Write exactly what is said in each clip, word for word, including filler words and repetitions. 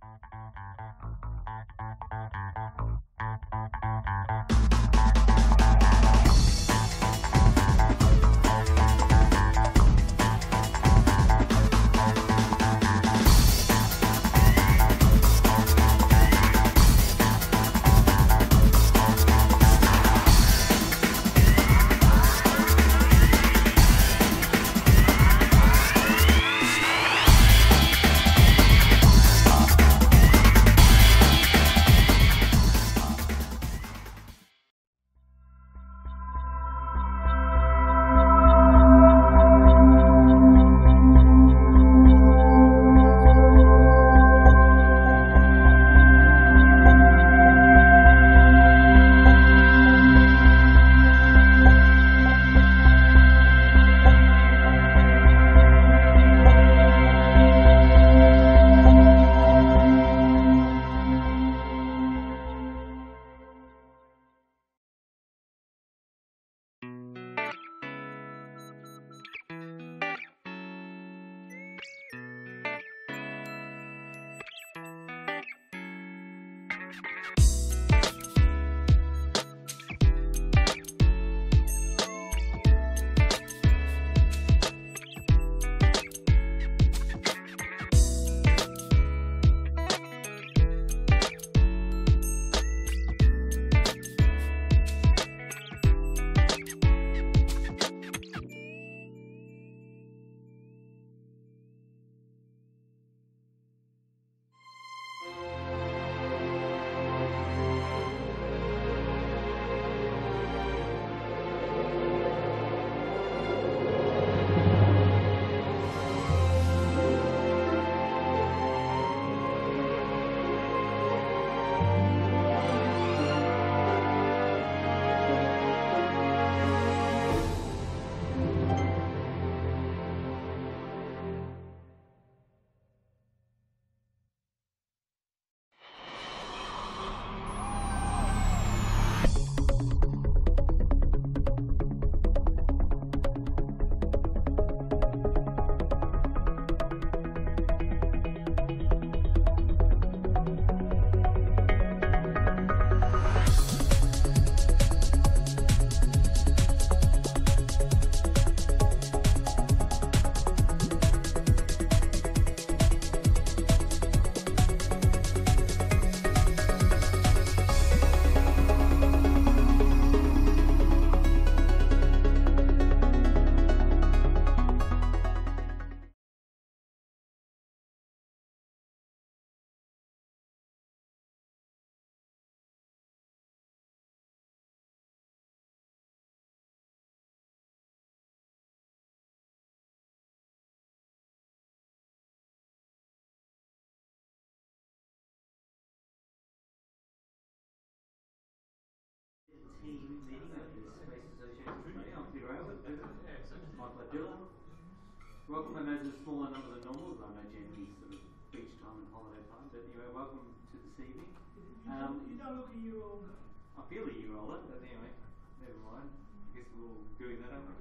Team meeting at the Space Association Australia. I'm Peter Aylward, Michael Adilla. Welcome, and as a smaller number than normal, I know generally sort of beach time and holiday time, but anyway, welcome to this evening. Um, you don't look a year older. I feel a year older, but anyway, never mind. I guess we're all doing that, aren't we?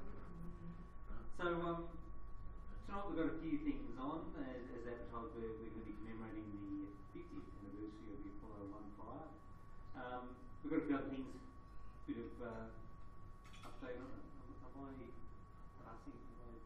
So, um, tonight we've got a few things on. As, as advertised, we're, we're going to be commemorating the fiftieth anniversary of the Apollo one flight. Um, we've got a few other things. Bit of uh, update on it. Am I passing?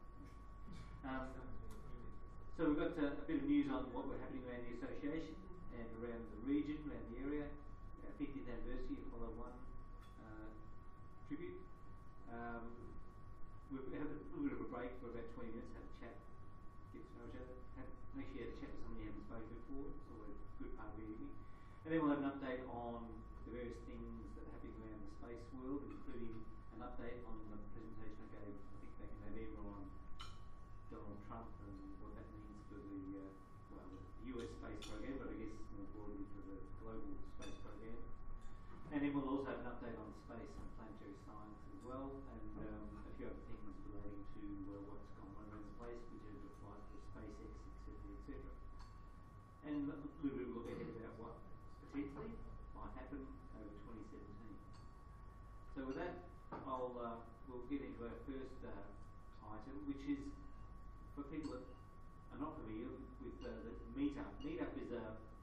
Um, so we've got uh, a bit of news on what we're happening around the association and around the region, around the area. Our fiftieth anniversary Apollo one uh, tribute. Um, we've had a little bit of a break for about twenty minutes, had a chat, get to know each other. Had, actually had a chat with somebody you haven't spoken before. It's always a good part of the evening. And then we'll have an update on the various things that are happening around the space world, including an update on the presentation I gave, I think back in November, on Donald Trump and what that means for the, uh, well, the U S space program, but I guess more broadly for the global space program. And then we'll also have an update on space and planetary science as well, and um, a few other things relating to uh, what's going on around the place, which is the flight for SpaceX, et cetera, et cetera. And a little bit of a look ahead about what potentially might happen over twenty seventeen. So with that, I'll uh, we'll get into our first uh, item, which is for people that are not familiar with uh, the Meetup. Meetup is a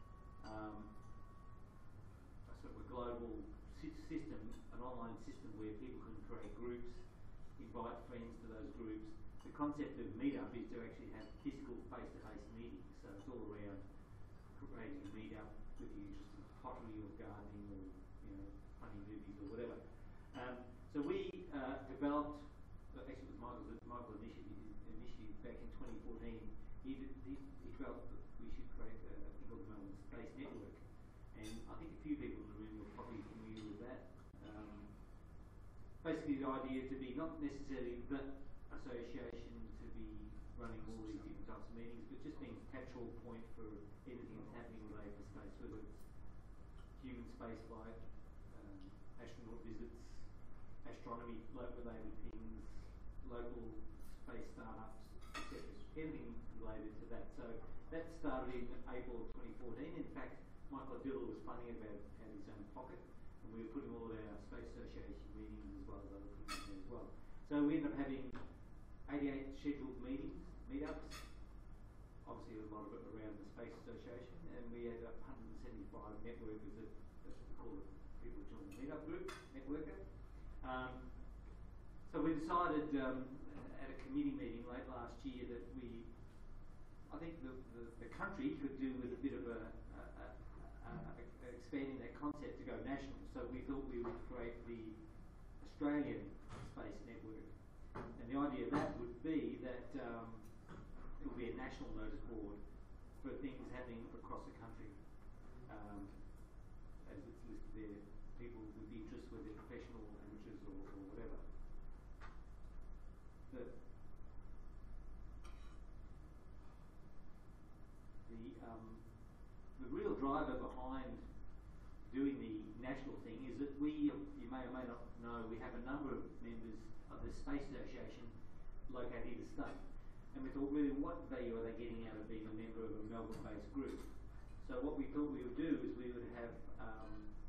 um, a sort of a global sy- system, an online system where people can create groups, invite friends to those groups. The concept of meetup is to actually have physical face-to-face meetings, so it's all around creating a meetup with the interest in pottery or gardening or, you know, funny movies or whatever. Um, so we uh, developed, uh, actually it was Michael's, Michael's initiative, initiative back in twenty fourteen. He, did, he, he developed that we should create a thing called the Melbourne Space Network, and I think a few people in the room are probably familiar with that. Um, basically, the idea to be not necessarily the association to be running all these different types of meetings, but just being a catch-all point for anything that's happening related to space, whether it's human spaceflight, um, astronaut visits, astronomy related things, local space startups, et cetera. Anything related to that. So that started in April of twenty fourteen. In fact, Michael Diller was funding it out of his own pocket, and we were putting all of our Space Association meetings as well as other things in there as well. So we ended up having eighty-eight scheduled meetings, meetups, obviously a lot of it around the Space Association, and we had one hundred seventy-five networkers that, that's what we call it, people who join the meetup group, networker. Um, so we decided um, at a committee meeting late last year that we, I think the, the, the country could do with a bit of a, a, a, a, a expanding that concept to go national. So we thought we would create the Australian Space Network. And the idea of that would be that um, it will be a national notice board for things happening across the country. Um, as it's listed there, people with interest, whether they're professional, amateurs, or, or whatever. The, the, um, the real driver behind doing the national thing is that we, you may or may not know, we have a number of members of the Space Association located in the state. And we thought, really, what value are they getting out of being a member of a Melbourne-based group? So what we thought we would do is we would have um,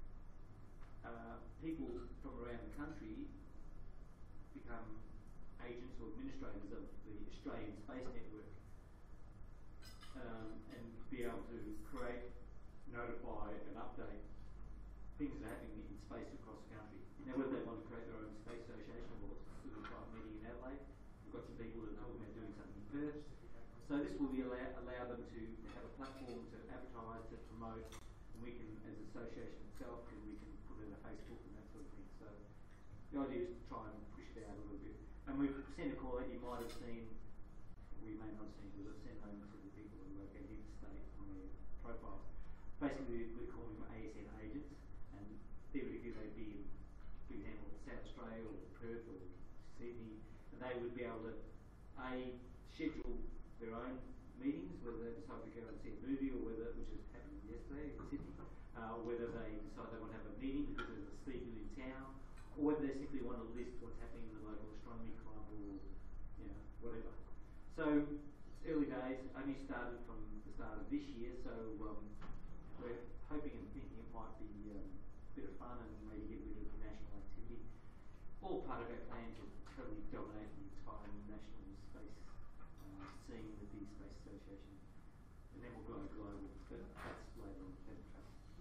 uh, people from around the country become agents or administrators of the Australian Space Network, um, and be able to create, notify and update things that are happening in space across the country. Now, whether they want to create their own space association or sort of type meeting in Adelaide, we've got some people that are talking about doing something in Perth. So this will be allow, allow them to, to have a platform to advertise, to promote, and we can, as an association itself, and we can put it on Facebook and that sort of thing. So the idea is to try and push it out a little bit. And we've sent a call out, you might have seen, we may not have seen, because I've sent home to the people who are located in the state on their profiles. Basically, we're calling them A S N agents, and theoretically they'd be in, for example, South Australia or Perth or Sydney, and they would be able to, A, schedule their own meetings, whether they decide to go and see a movie or whether, which has happened yesterday in Sydney, uh, whether they decide they want to have a meeting because there's a speaker in town, or whether they simply want to list what's happening in the local astronomy club or, you know, whatever. So, it's early days, only started from the start of this year, so um, we're hoping and thinking it might be um, a bit of fun and maybe get a bit of national activity. All part of our plan to totally dominate the entire national space uh, scene with the Space Association. And then we'll go global, but that's later on down the track.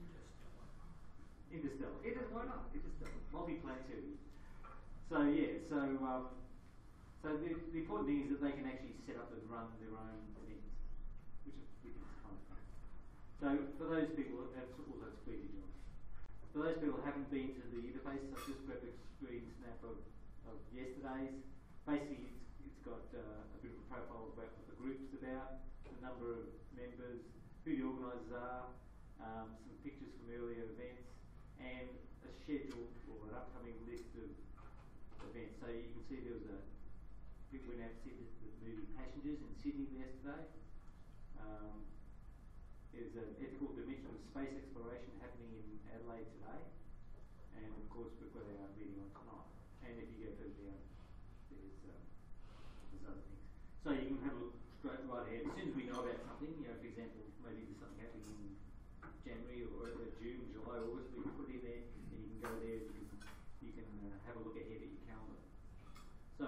Interstellar. Inter why not? Interstellar. Multi-planetary. So yeah, so um, so the, the important thing is that they can actually set up and run their own things, which is, which is kind of fun. So for those people, that's also squeezed on. For those people who haven't been to the interface, I've just grabbed a screen snap of, of yesterday's. Basically, it's, it's got uh, a bit of a profile about what the group's about, the number of members, who the organisers are, um, some pictures from earlier events, and a schedule or an upcoming list of events. So you can see there was a, we went out to see the, the movie Passengers in Sydney yesterday. Um, there's an ethical dimension of space exploration happening in Adelaide today. And of course we've got our meeting on tonight. And if you go further down, there's, um, there's other things. So you can have a look straight right ahead. As soon as we know about something, you know, for example, maybe there's something happening in January or uh, June, July, August, we can put it in there and you can go there and you can, you can uh, have a look ahead at your calendar. So,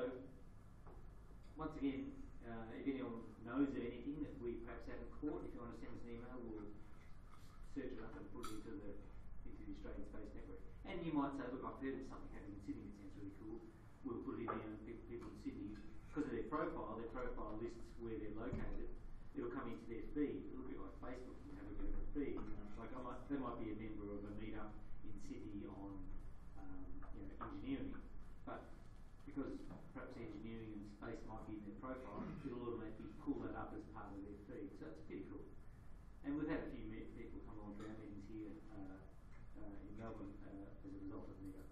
once again, uh, if anyone knows of anything that we perhaps haven't caught, if you want to send us an email, we'll search it up and put it into the into the Australian Space Network. And you might say, look, I've heard of something happening in Sydney that sounds really cool. We'll put it in, and people, people in Sydney, because of their profile, their profile lists where they're located. It'll come into their feed. It'll be like Facebook. You have a bit of a feed. Like I might, there might be a member of a meetup in Sydney on um, you know, engineering, but because perhaps engineering and space might be in their profile, it'll automatically pull that up as part of their feed. So it's pretty cool. And we've had a few people come along to our meetings here uh, uh, in Melbourne uh, as a result of the meetup.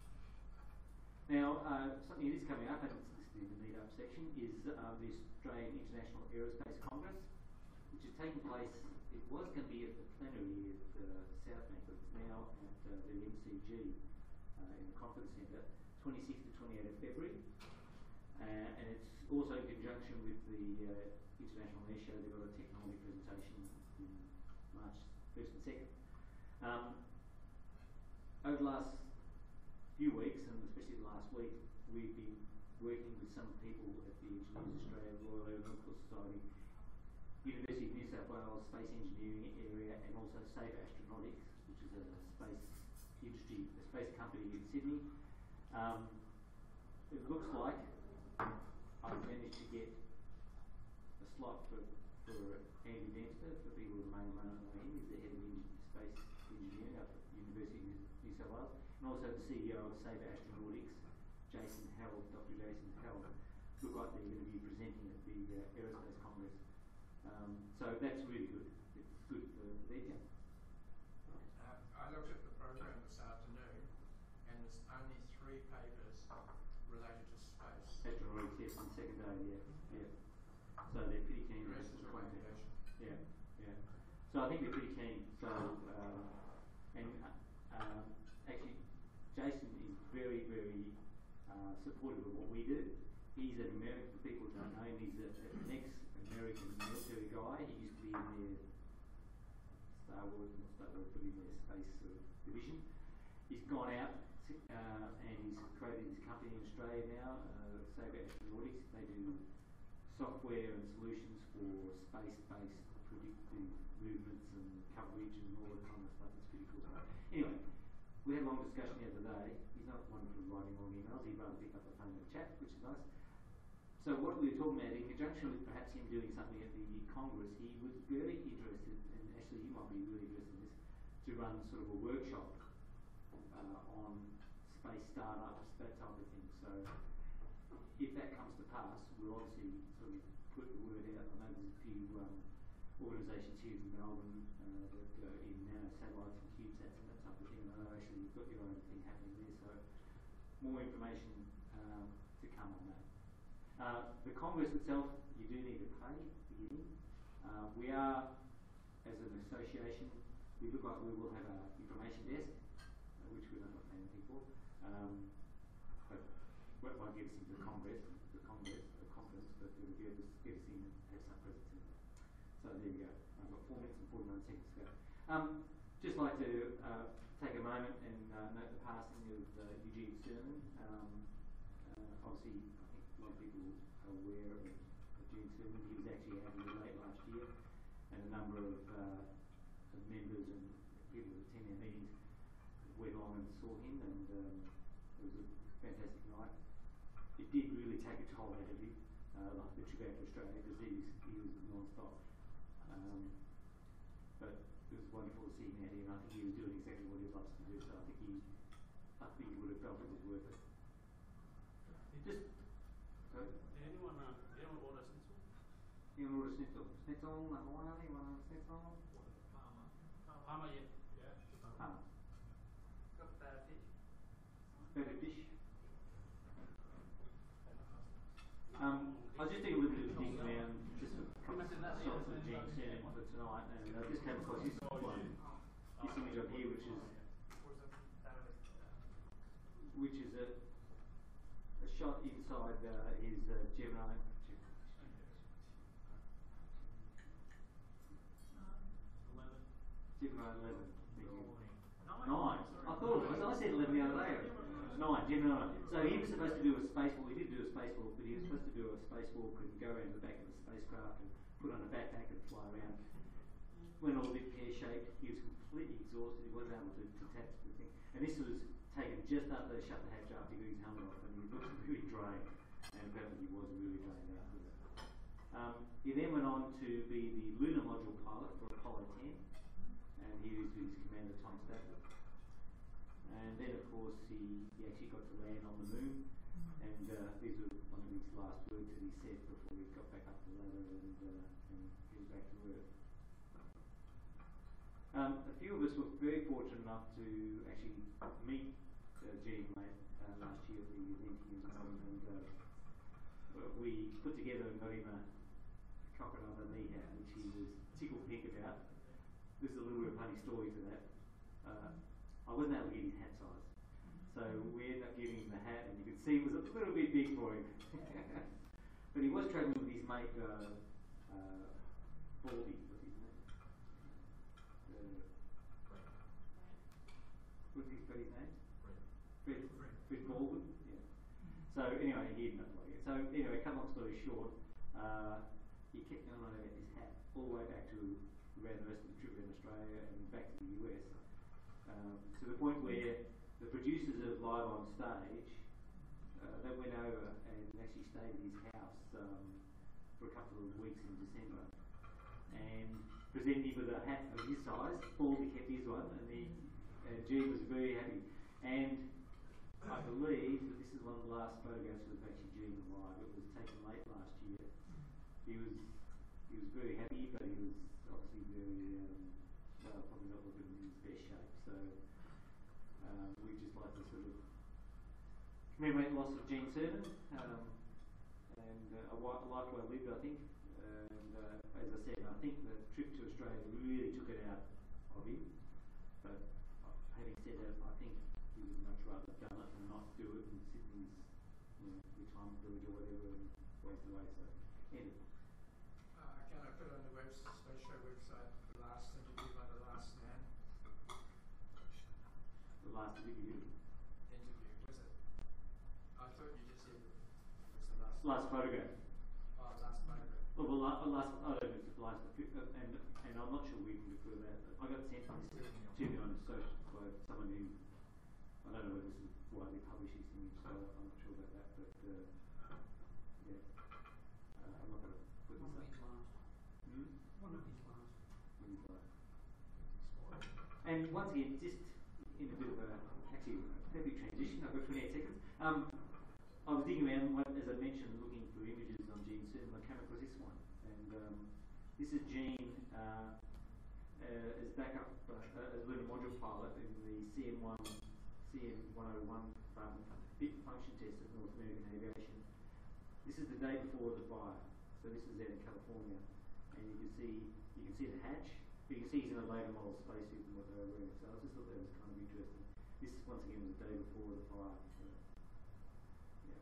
Now, uh, something that is coming up, and it's listed in the meetup section, is uh, the Australian International Aerospace Congress, which is taking place. It was going to be at the Planetary at uh, Southbank, but it's now at uh, the M C G uh, in the Conference Centre, twenty-sixth to twenty-eighth of February. Uh, and it's also in conjunction with the uh, International Air Show. They've got a technology presentation in March first and second. Um, over the last few weeks, and especially the last week, we've been working with some people at the Engineers Australia, Royal Aeronautical Society, University of New South Wales Space Engineering area, and also Safe Astronautics, which is a space industry, a space company in Sydney. Um, it looks like I've managed to get a slot for, for Andy Dempster, for people who may or may not know him. He's the head of space engineering up at University of New South Wales, and also the C E O of Safe Astronautics, Jason Held, Doctor Jason Held. Look like they're going to be presenting at the uh, Aerospace Congress. Um, so that's really good. It's good for them. Uh, I looked at the program this afternoon, and there's only three papers related to space. Astronautics, yes, on the second day, yeah, yeah. So they're pretty keen. The rest is all aviation. Yeah, yeah. So I think they're pretty keen. So um, and uh, um, actually, Jason is very, very uh, supportive of what we do. He's an American. For people who don't know him, he's a, an ex-American military guy. He used to be in their Star Wars, not Star Wars, but in their space sort of division. He's gone out uh, and he's created this company in Australia now, uh, Safe Astronautics. They do software and solutions for space-based predictive movements and coverage and all that kind of stuff. It's pretty cool. Anyway, we had a long discussion the other day. He's not one for writing long emails. He'd rather pick up the phone and chat, which is nice. So what we were talking about, in conjunction with perhaps him doing something at the Congress, he was very interested, and actually you might be really interested in this, to run sort of a workshop uh, on space startups, that type of thing. So if that comes to pass, we'll obviously sort of put the word out. I know there's a few um, organisations here in Melbourne uh, that are in nanosatellites and CubeSats and that type of thing. And I know actually you've got your own thing happening there, so more information um, to come on that. Uh, the Congress itself, you do need to pay to get in. Uh, we are, as an association, we look like we will have an information desk, uh, which we don't have to pay anything for. Um, but what might get us into the Congress, the Congress, the conference, but it will get us, get us in and have some presence in it. So there you go. I've got four minutes and forty-nine seconds to go. Um, just like to uh, take a moment and uh, note the passing of uh, Eugene Cernan. Um, uh, obviously, a lot of people are aware of Eugene Cernan. He was actually out here late last year, and a number of, uh, of members and people who attend our meetings went on and saw him, and um, it was a fantastic night. It did really take a toll out of him, uh, like the trip out to Australia, because he was, he was non-stop. Um, but it was wonderful to see him out here, and I think he was doing exactly what he loves to do, so I think he, I think he would have felt it was worth it. Just, sorry? Did anyone, uh, did anyone order schnitzel? Anyone order schnitzel? Schnitzel, Hawaii, anyone order schnitzel? Parma. Parma, yeah. Yeah. Parma. Got bad fish. Better fish. Um, I was just doing a little bit of digging around, just a couple of shots of Gene Cernan for tonight, and I just came across this one, this image up here, which is which is a a shot inside uh, his uh, Gemini. Gemini eleven. Nine. I thought it was. I said eleven the other day. Nine. Gemini. So he was supposed to do a spacewalk. He did do a spacewalk, but he was supposed to do a spacewalk and go around the back of the spacecraft and put on a backpack and fly around. went all a bit pear-shaped. He was completely exhausted. He wasn't able to, to tap the thing. And this was taken just after they shut the hatch after he got his helmet off, and he looked really drained. And apparently he was really drained after that. Um, he then went on to be the lunar module pilot for Apollo ten, and he was with his commander Tom Stafford. And then, of course, he, he actually got to land on the moon, and uh, these were one of his last words that he said before he got back up the ladder and, uh, and headed back to Earth. Um, a few of us were very fortunate enough to actually meet uh, Gene mate, uh, last year at the event he was on, and uh, we put together and got him a crocodile knee hat, which he was tickled pink about. There's a little bit of a funny story to that. Uh, I wasn't able to get his hat size, so we ended up giving him the hat, and you could see it was a little bit big for him. But he was travelling with his mate, uh, uh, Baldy, what's his name? Uh, what's his buddy's name? Fred. Fred. Fred Baldwin. Yeah. So anyway, he ended up like it. So anyway, cut long story short, uh, he kept going on about his hat all the way back to around the rest of the trip in Australia and back to the U S. Um, to the point where the producers of Live on Stage, uh, they went over and actually stayed at his house um, for a couple of weeks in December and presented him with a hat of his size. Baldy kept his one, and the uh, Gene was very happy. And I believe that this is one of the last photographs of actually Gene alive. It was taken late last year. He was he was very happy, but he was obviously very um, well, probably not looking in his best shape. So um, we just like to sort of commemorate the loss of Gene Cernan, um, and uh, a life well lived, I think. And uh, as I said, I think the trip to Australia really took it out of him. But uh, having said that, I think he would much rather have done it and not do it in Sydney's, you know, retirement village or whatever and waste away. So anyway. Uh, can I put on the web space show website the last interview by the last man? The last interview. Interview, was it? I thought you just said it was the last. Last photograph. Oh, last photograph. Well, the la- last, I don't know if it's the last, uh, and and I'm not sure we can refer that. I got sent this to me on social by someone who, I don't know whether this is widely published, this image, so I'm not sure about that, but uh, yeah, uh, I'm not going to put One of this his up. last. Hmm? One of his last. When he's like- And once again, just in a bit of a, actually, a perfect transition, I've got twenty-eight seconds. Um, I was digging around, as I mentioned, looking for images on Gene Cernan. I came across this one, and um, this is Gene uh, uh, as backup uh, uh, as lunar module pilot in the C M one C M one oh one um, bit function test at North American Aviation. This is the day before the fire, so this is out in California, and you can see you can see the hatch. But you can see he's in a later model spacesuit than what they were wearing. So I just thought that was kind of interesting. This is once again the day before the fire. So, yeah.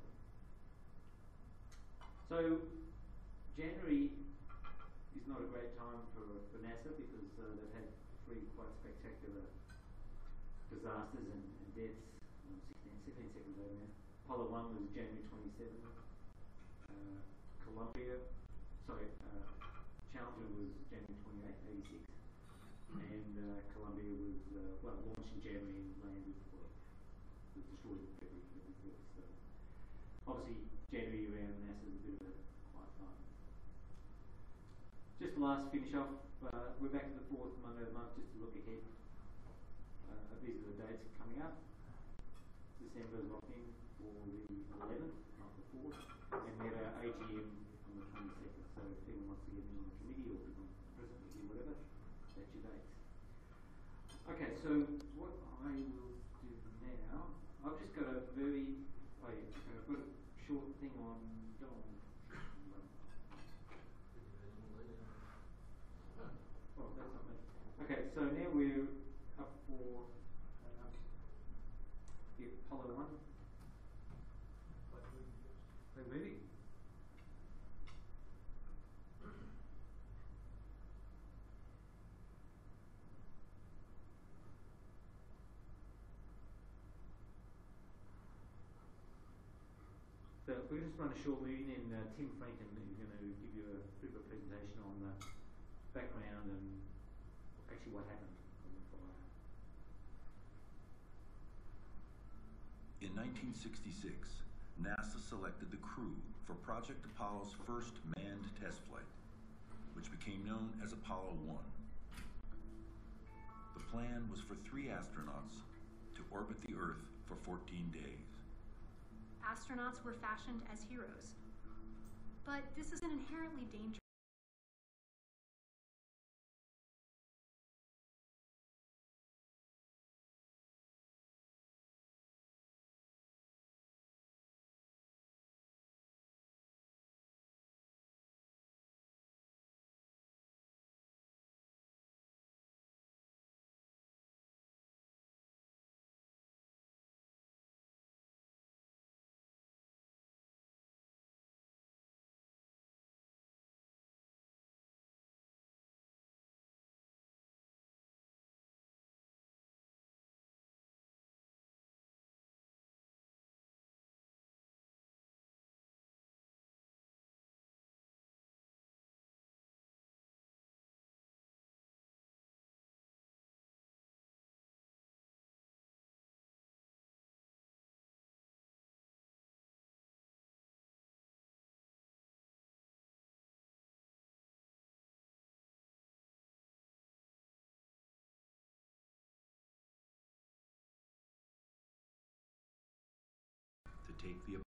So January is not a great time for, for NASA because uh, they've had three quite spectacular disasters and, and deaths. Um, sixteen, seventeen seconds over now. Apollo one was January twenty-seventh. Uh, Columbia, sorry, uh, Challenger was January twenty-eighth, eighty-six. And uh, Columbia was, uh, well, launched in January and landed, well, was destroyed in February. February so obviously, January around NASA is a bit of a quiet time. Just to last finish off, uh, we're back to the fourth Monday of the month just to look ahead. Uh, these are the dates coming up. December is locked in for the eleventh, not the fourth, and we have our A G M on the twenty-second. So if anyone wants to get in on the committee or become president or whatever, that's your dates. Okay, so what I will do now, I've just got a very, oh yeah, okay, I've got a short thing on Donald. Oh, that's not me. Okay, so now we're up for uh, the Apollo one. Play movie. So we're going to just run a short movie, and uh, Tim Franken is going to give you a bit of a presentation on the background and actually what happened on the flight. In nineteen sixty-six, NASA selected the crew for Project Apollo's first manned test flight, which became known as Apollo one. The plan was for three astronauts to orbit the Earth for fourteen days. Astronauts were fashioned as heroes. But this is an inherently dangerous to take the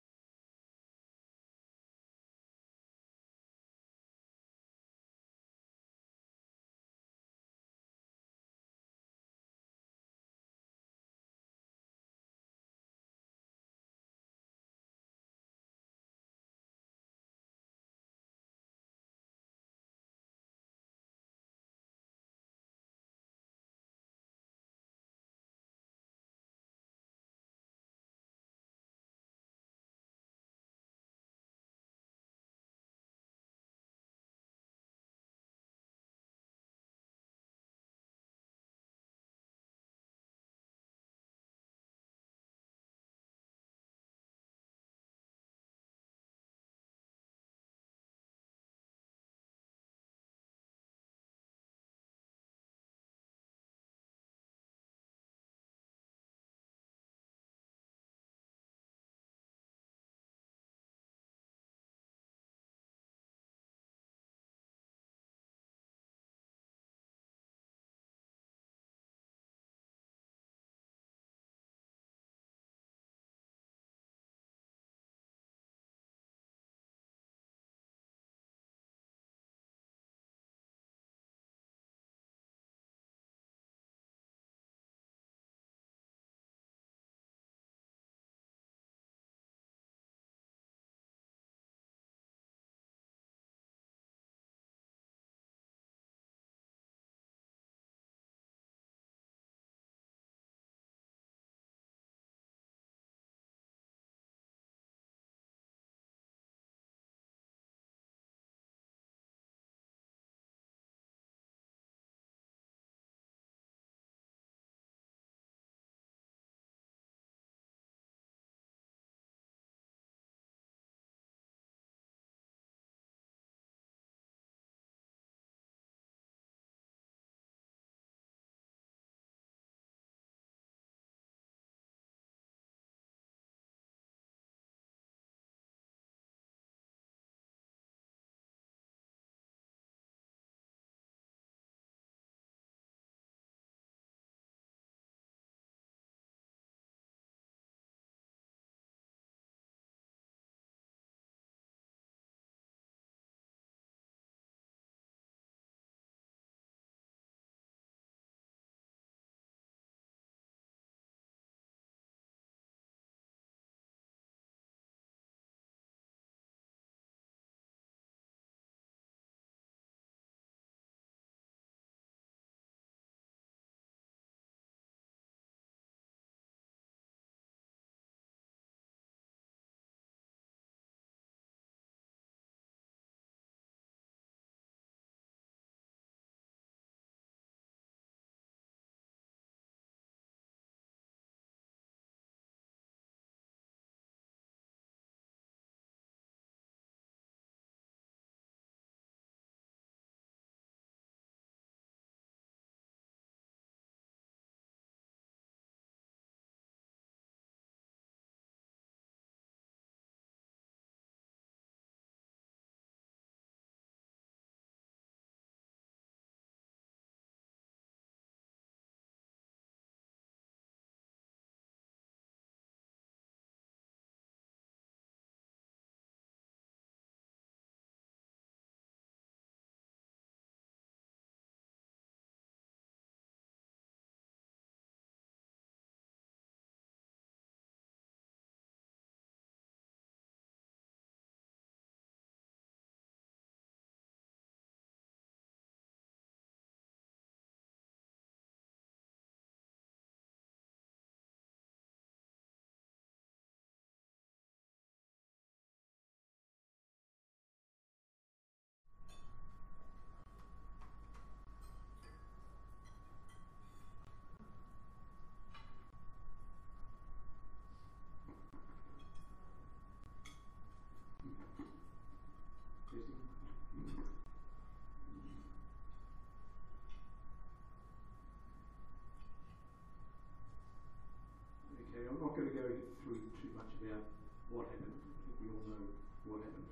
about what happened. I think we all know what happened.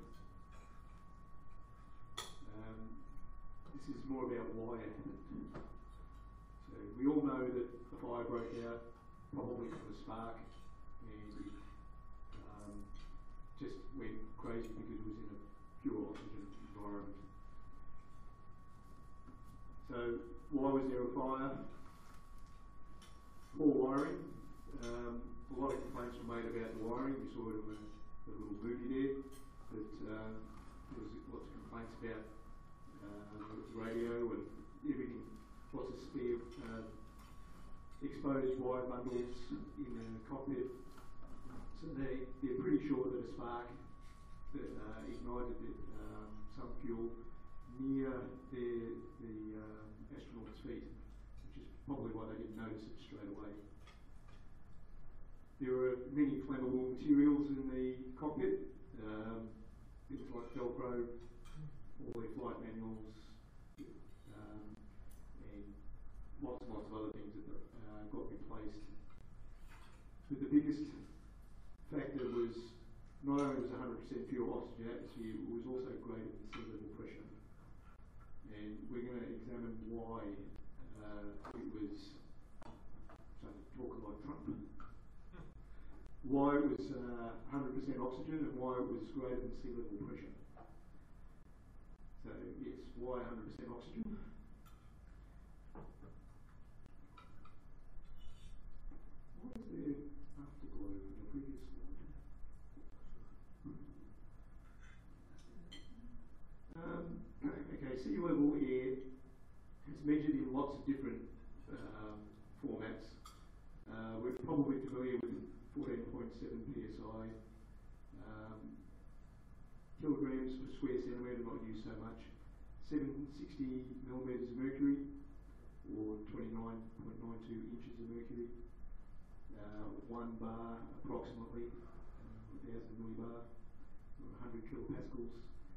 Um, this is more about why it happened. So we all know that the fire broke out probably from a spark, and it um, just went crazy because it was in a pure oxygen environment. So why was there a fire? Poor wiring. Um, a lot of complaints were made about the wiring. We saw it in the, the little movie there. But um, there was lots of complaints about uh, the radio and everything. Lots of spare uh, exposed wire bundles in the cockpit. So they, they're pretty sure that a spark that uh, ignited the, um, some fuel near the, the um, astronauts' feet, which is probably why they didn't notice it straight away. There were many flammable materials in the cockpit, um, things like Velcro, all their flight manuals, um, and lots and lots of other things that uh, got replaced. But the biggest factor was not only was one hundred percent pure oxygen atmosphere, it was also greater than sea level pressure. And we're going to examine why uh, it was, so talking like Trump, why it was uh, one hundred percent oxygen and why it was greater than sea level pressure. So yes, why one hundred percent oxygen? What is the afterglow in the previous slide? Um, okay, sea level air is measured in lots of different um, formats. Uh, we're probably familiar with fourteen point seven P S I. Um, kilograms per square centimetre, not used so much. seven hundred sixty millimetres of mercury, or twenty-nine point nine two inches of mercury. Uh, one bar approximately, uh, one thousand millibar, or one hundred kilopascals.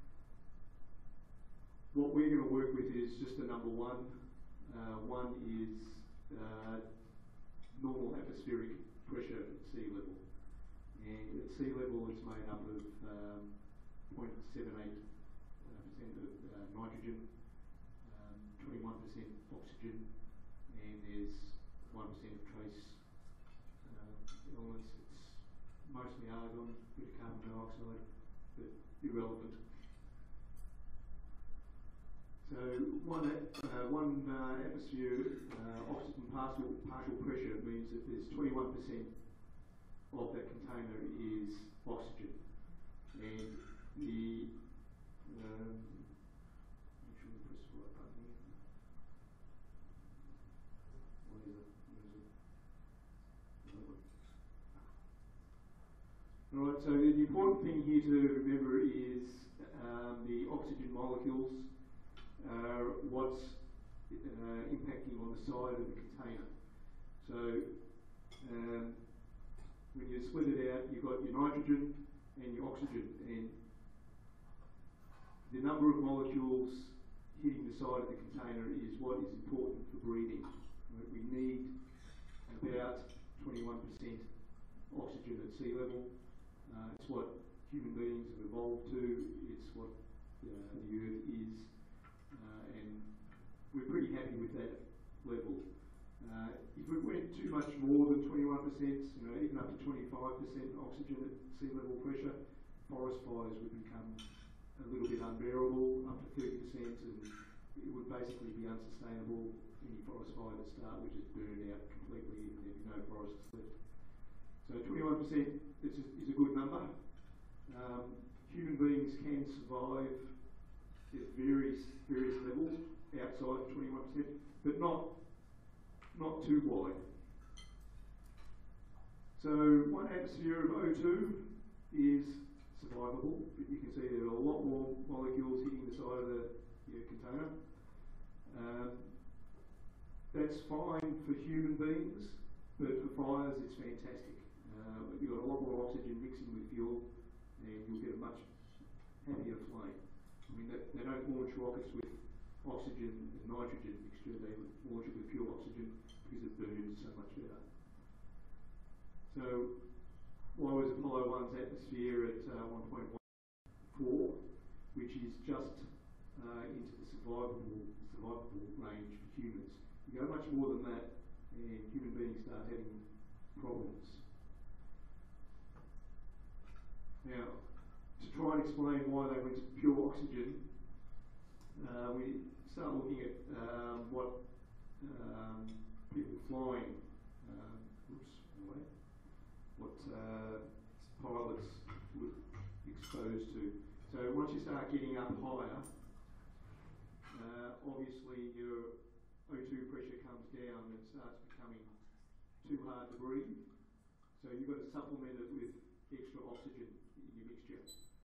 What we're going to work with is just the number one. Uh, one is uh, normal atmospheric pressure at sea level. And at sea level it's made up of um, zero point seven eight percent of uh, nitrogen, um, twenty-one percent oxygen, and there's one percent of trace uh, elements. It's mostly argon, a bit of carbon dioxide, but irrelevant. So one, uh, one uh, atmosphere uh, oxygen partial, partial pressure means that there's twenty-one percent of that container is oxygen. And the, um, make sure we press the right button here. What is it? What is it? Alright, so the important thing here to remember is um, the oxygen molecules. Uh, what's uh, impacting on the side of the container. So um, when you split it out, you've got your nitrogen and your oxygen, and the number of molecules hitting the side of the container is what is important for breathing. Right? We need about twenty-one percent oxygen at sea level. Uh, it's what human beings have evolved to. It's what uh, the Earth is. Uh, and we're pretty happy with that level. Uh, if we went too much more than twenty-one percent, you know, even up to twenty-five percent oxygen at sea level pressure, forest fires would become a little bit unbearable, up to thirty percent, and it would basically be unsustainable. Any forest fire that start would just burn out completely and there'd be no forests left. So twenty-one percent is a, is a good number. Um, human beings can survive at various various levels outside of twenty-one percent, but not not too wide. So one atmosphere of O two is survivable, but you can see there are a lot more molecules hitting the side of the yeah, container. Um, that's fine for human beings, but for fires it's fantastic. Uh, you've got a lot more oxygen mixing with fuel, and you'll get a much happier flame. I mean, they, they don't launch rockets with oxygen and nitrogen mixture, they launch it with pure oxygen because it burns so much better. So why was Apollo one's atmosphere at uh, one point one four, which is just uh, into the survivable, survivable range for humans. You go much more than that, and human beings start having problems. Now, to try and explain why they went to pure oxygen, uh, we start looking at um, what um, people flying, uh, oops, anyway, what uh, pilots were exposed to. So once you start getting up higher, uh, obviously your O two pressure comes down and starts becoming too hard to breathe. So you've got to supplement it with extra oxygen in your mixture.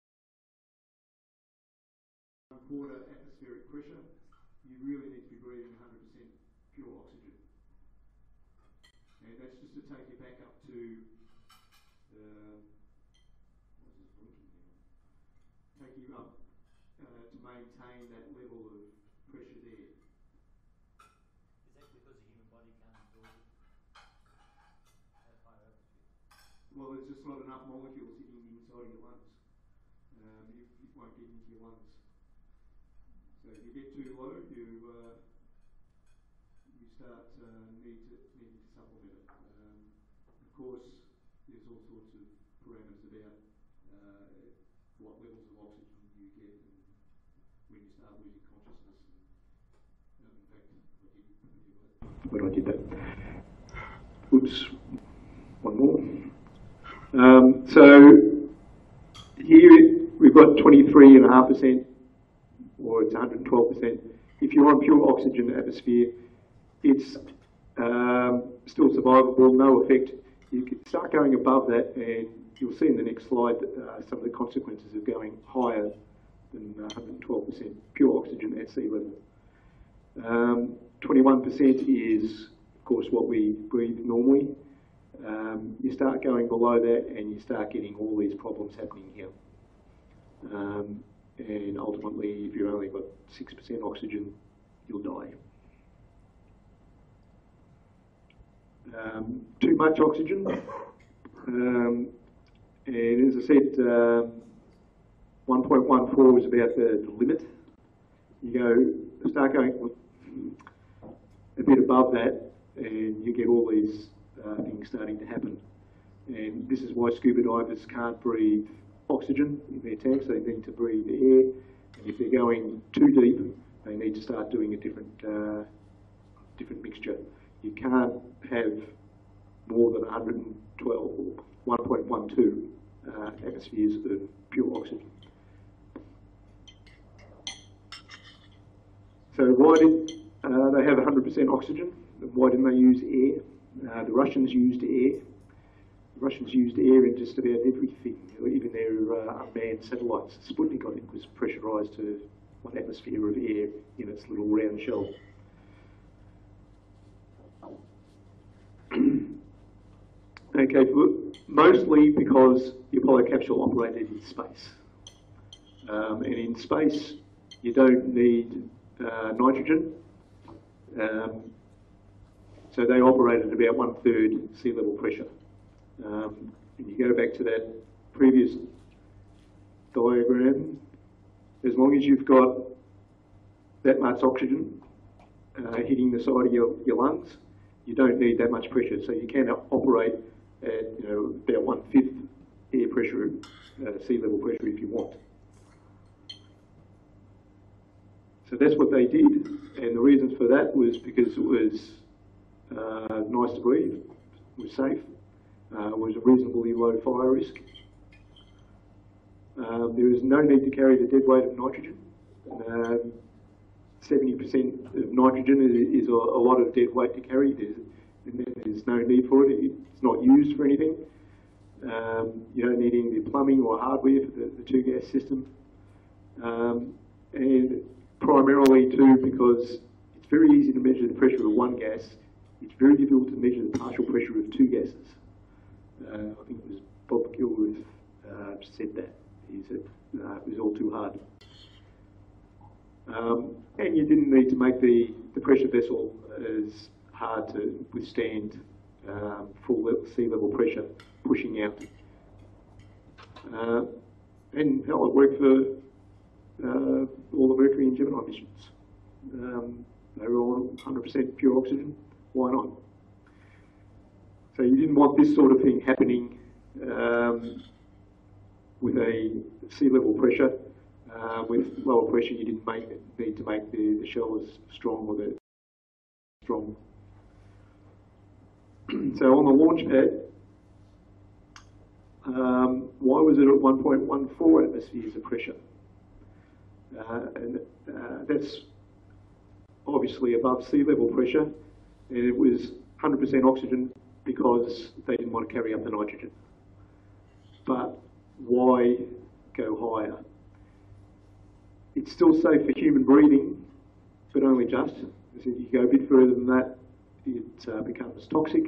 One quarter atmospheric pressure, you really need to be breathing one hundred percent pure oxygen. And that's just to take you back up to, uh, what is this blinking now? Take you up uh, to maintain that level of pressure there. Is that because the human body can't absorb it at higher altitude? Well, there's just not enough molecules sitting inside of your lungs. Um, it, it won't get into your lungs. So if you get too low, you uh, you start uh, need to needing to supplement it. Um, of course, there's all sorts of parameters about uh, what levels of oxygen you get and when you start losing consciousness. And, um, in fact, I did when I did that. Oops, one more. Um, so here we've got twenty-three point five percent, or it's one hundred twelve percent. If you're on pure oxygen atmosphere, it's um, still survivable, no effect. You can start going above that, and you'll see in the next slide uh, some of the consequences of going higher than one hundred twelve percent pure oxygen at sea level. Um, twenty-one percent is, of course, what we breathe normally. Um, you start going below that, and you start getting all these problems happening here. Um, and ultimately, if you've only got six percent oxygen, you'll die. Um, too much oxygen, um, and as I said, um, one point one four is about the, the limit. You go, start going a bit above that, and you get all these uh, things starting to happen. And this is why scuba divers can't breathe oxygen in their tanks. They need to breathe air, and if they're going too deep, they need to start doing a different uh, different mixture. You can't have more than one hundred twelve, one point one two uh, atmospheres of pure oxygen. So why did uh, they have one hundred percent oxygen? Why didn't they use air? Uh, the Russians used air. The Russians used air in just about everything, even their uh, unmanned satellites. Sputnik, I think, was pressurised to one atmosphere of air in its little round shell. Okay, mostly because the Apollo capsule operated in space. Um, and in space, you don't need uh, nitrogen. Um, so they operated at about one third sea level pressure. Um, and you go back to that previous diagram, as long as you've got that much oxygen uh, hitting the side of your, your lungs, you don't need that much pressure. So you can operate at you know about one fifth air pressure, uh, sea level pressure if you want. So that's what they did, and the reasons for that was because it was uh, nice to breathe, it was safe, uh, was a reasonably low fire risk. Um, there was no need to carry the dead weight of nitrogen. Um, seventy percent of nitrogen is, is a, a lot of dead weight to carry. There's, there's no need for it. It's not used for anything. Um, you don't need any plumbing or hardware for the, the two-gas system. Um, and primarily too because it's very easy to measure the pressure of one gas. It's very difficult to measure the partial pressure of two gases. Uh, I think it was Bob Gilruth uh, said that. He said uh, it was all too hard. Um, and you didn't need to make the, the pressure vessel as hard to withstand um, full level, sea level pressure pushing out Uh, and hell, it worked for uh, all the Mercury and Gemini missions. Um, they were all one hundred percent pure oxygen. Why not? So you didn't want this sort of thing happening um, with a sea level pressure. Uh, with lower pressure, you didn't make, need to make the, the shell as strong or the strong. So on the launch pad, um, why was it at one point one four atmospheres of pressure? Uh, and uh, that's obviously above sea level pressure, and it was one hundred percent oxygen because they didn't want to carry up the nitrogen. But why go higher? It's still safe for human breathing, but only just. If you go a bit further than that, it uh, becomes toxic.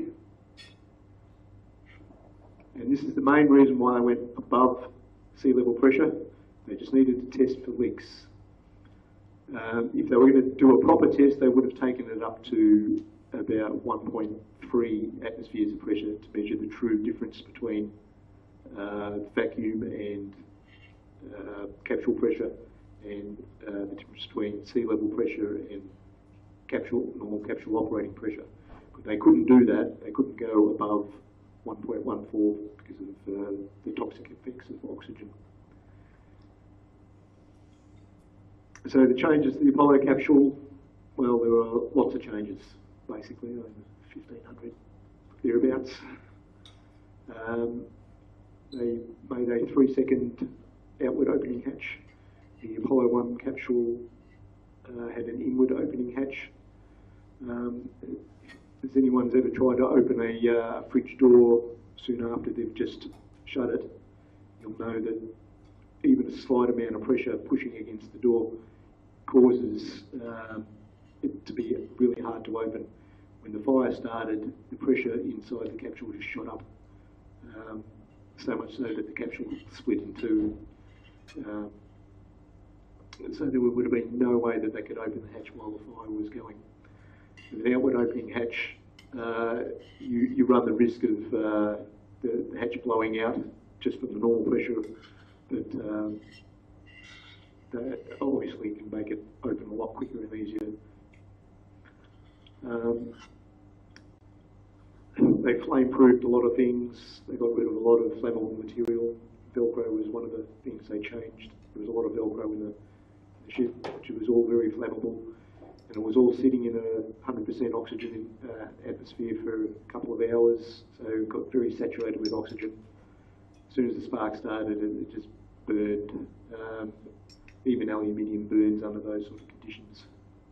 And this is the main reason why they went above sea level pressure. They just needed to test for leaks. Um, if they were going to do a proper test, they would have taken it up to about one point three atmospheres of pressure to measure the true difference between uh, vacuum and uh, capsule pressure, and uh, the difference between sea level pressure and capsule, normal capsule operating pressure. But they couldn't do that. They couldn't go above one point one four because of uh, the toxic effects of oxygen. So the changes to the Apollo capsule, well, there were lots of changes, basically, fifteen hundred, thereabouts. Um, they made a three-second outward opening hatch. The Apollo one capsule uh, had an inward opening hatch. Um, if anyone's ever tried to open a uh, fridge door soon after they've just shut it, you'll know that even a slight amount of pressure pushing against the door causes um, it to be really hard to open. When the fire started, the pressure inside the capsule just shot up, um, so much so that the capsule split in two. Um, so there would have been no way that they could open the hatch while the fire was going. With an outward opening hatch, uh, you, you run the risk of uh, the, the hatch blowing out just from the normal pressure, but um, that obviously can make it open a lot quicker and easier. Um, they flame-proofed a lot of things. They got rid of a lot of flammable material. Velcro was one of the things they changed. There was a lot of Velcro in the, the ship, which was all very flammable. And it was all sitting in a one hundred percent oxygen uh, atmosphere for a couple of hours, so it got very saturated with oxygen. As soon as the spark started, it, it just burned. Um, even aluminium burns under those sort of conditions.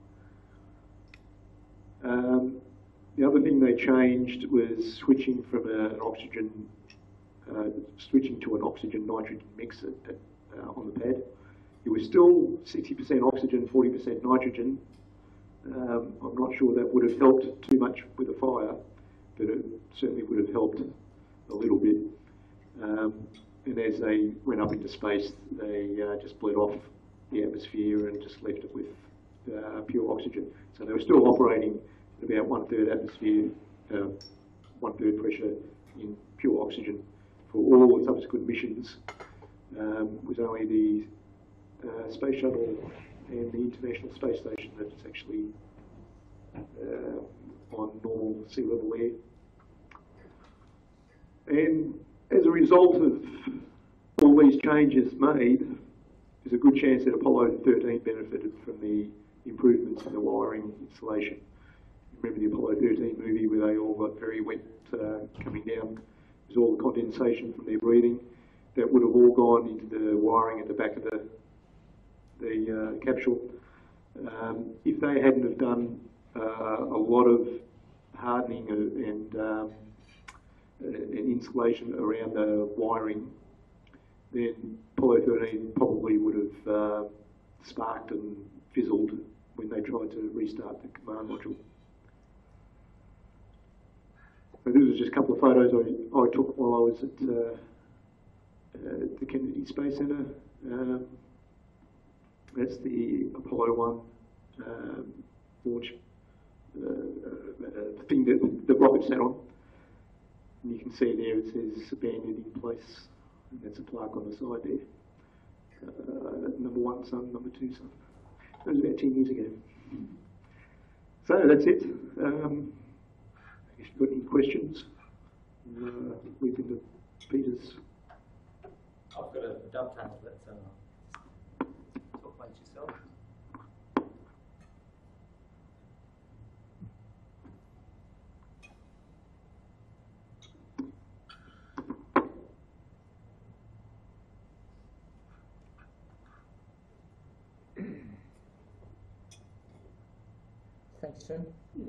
Um, the other thing they changed was switching from a, an oxygen, uh, switching to an oxygen-nitrogen mix at, at, uh, on the pad. It was still sixty percent oxygen, forty percent nitrogen. Um, I'm not sure that would have helped too much with the fire, but it certainly would have helped a little bit. Um, and as they went up into space, they uh, just bled off the atmosphere and just left it with uh, pure oxygen. So they were still operating at about one-third atmosphere, uh, one-third pressure in pure oxygen for all the subsequent missions. Um, it was only the uh, space shuttle and the International Space Station that's actually uh, on normal sea level air. And as a result of all these changes made, there's a good chance that Apollo thirteen benefited from the improvements in the wiring installation. Remember the Apollo thirteen movie where they all got very wet uh, coming down? There's all the condensation from their breathing that would have all gone into the wiring at the back of the the uh, capsule. Um, if they hadn't have done uh, a lot of hardening and, um, and insulation around the wiring, then Apollo thirteen probably would have uh, sparked and fizzled when they tried to restart the command module. So this was just a couple of photos I, I took while I was at uh, uh, the Kennedy Space Center. Um, That's the Apollo one um, launch, uh, uh, the thing that the rocket sat on. And you can see there it says abandoned in place. And that's a plaque on the side there. Uh, number one son, number two son. That was about ten years ago. So that's it. Um, if you've got any questions, uh, we've been to Peter's. I've got a dovetail to that, so talk about yourself. Thanks, Tim.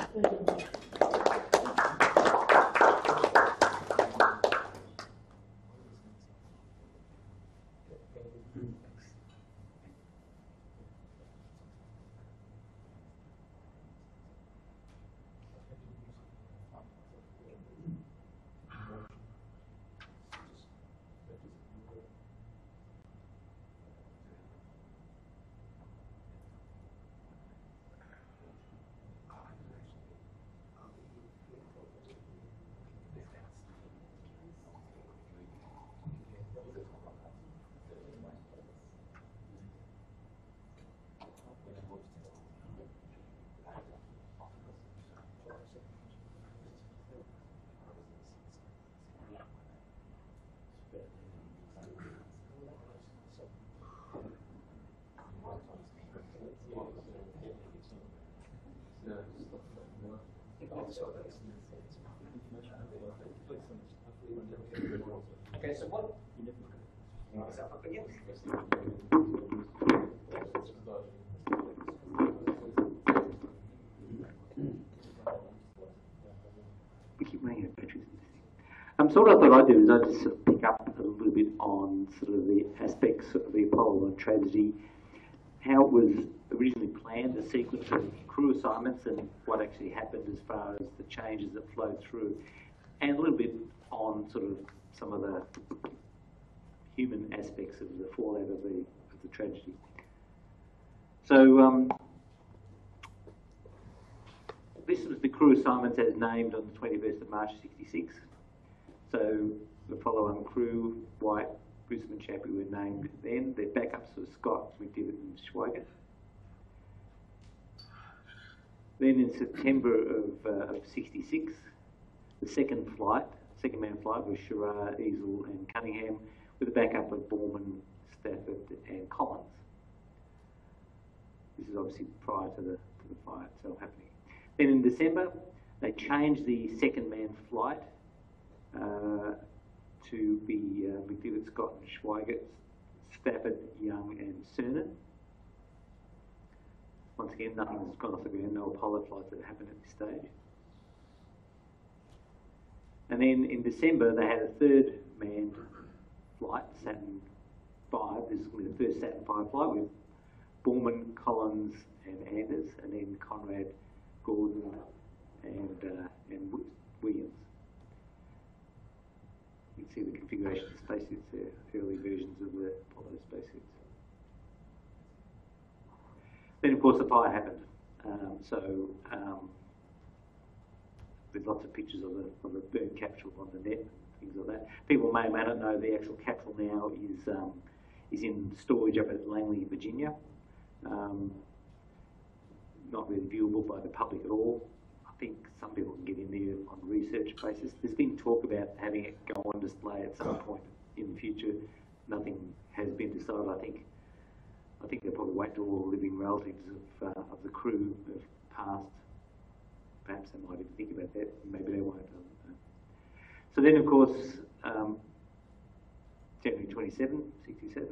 Okay, so what? Myself up again. We keep running out of batteries. Um, so what I thought I'd do is I'd just sort of pick up a little bit on sort of the aspects of the Apollo one tragedy, how it was originally planned, the sequence of crew assignments and what actually happened as far as the changes that flowed through, and a little bit on sort of some of the human aspects of the fallout of the, of the tragedy. So um, this was the crew assignments as named on the twenty-first of March sixty-six. So the Apollo one crew, White, Grissom and Chappie were named then. Their backups were Scott, McDivitt and Schweiger. Then in September of, uh, of sixty-six, the second flight, second man flight was Shirar, Easel and Cunningham with a backup of Borman, Stafford and Collins. This is obviously prior to the, to the fire itself happening. Then in December, they changed the second man flight uh, to be uh, McDivitt, Scott and Schweiger, Stafford, Young and Cernan. Once again, nothing's gone off the ground, no Apollo flights that happened at this stage. And then in December, they had a third manned flight, Saturn five. This is going to be the first Saturn five flight with Borman, Collins and Anders, and then Conrad, Gordon and, uh, and Williams. You can see the configuration of the spacesuits there, early versions of the Apollo spacesuits. Then, of course, the fire happened. Um, so um, there's lots of pictures of the, of the burnt capsule on the net, things like that. People may or may not know the actual capsule now is um, is in storage up at Langley, Virginia. Um, not really viewable by the public at all. I think some people can get in there on a research basis. There's been talk about having it go on display at some point in the future. Nothing has been decided. I think I think they'll probably wait till all the living relatives of, uh, of the crew have passed. Perhaps they might even think about that. Maybe they won't. I don't know. So then, of course, um, January twenty-seventh, sixty-seven.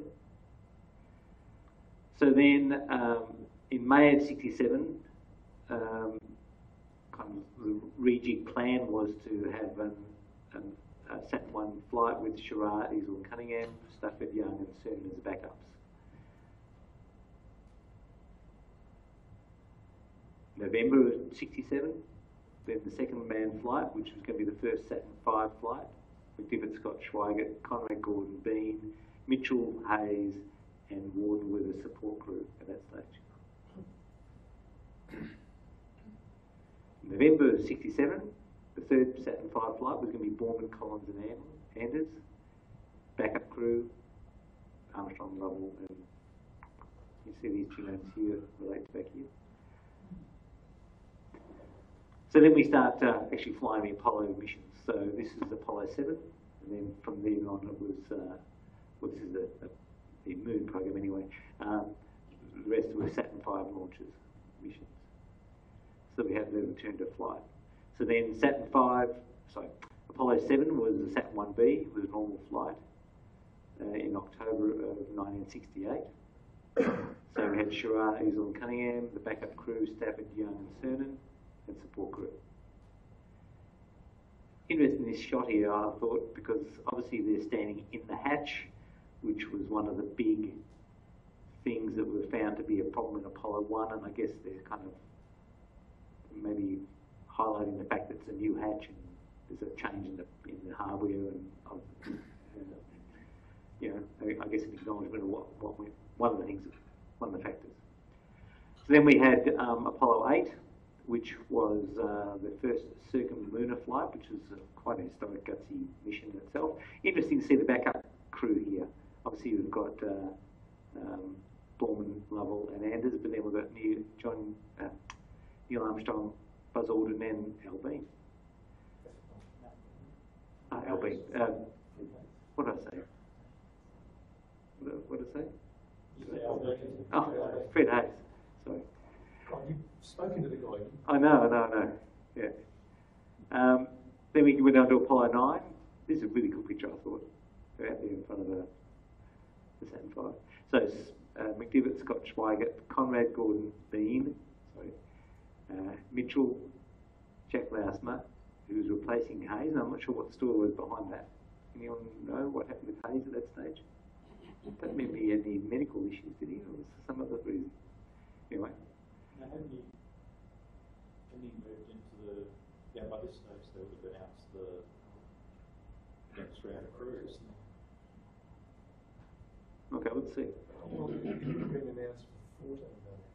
So then, um, in May of sixty-seven, um, kind of the rejig plan was to have an, an, a Saturn one flight with Shirar, Easel and Cunningham, Stafford, Young and Cernan as backups. November of sixty-seven, then the second manned flight, which was going to be the first Saturn five flight, McDivitt, Scott, Schweiger, Conrad, Gordon, Bean, Mitchell, Hayes, and Warden were the support crew at that stage. November of sixty-seven, the third Saturn five flight was going to be Borman, Collins, and Anders. Backup crew crew, Armstrong, Lovell, and you see these two names here relate to back here. So then we start uh, actually flying the Apollo missions. So this is Apollo seven, and then from then on it was, uh, well, this is the, the, the moon program anyway. Um, the rest were Saturn five launches, missions. So we had the return to flight. So then Saturn five, sorry, Apollo seven was the Saturn one B, it was a normal flight uh, in October of nineteen sixty-eight. So we had Schirra, Easel and Cunningham, the backup crew, Stafford, Young and Cernan, and support crew. Interesting in this shot here, I thought, because obviously they're standing in the hatch, which was one of the big things that were found to be a problem in Apollo one, and I guess they're kind of maybe highlighting the fact that it's a new hatch and there's a change in the, in the hardware and, uh, you know, I, I guess an acknowledgement of what, what we, one of the things, one of the factors. So then we had um, Apollo eight, which was uh, the first circumlunar flight, which is uh, quite a historic, gutsy mission in itself. Interesting to see the backup crew here. Obviously, we've got uh, um, Borman, Lovell, and Anders, but then we've got Neil, John, uh, Neil Armstrong, Buzz Aldrin, and Al Bean. Uh, Al Bean. Uh, what did I say? What did I say? You say Al Bean. Oh, Fred Hayes. Sorry. God, you've spoken to the guy. I know, I know, I know. Yeah. Um, then we went on to Apollo nine. This is a really cool picture, I thought. They're out there in front of the, the Saturn five. So uh, McDivitt, Scott Schweigert, Conrad, Gordon, Bean, sorry, uh, Mitchell, Jack Lausmer, who was replacing Hayes. And I'm not sure what the story was behind that. Anyone know what happened with Hayes at that stage? I don't remember he had any medical issues, did he? Or was there some other reason? Anyway. Now, hadn't he, hadn't he moved into the, yeah, by this stage they would have announced the next round of cruise. Okay, let's see. Well, it would have been announced for fourteen.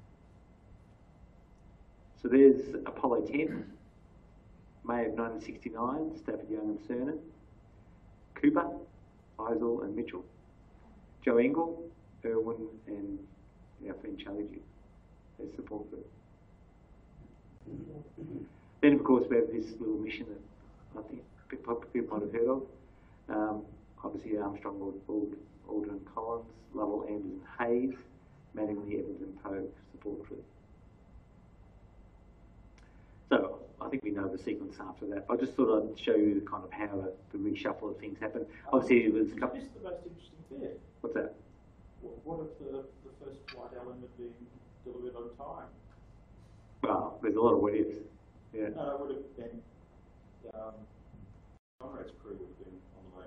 So there's Apollo ten, May of nineteen sixty-nine, Stafford, Young and Cernan, Cooper, Eisel and Mitchell, Joe Engle, Irwin and our friend Charlie G as support group. Then of course we have this little mission that I think people might have heard of. Um, obviously Armstrong, Ald, Aldrin, Collins, Lovell, Anders and Hayes, Mattingly, Evans and Poe support crew. So I think we know the sequence after that. I just thought I'd show you kind of how the, the reshuffle of things happened. Obviously it was a couple. This is the most interesting bit. What's that? What, what if the, the first flight element had been delivered on time? Well, there's a lot of what ifs. Yeah. No, it would have been, um, Conrad's crew would have been on the moon.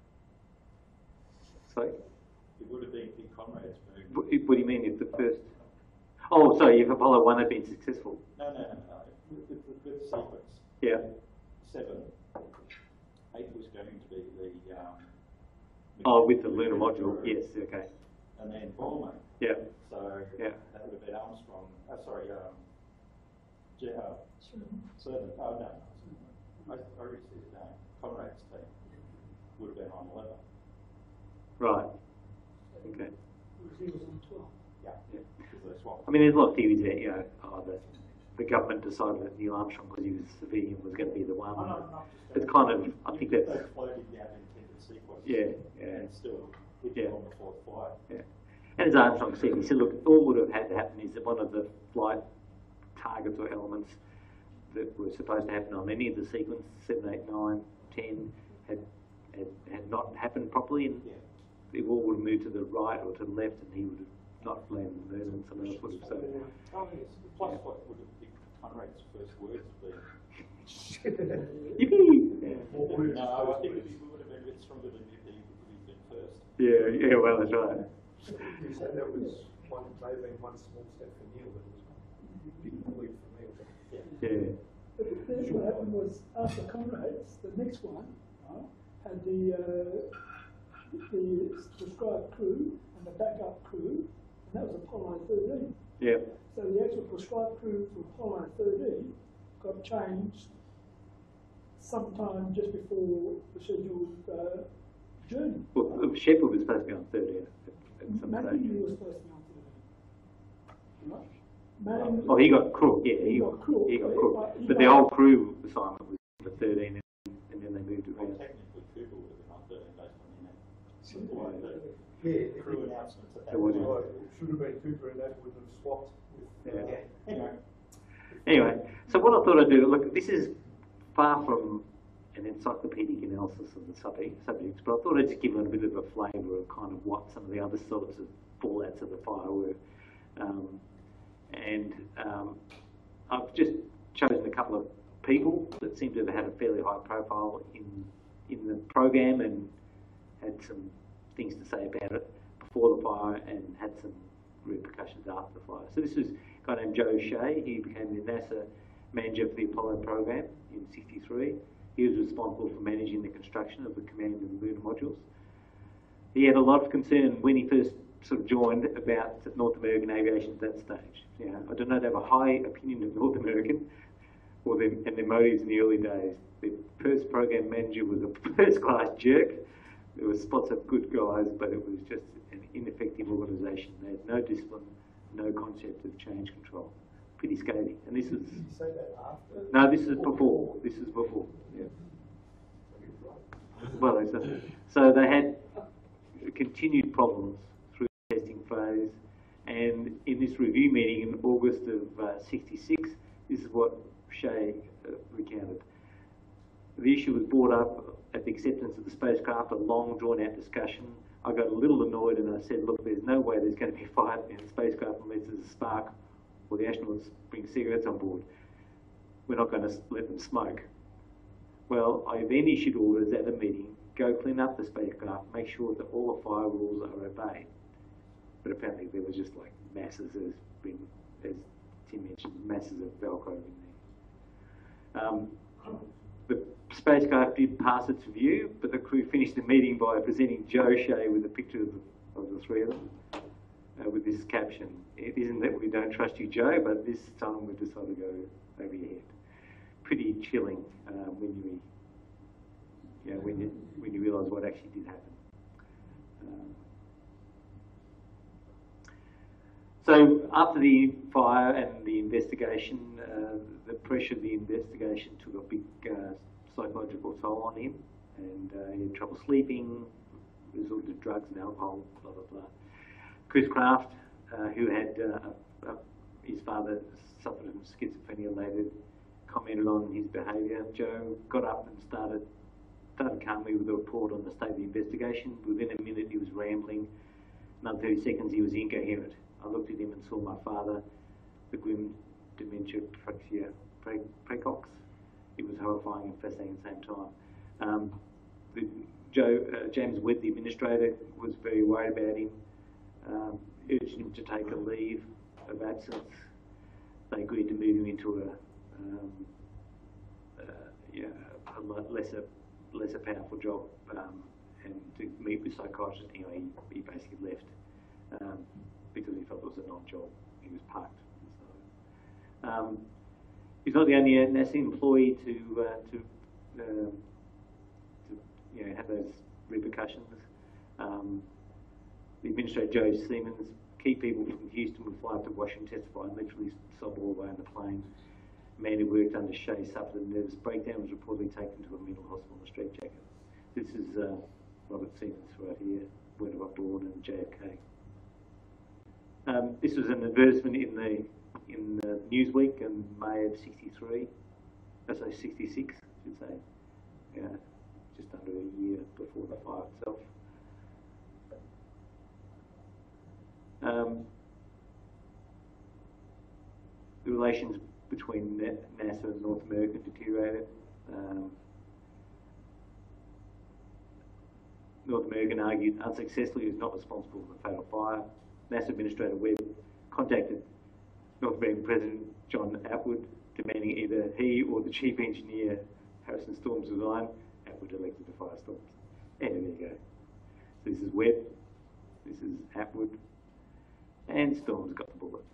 Sorry? It would have been in Conrad's moon. What, what do you mean if the first... Oh, sorry, if Apollo one had been successful. No, no, no, no. With, with, with the sequence. Yeah. Seven. Eight was going to be the... Um, Oh, with the lunar module, yes, okay. And then Borman. Yeah. So yeah. that would have been Armstrong. Uh, sorry, um, J uh, Cernan. Oh no, I, I already said his name. Conrad's team would have been on eleven. Right. Okay. He was on twelve. Yeah. Yeah. Because they swapped. I mean, there's a lot of theories there. You know, oh, the, the government decided that Neil Armstrong, because he was a civilian, was going to be the one. Oh, no, no, it's kind of, I think that's. They floated the unintended sequence. Yeah. Yeah. And still hit yeah. on the fourth flight. Yeah. And as Armstrong said, he said, look, all would have had to happen is that one of the flight targets or elements that were supposed to happen on any of the sequence, seven, eight, nine, ten, had, had, had not happened properly, and yeah. they all would have moved to the right or to the left, and he would have not landed on the moon, and someone else would have. So, oh, yes. Plus, yeah. What would have been Conrad's first words been? Yippee! Yeah. No, I think it would have been a bit stronger than Yippee would have been first. Yeah, yeah, well, that's right. You said that was one, maybe one small step for Neil, but it was one big leap for Neil. Yeah. yeah. But the first what happened was after Conrad's, the next one right, had the uh, the prescribed crew and the backup crew, and that was Apollo thirteen. Yeah. So the actual prescribed crew for Apollo thirteen got changed sometime just before the scheduled uh, journey. Well, Shepherd was supposed to be on thirteen at, at some Matthew stage. was supposed to be on thirteen. Right? Man, Oh, he got Crook, yeah, he, He got Crook, he got but- Crook. but he But the got- whole crew assignment was for thirteen, and, and then they moved it Well, around. technically, Cooper would have been on thirteen based on the Yeah, the crew announcements at that There was point. Right, it should have been Cooper and that would have swapped with. Yeah. Anyway, Anyway, so what I thought I'd do, look, this is far from an encyclopedic analysis of the subject, subjects, but I thought I'd just give it a bit of a flavour of kind of what some of the other sorts of fallouts of the fire were. Um, and um, I've just chosen a couple of people that seem to have had a fairly high profile in in the program and had some things to say about it before the fire and had some repercussions after the fire. So this was a guy named Joe Shea. He became the NASA manager for the Apollo program in sixty-three. He was responsible for managing the construction of the command and lunar modules. He had a lot of concern when he first sort of joined about North American aviation at that stage. You know, I don't know, they have a high opinion of North American or their, and their motives in the early days. The first program manager was a first-class jerk. There were spots of good guys, but it was just an ineffective organisation. They had no discipline, no concept of change control. Pretty scathing. And this is... Did you say that after? No, this is before. This is before. Yeah. Well, it's a, so they had continued problems through the testing phase, and in this review meeting in August of uh, sixty-six, this is what Shea uh, recounted. The issue was brought up at the acceptance of the spacecraft, a long drawn-out discussion. I got a little annoyed and I said, look, there's no way there's going to be a fire in the spacecraft unless there's a spark or the astronauts bring cigarettes on board. We're not going to let them smoke. Well, I then issued orders at the meeting, go clean up the spacecraft, make sure that all the fire rules are obeyed. But apparently there was just like masses, as, been, as Tim mentioned, masses of Velcro in there. Um, the spacecraft did pass its review, but the crew finished the meeting by presenting Joe Shea with a picture of the, of the three of them uh, with this caption: "It isn't that we don't trust you, Joe, but this time we've decided to go over your head." Pretty chilling uh, when you, you know, when you when you realise what actually did happen. Um, so after the fire and the investigation, uh, the pressure of the investigation took a big uh, psychological toll on him, and uh, he had trouble sleeping, resorted to drugs and alcohol, blah blah blah. Chris Kraft, uh, who had uh, a, a, his father suffered from schizophrenia later, commented on his behaviour. Joe got up and started started calmly with a report on the state of the investigation. Within a minute he was rambling. Another thirty seconds he was incoherent. I looked at him and saw my father, the grim dementia praxia pre precox. It was horrifying and fascinating at the same time. Um, the, Joe, uh, James Webb, the administrator, was very worried about him, um, urged him to take a leave of absence. They agreed to move him into a Um, uh, yeah, a lesser, lesser powerful job, um, and to meet with psychiatrists. Anyway, he, he basically left um, because he felt it was a non-job. He was parked. So, um, he's not the only NASA employee to uh, to, um, to you know have those repercussions. Um, the administrator Joe Siemens, key people from Houston would fly up to Washington to testify and literally sob all the way on the plane. Man who worked under Shea suffered a nervous breakdown, was reportedly taken to a mental hospital in a straitjacket. This is uh, Robert Siemens right here, Word of Upbourne and J F K. Um, this was an advertisement in the in the Newsweek in May of sixty-three, uh, sorry, sixty-six, I should say. Yeah, just under a year before the fire itself. Um, the relations between NASA and North America deteriorated. Um, North American argued unsuccessfully he was not responsible for the fatal fire. NASA Administrator Webb contacted North American President John Atwood, demanding either he or the Chief Engineer Harrison Storms resign. Atwood elected to fire Storms. And there you go. So this is Webb, this is Atwood, and Storms got the bullet.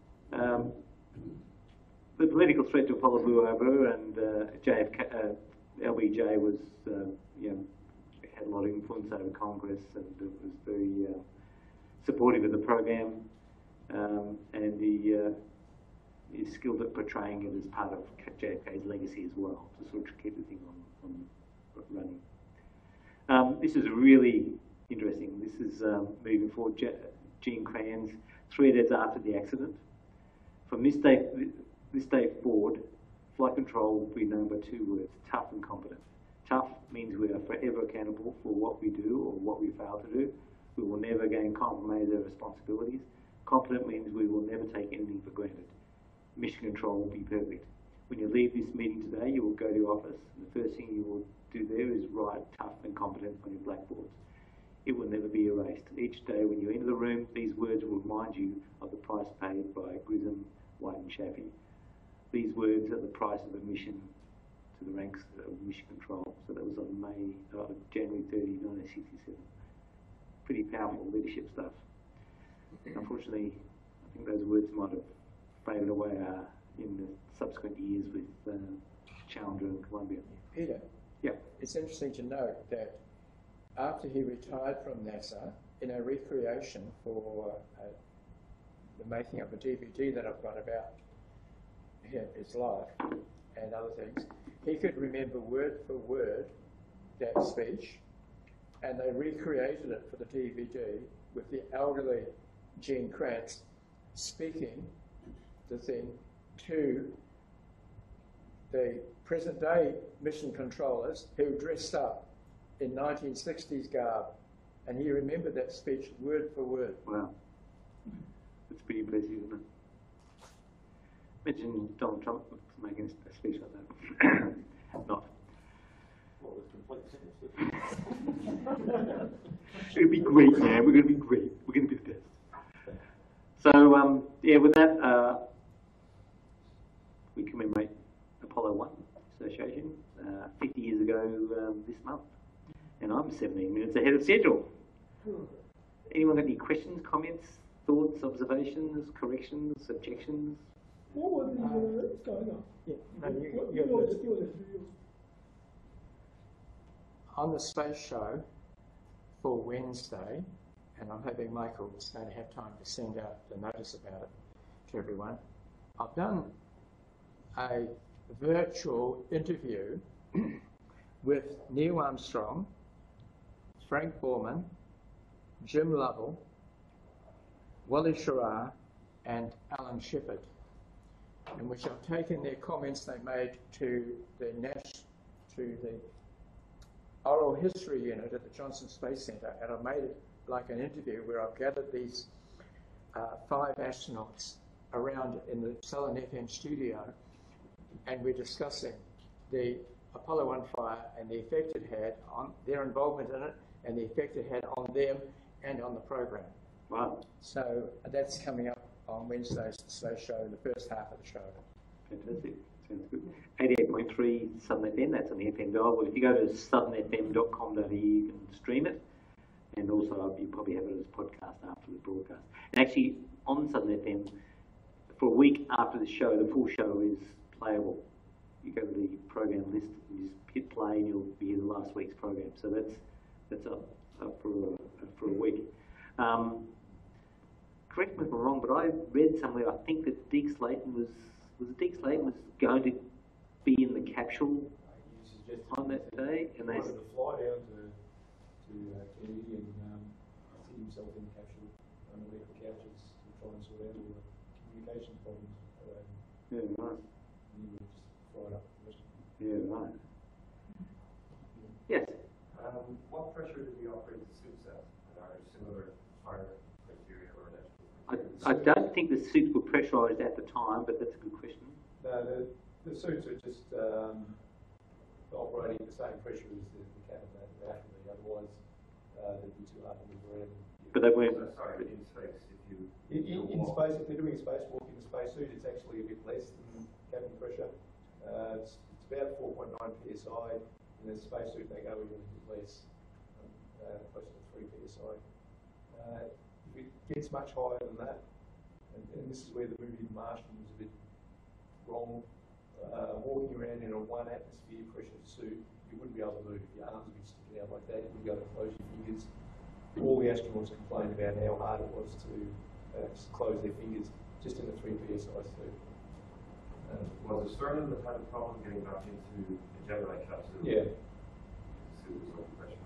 Um, the political threat to Apollo blew over, and uh, J F K, uh, L B J was, uh, you know, had a lot of influence over Congress, and it was very uh, supportive of the program, um, and he uh, is skilled at portraying it as part of J F K's legacy as well, to sort of keep the thing on, on running. Um, this is really interesting. This is um, moving forward. Gene Kranz, three days after the accident. From this day, this day forward, flight control will be known by two words: tough and competent. Tough means we are forever accountable for what we do or what we fail to do. We will never again compromise our responsibilities. Competent means we will never take anything for granted. Mission control will be perfect. When you leave this meeting today, you will go to your office, and the first thing you will do there is write tough and competent on your blackboards. It will never be erased. Each day when you enter the room, these words will remind you of the price paid by Grissom, White and Chaffee. These words are the price of admission to the ranks of mission control. So that was on May, uh, January thirtieth, nineteen sixty-seven. Pretty powerful leadership stuff. Unfortunately, I think those words might have faded away uh, in the subsequent years with uh, Challenger and Columbia. Peter, yeah. It's interesting to note that after he retired from NASA, in a recreation for uh, the making of a D V D that I've got about him, his life and other things, he could remember word for word that speech, and they recreated it for the D V D with the elderly Gene Kranz speaking the thing to the present day mission controllers who dressed up in nineteen sixties garb, and he remembered that speech word for word. Wow. That's pretty impressive, isn't it? Imagine Donald Trump making a speech like that. Not. What was complete sentence? It's going to be great, man. We're going to be great. We're going to be the best. So, um, yeah, with that, uh, we commemorate Apollo one Association uh, fifty years ago um, this month. And I'm seventeen minutes ahead of schedule. Anyone got any questions, comments, thoughts, observations, corrections, objections? What was the, uh, going on? Yeah, no, you, What- you, yours- you, yours- yours. on the space show for Wednesday, and I'm hoping Michael's going to have time to send out the notice about it to everyone, I've done a virtual interview with Neil Armstrong, Frank Borman, Jim Lovell, Wally Schirra, and Alan Shepard, in which I've taken their comments they made to the Nash, to the Oral History Unit at the Johnson Space Centre, and I've made it like an interview where I've gathered these uh, five astronauts around in the Southern F M studio, and we're discussing the Apollo one fire and the effect it had on their involvement in it, and the effect it had on them and on the program. Wow. So that's coming up on Wednesday's Space Show, the first half of the show. Fantastic. Sounds good. eighty-eight point three Southern F M, that's on the F M dial. Well, if you go to southern f m dot com dot a u, you can stream it. And also, you probably have it as a podcast after the broadcast. And actually, on Southern F M, for a week after the show, the full show is playable. You go to the program list, and you just hit play, and you'll be in last week's program. So that's that's up, up for a, for a week. Um, correct me if I'm wrong, but I read somewhere, I think that Deke Slayton was, was it Deke Slayton was going to be in the capsule on that day, and they wanted to fly down to to uh, Kennedy and um, sit himself in the capsule underneath the couches to try and sort out all the communication problems around. yeah, right. And he would just fly it up the rest of them. Yeah, right. Yes. Um, what pressure did you operate the suits at? Are similar fire criteria or that? I, I don't think the suits were pressurised at the time, but that's a good question. No, the, the suits are just um, operating at the same pressure as the, the cabin naturally, otherwise uh, they'd be too hard to move around. But they weren't. So, sorry, in space, if you. In, in, in walk- space, if they're doing a spacewalk in a spacesuit, it's actually a bit less than cabin pressure. Uh, it's, it's about four point nine P S I. In a spacesuit, they go even a bit less, um, uh, closer to three P S I. Uh, if it gets much higher than that, and, and this is where the movie The Martian was a bit wrong, uh, walking around in a one atmosphere pressure suit, you wouldn't be able to move. Your arms would be sticking out like that. You wouldn't be able to close your fingers. All the astronauts complained about how hard it was to uh, close their fingers just in a three P S I suit. Um, was Australia that had a problem getting back into the Gemini capsule? Yeah. The suit was under pressure.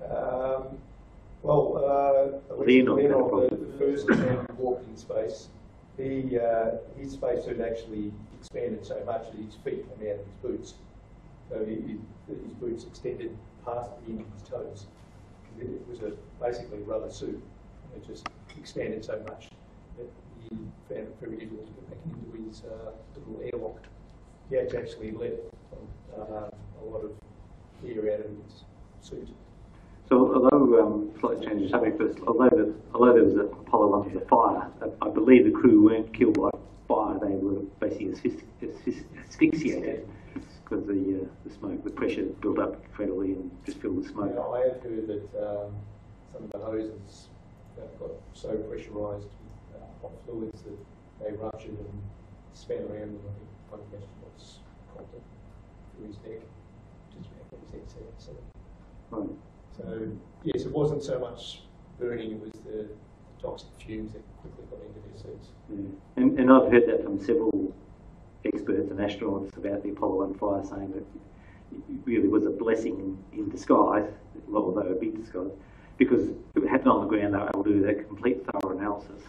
Um, well, uh, Leonard had a Leonard, problem. the, the first man who walked in space, he, uh, his spacesuit actually expanded so much that his feet came out of his boots. So he, he, his boots extended past the end of his toes. It, it was a basically a rubber suit. It just expanded so much that he found it very difficult to get back into his uh, little airlock. He had to actually let uh, a lot of air out of his suit. So although, um, slightly change the subject first, although, the, although there was a Apollo one was a fire, I, I believe the crew weren't killed by fire, they were basically asphyxi asphyxi asphyxiated because the, uh, the smoke, the pressure built up incredibly and just filled with smoke. Yeah, I have heard that um, some of the hoses uh, got so pressurised with uh, hot fluids that they ruptured and span around them. I think one astronaut's cocked it through his neck, just about his head set. So. Right. So, yes, it wasn't so much burning, it was the toxic fumes that quickly got into their suits. Yeah. And, and I've heard that from several experts and astronauts about the Apollo one fire, saying that it really was a blessing in, in disguise, although a big disguise, because if it happened on the ground, they were able to do that complete thorough analysis.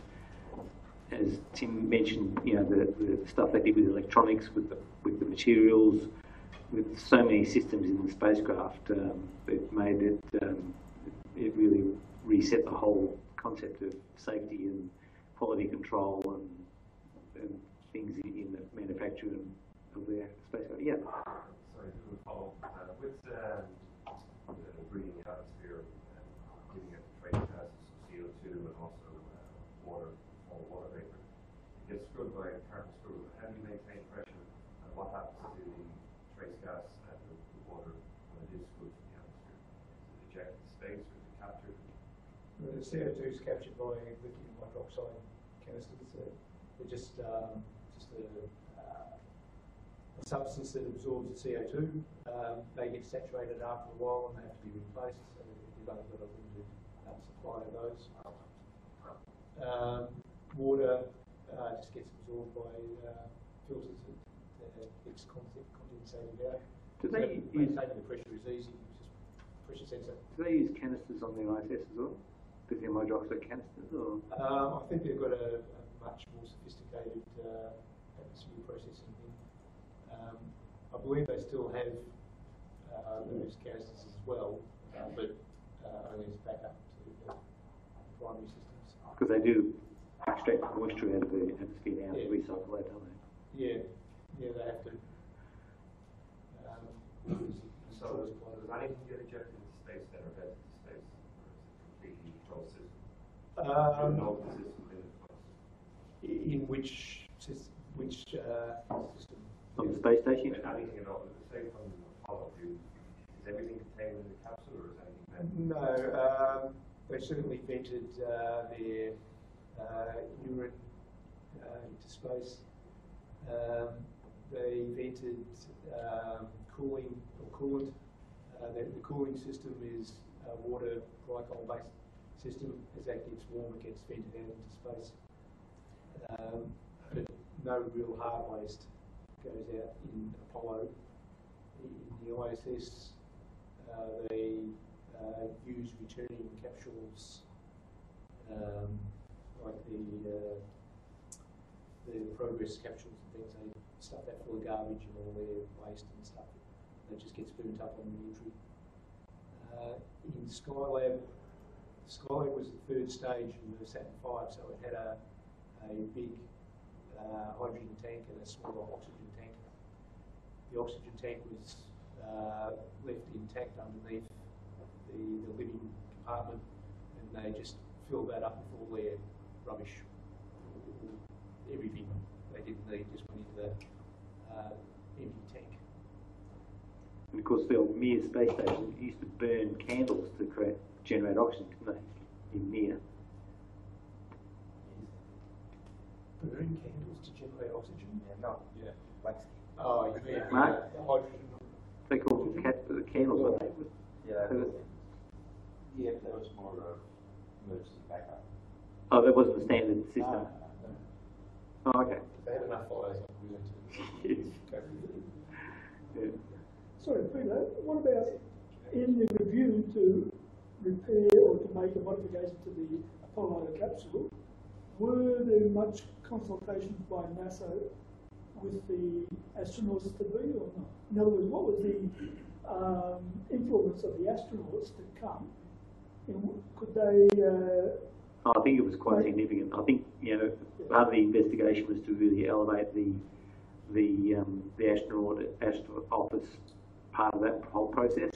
As Tim mentioned, you know, the, the stuff they did with electronics, with the, with the materials, with so many systems in the spacecraft, um, it made it, um, it really reset the whole concept of safety and quality control and, and things in, in the manufacture of the spacecraft. Yeah. Sorry, to follow uh, with um, the breathing atmosphere, uh, giving it trace gases, C O two, and also uh, water or water vapor. It gets screwed by a carbon screw. How do you maintain pressure, and what happens to the trace gas and the, the water when it is screwed to the atmosphere? Is it ejected to space or is it captured? The C O two is captured by lithium hydroxide canisters. They're, they're just um, just a, uh, a substance that absorbs the C O two. Um, they get saturated after a while and they have to be replaced. So you've only got a limited uh, supply of those. Um, water uh, just gets absorbed by uh, filters that, that gets condensated out. Do So they use, maintaining the pressure is easy. It's just pressure sensor. do they use canisters on their I S S as well? Lithium hydroxide canisters? Or? Um, I think they've got a, a much more sophisticated uh, atmosphere processing thing. Um, I believe they still have uh, those canisters as well, uh, but uh, only as backup to the primary systems. Because they do extract moisture out of the atmosphere now Yeah. to recycle that, don't they? Yeah, yeah, they have to. Um, So, does anything get ejected into space then or headed to space? Or is it completely closed system? Um, No system in it. in which sys- which uh, system? On the space station? If anything at all, say from Apollo, do is everything contained in the capsule or is anything meant? No, um, they certainly vented uh, their uh, urine uh, into space. Um, they vented um, cooling or coolant. Uh, the, the cooling system is a water glycol-based system. As that gets warm, it gets vented out into space. Um, but no real hard waste goes out in Apollo. In the I S S, uh, they uh, use returning capsules, um, like the uh, the Progress capsules and things. They stuff that full of garbage and all their waste and stuff. That just gets burnt up on the entry. Uh, in Skylab, Skylab was the third stage of the Saturn five, so it had a a big uh, hydrogen tank and a smaller oxygen tank. The oxygen tank was uh, left intact underneath the, the living compartment, and they just filled that up with all their rubbish, everything they didn't need just went into the uh, empty tank. And of course, the old Mir space station used to burn candles to create generate oxygen, didn't they? In Mir. Burn candles to generate oxygen? Yeah, no, Yeah. wax, Oh, you mean Mark? uh, the hydrogen? They call them cat, the candles, weren't they? Yeah, Who was- yeah, that was more of emergency backup. Oh, that wasn't the standard system. No, no, no. Oh, okay. If they had enough fires, I'm willing to go for it. Yeah. Sorry, Peter, what about in the review to repair or to make a modification to the Apollo capsule, were there much consultations by NASA with the astronauts to be or not? In other words, what was the um, influence of the astronauts to come? And could they... Uh, Oh, I think it was quite significant. I think, you know, part of the investigation was to really elevate the the um, the astronaut astronaut office part of that whole process,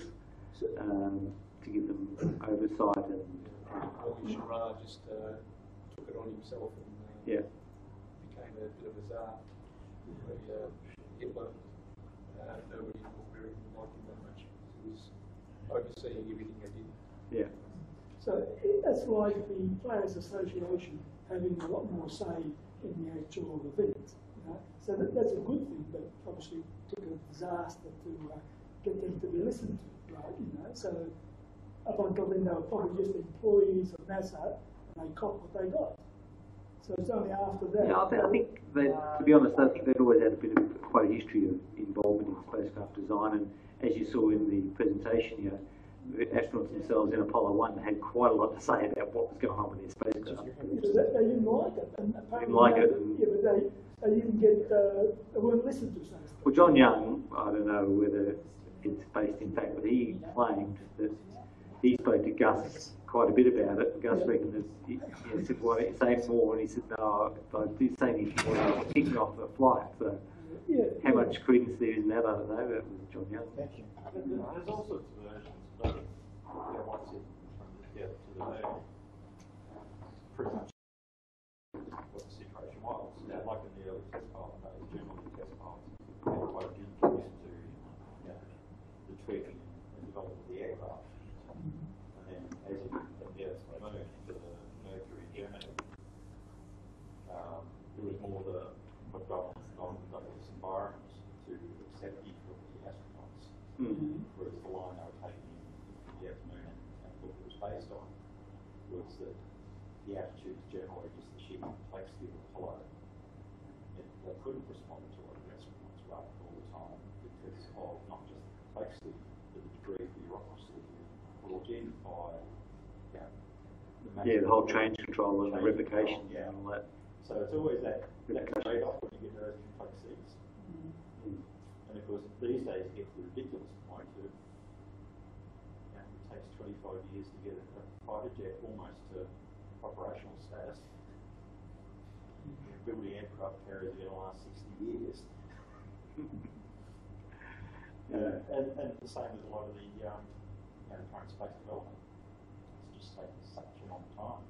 um, to give them oversight and. Well, Sharad just uh, took it on himself and uh, Yeah. became a bit of a czar. But, uh, Hitler, uh, nobody really liked him that much. He was overseeing everything they did. Yeah. So that's like the Players Association having a lot more say in the actual event. You know? So that, that's a good thing, but obviously took a disaster to uh, get them to be listened to, right? You know, so up until then they were probably just employees of NASA and they copped what they got. So it's only after that. Yeah, I think, I think that, to be honest, I think they'd always had a bit of quite a history of involvement in spacecraft design, and as you saw in the presentation, you know, the astronauts themselves in Apollo one had quite a lot to say about what was going on with their spacecraft. Yeah, they, they didn't like it. And Didn't like they, it. Yeah, but they, they didn't get, uh, they weren't listened to, so to speak. Well, John Young, I don't know whether it's based in fact, but he claimed that he spoke to Gus quite a bit about it. And Gus Yeah. reckoned that he, he said, "Well, say more," and he said, "No, if I do say anything more, I'll kick me off the flight." So, Yeah, how yeah. much credence there is in that, I don't know. That was John Young. Thank you. There's all sorts of versions, but you know, once it from the earth to the moon, pretty much what the situation was. Now, like in the early test pilot days, generally the test pilots everybody didn't get used to, you know, the tweaking and development of the aircraft. And then as you get from the earth to the moon into the Mercury journey, um, it was more the McDonald's non-Douglas environment to accept the input of the astronauts. Mm-hmm. Whereas the line they were taking in from the Earth, Moon and, and what it was based on was that the attitudes generally just the sheer complexity of Apollo. It, they couldn't respond to what the astronauts were up all the time because of not just the complexity, but the degree of bureaucracy brought in by you know, the Yeah, the whole change control and the change replication control, yeah. and all that. So it's always that, that Replication. trade-off when you get to those complexities. Mm. And of course, these days you get to the ridiculous point of, you know, it takes twenty-five years to get a, a fighter jet almost to operational status. Building aircraft carriers are going to last sixty years. uh, and, and the same with a lot of the um, you know, current space development. It's just taking such a long time.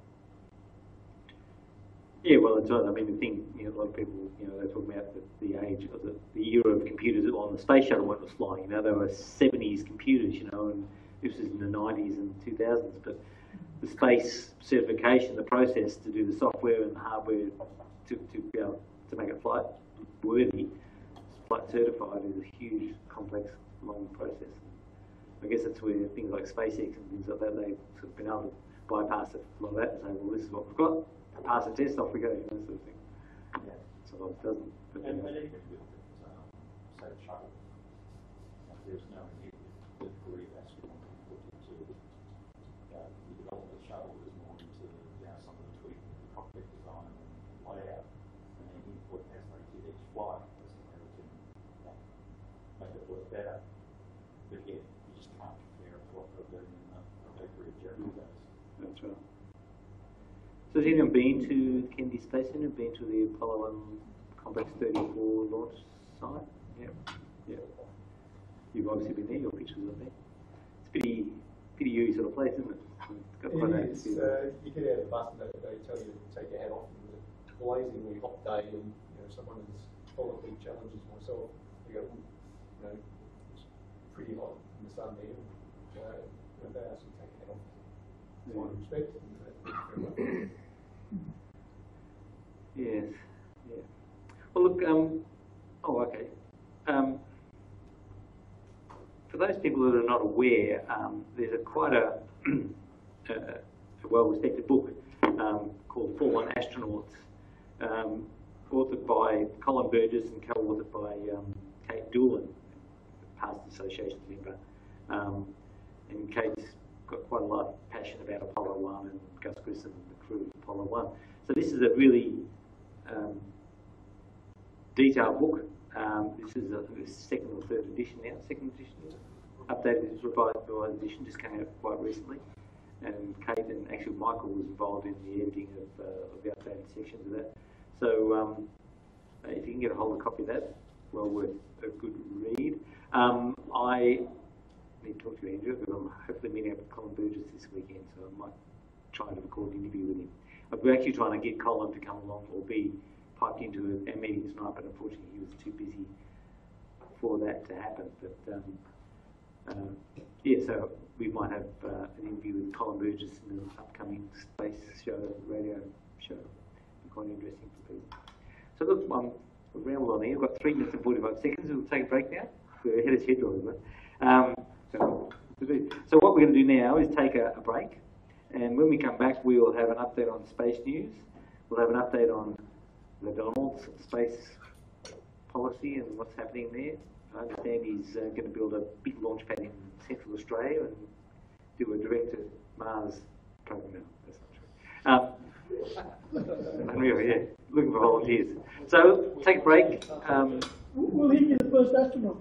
Yeah, well, it's right. I mean, the thing, you know, a lot of people, you know, they're talking about the, the age of the, the era of computers on the space shuttle when it was flying. You know, there were seventies computers, you know, and this was in the nineties and two thousands. But the space certification, the process to do the software and the hardware to, to be able to make it flight worthy, flight certified, is a huge, complex, long process. I guess that's where things like SpaceX and things like that, they've sort of been able to bypass it, a lot of that, and say, well, this is what we've got. Pass the test, off we go, you know, sort of thing. Yeah. So it doesn't. But And, anyway. and even with um, say the shuttle, uh, there's no need the degree of astronauts put into uh, the development of the shuttle is more into you know, some of the tweaking of the cockpit design and layout, and then input as they did each flight as to how we can you know, make it work better. But again, you just can't compare it to what they're doing in the Mercury journey days. That's right. So has anyone been to the Kennedy Space Center, been to the Apollo one Complex thirty-four launch site? Yeah. Yeah. You've obviously been there, your pictures are there. It's a pretty, pretty eerie sort of place, isn't it? It's got quite a It is. Uh, you get out of the bus and they, they tell you to take your hat off. It was a blazingly hot day, and you know someone as full of big challenges myself, you go, you know, it's pretty hot in the sun there. Uh, you know, they ask you to take your hat off. Yeah. Fine respect. And, uh, very much. Yes. Yeah. Well, look. Um. Oh, okay. um, for those people that are not aware, um, there's a quite a, a, a well-respected book um, called Fallen Astronauts, um, authored by Colin Burgess and co-authored by um, Kate Doolan, past association member. Um, and Kate's got quite a lot of passion about Apollo one and Gus Grissom and the crew of Apollo one. So this is a really um, detailed book. Um, this is a, a second or third edition now. Second edition, updated, revised, revised edition, just came out quite recently. And Kate and actually Michael was involved in the editing of, uh, of the updated sections of that. So um, if you can get a hold of a copy of that, well worth a good read. Um, I need to talk to you, Andrew, because I'm hopefully meeting up with Colin Burgess this weekend, so I might try to record an interview with him. We're actually trying to get Colin to come along or be piped into a, a meeting tonight, but unfortunately he was too busy for that to happen. But um, uh, yeah, so we might have uh, an interview with Colin Burgess in an upcoming space show, radio show. It'll be quite interesting for people. So look, I'm rambled on here. I've got three minutes and forty-five seconds. We'll take a break now. We're ahead of schedule, isn't it? Um, so, so what we're going to do now is take a, a break. And when we come back, we will have an update on space news. We'll have an update on the Donald's space policy and what's happening there. I understand he's uh, going to build a big launch pad in Central Australia and do a direct-to-Mars program. That's not true. Um, unreal, yeah. Looking for volunteers. So, take a break. Um, Will he be the first astronaut?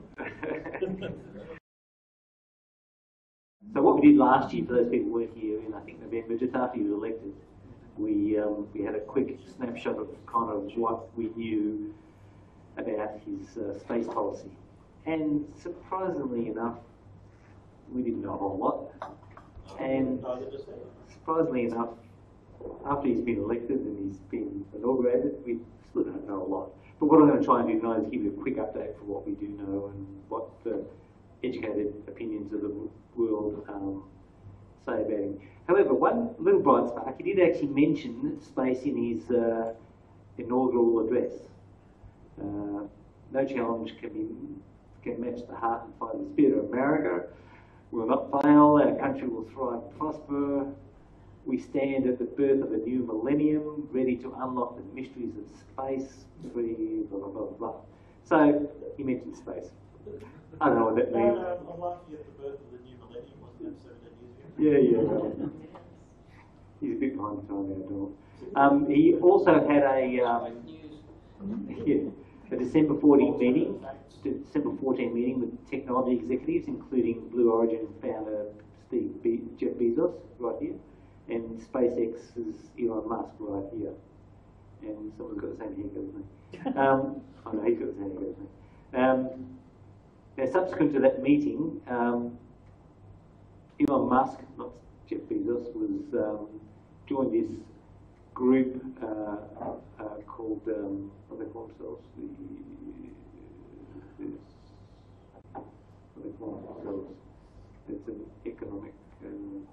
So what we did last year, for those people who weren't here in, I think, November, just after you were elected, we um, we had a quick snapshot of kind of what we knew about his uh, space policy. And surprisingly enough, we didn't know a whole lot. And surprisingly enough, after he's been elected and he's been inaugurated, we still don't know a lot. But what I'm going to try and do now is give you a quick update for what we do know and what the educated opinions of the world um, say about him. However, one little bright spark, he did actually mention space in his uh, inaugural address. Uh, no challenge can be can match the heart and fight the spirit of America. We will not fail. Our country will thrive and prosper. We stand at the birth of a new millennium, ready to unlock the mysteries of space. Free, blah blah blah blah. So he mentioned space. I don't know what that means. Uh, I'm laughing at the birth of the new millennium, wasn't that seventeen years ago? Yeah, yeah. He's a bit behind the time now, Donald. Um, he also had a, um, yeah, a December fourteenth meeting, December fourteenth meeting with technology executives, including Blue Origin founder Steve Be Jeff Bezos, right here, and SpaceX's Elon Musk, right here. And someone's got the same haircut as me. Um, I know he's got the same haircut as me. Um, Now, subsequent to that meeting, um, Elon Musk, not Jeff Bezos, was um, joined this group uh, uh, called, um, what do they call themselves? The, this, what do they call themselves? It's an economic. Um,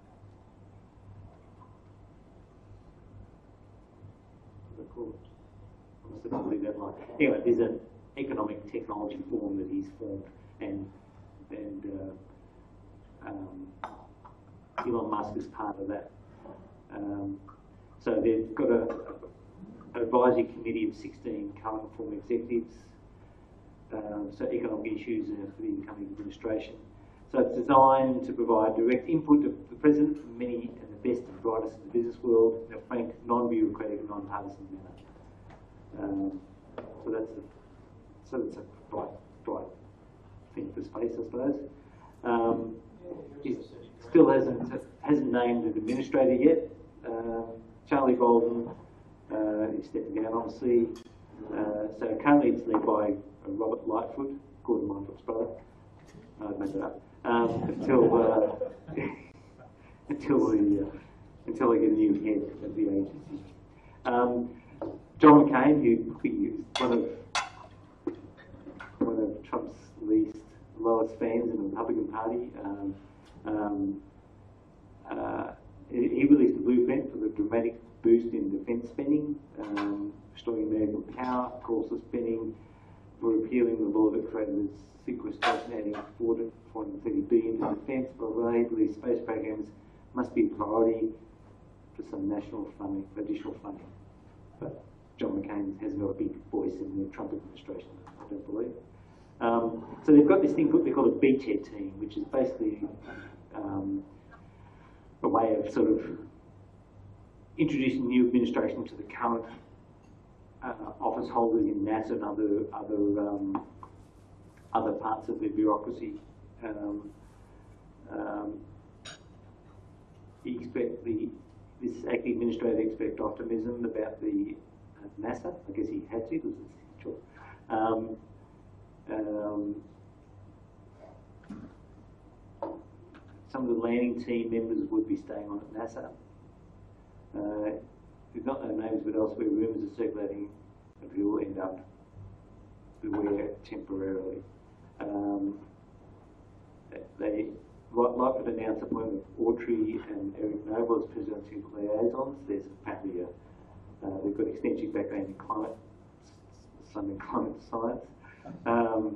what do they call it? I must have read that line. Anyway, there's an economic technology forum that he's formed, and and uh, um, Elon Musk is part of that. Um, so they've got a, an advisory committee of sixteen current and former executives. Um, so economic issues for the incoming administration. So it's designed to provide direct input to the president from many and the best and brightest in the business world in a frank, non-bureaucratic, non-partisan manner. Um, so that's the So it's a bright, bright thing for space, I suppose. Um, he still hasn't hasn't named an administrator yet. Um, Charlie Bolden uh, is stepping down, obviously. Uh, so currently it's led by uh, Robert Lightfoot, Gordon Lightfoot's brother. I'd make it up. Um, until uh, until the uh, until they get a new head of the agency. Um, John McCain, who is one of one of Trump's least lowest fans in the Republican Party. Um, um, uh, he released a blueprint for the dramatic boost in defence spending, um, restoring American power, of course, spending for repealing the law that created the sequestration, adding four hundred thirty billion to defence, but I believe space programs must be a priority for some national funding, for additional funding. But John McCain hasn't got a big voice in the Trump administration, I don't believe. Um, so they've got this thing they call a B T E D team, which is basically um, a way of sort of introducing new administration to the current uh, office holders in NASA and other other um, other parts of the bureaucracy. Um, um, you expect the this acting administrator expect optimism about the uh, NASA. I guess he had to because it's short. Um, um, some of the landing team members would be staying on at NASA. Uh, we've not known names, but elsewhere rumours are circulating of who will end up where temporarily. Um, they like, like to announce appointment of Audrey and Eric Noble as presidential liaisons. There's apparently a, uh, they've got extensive background in climate, some in climate science. Um,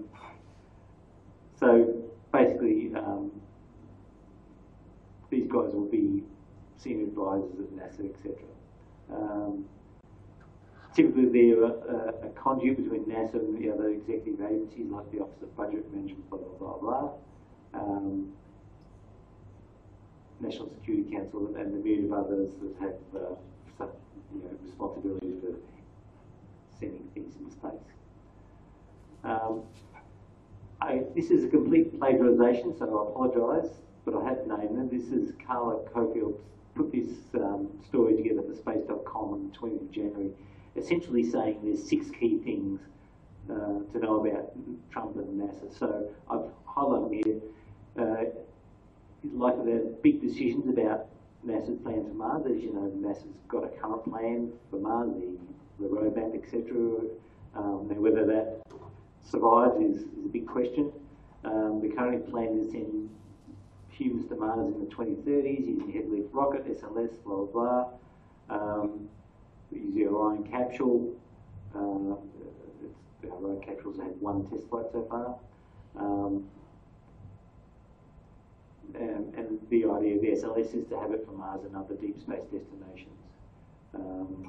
so basically, um, these guys will be senior advisors at NASA, et cetera. Um, typically, they're a, a conduit between NASA and the other executive agencies, like the Office of Budget Management, blah blah blah blah. Um, National Security Council and the myriad of others that have uh, some, you know, responsibilities for sending things into space. Um, I, this is a complete plagiarisation, so I apologise, but I have named them. This is Carla Cofield put this um, story together for space dot com on the twentieth of January, essentially saying there's six key things uh, to know about Trump and NASA. So I've highlighted here, uh, like the big decisions about NASA's plan for Mars. As you know, NASA's got a current plan for Mars, the, the roadmap, et cetera. Um, and whether that survives is, is a big question. Um, the current plan is to send humans to Mars in the twenty thirties using heavy lift rocket, S L S, blah blah blah. Um, we use the Orion capsule. Uh, the Orion capsules have had one test flight so far. Um, and, and the idea of the S L S is to have it for Mars and other deep space destinations. Um,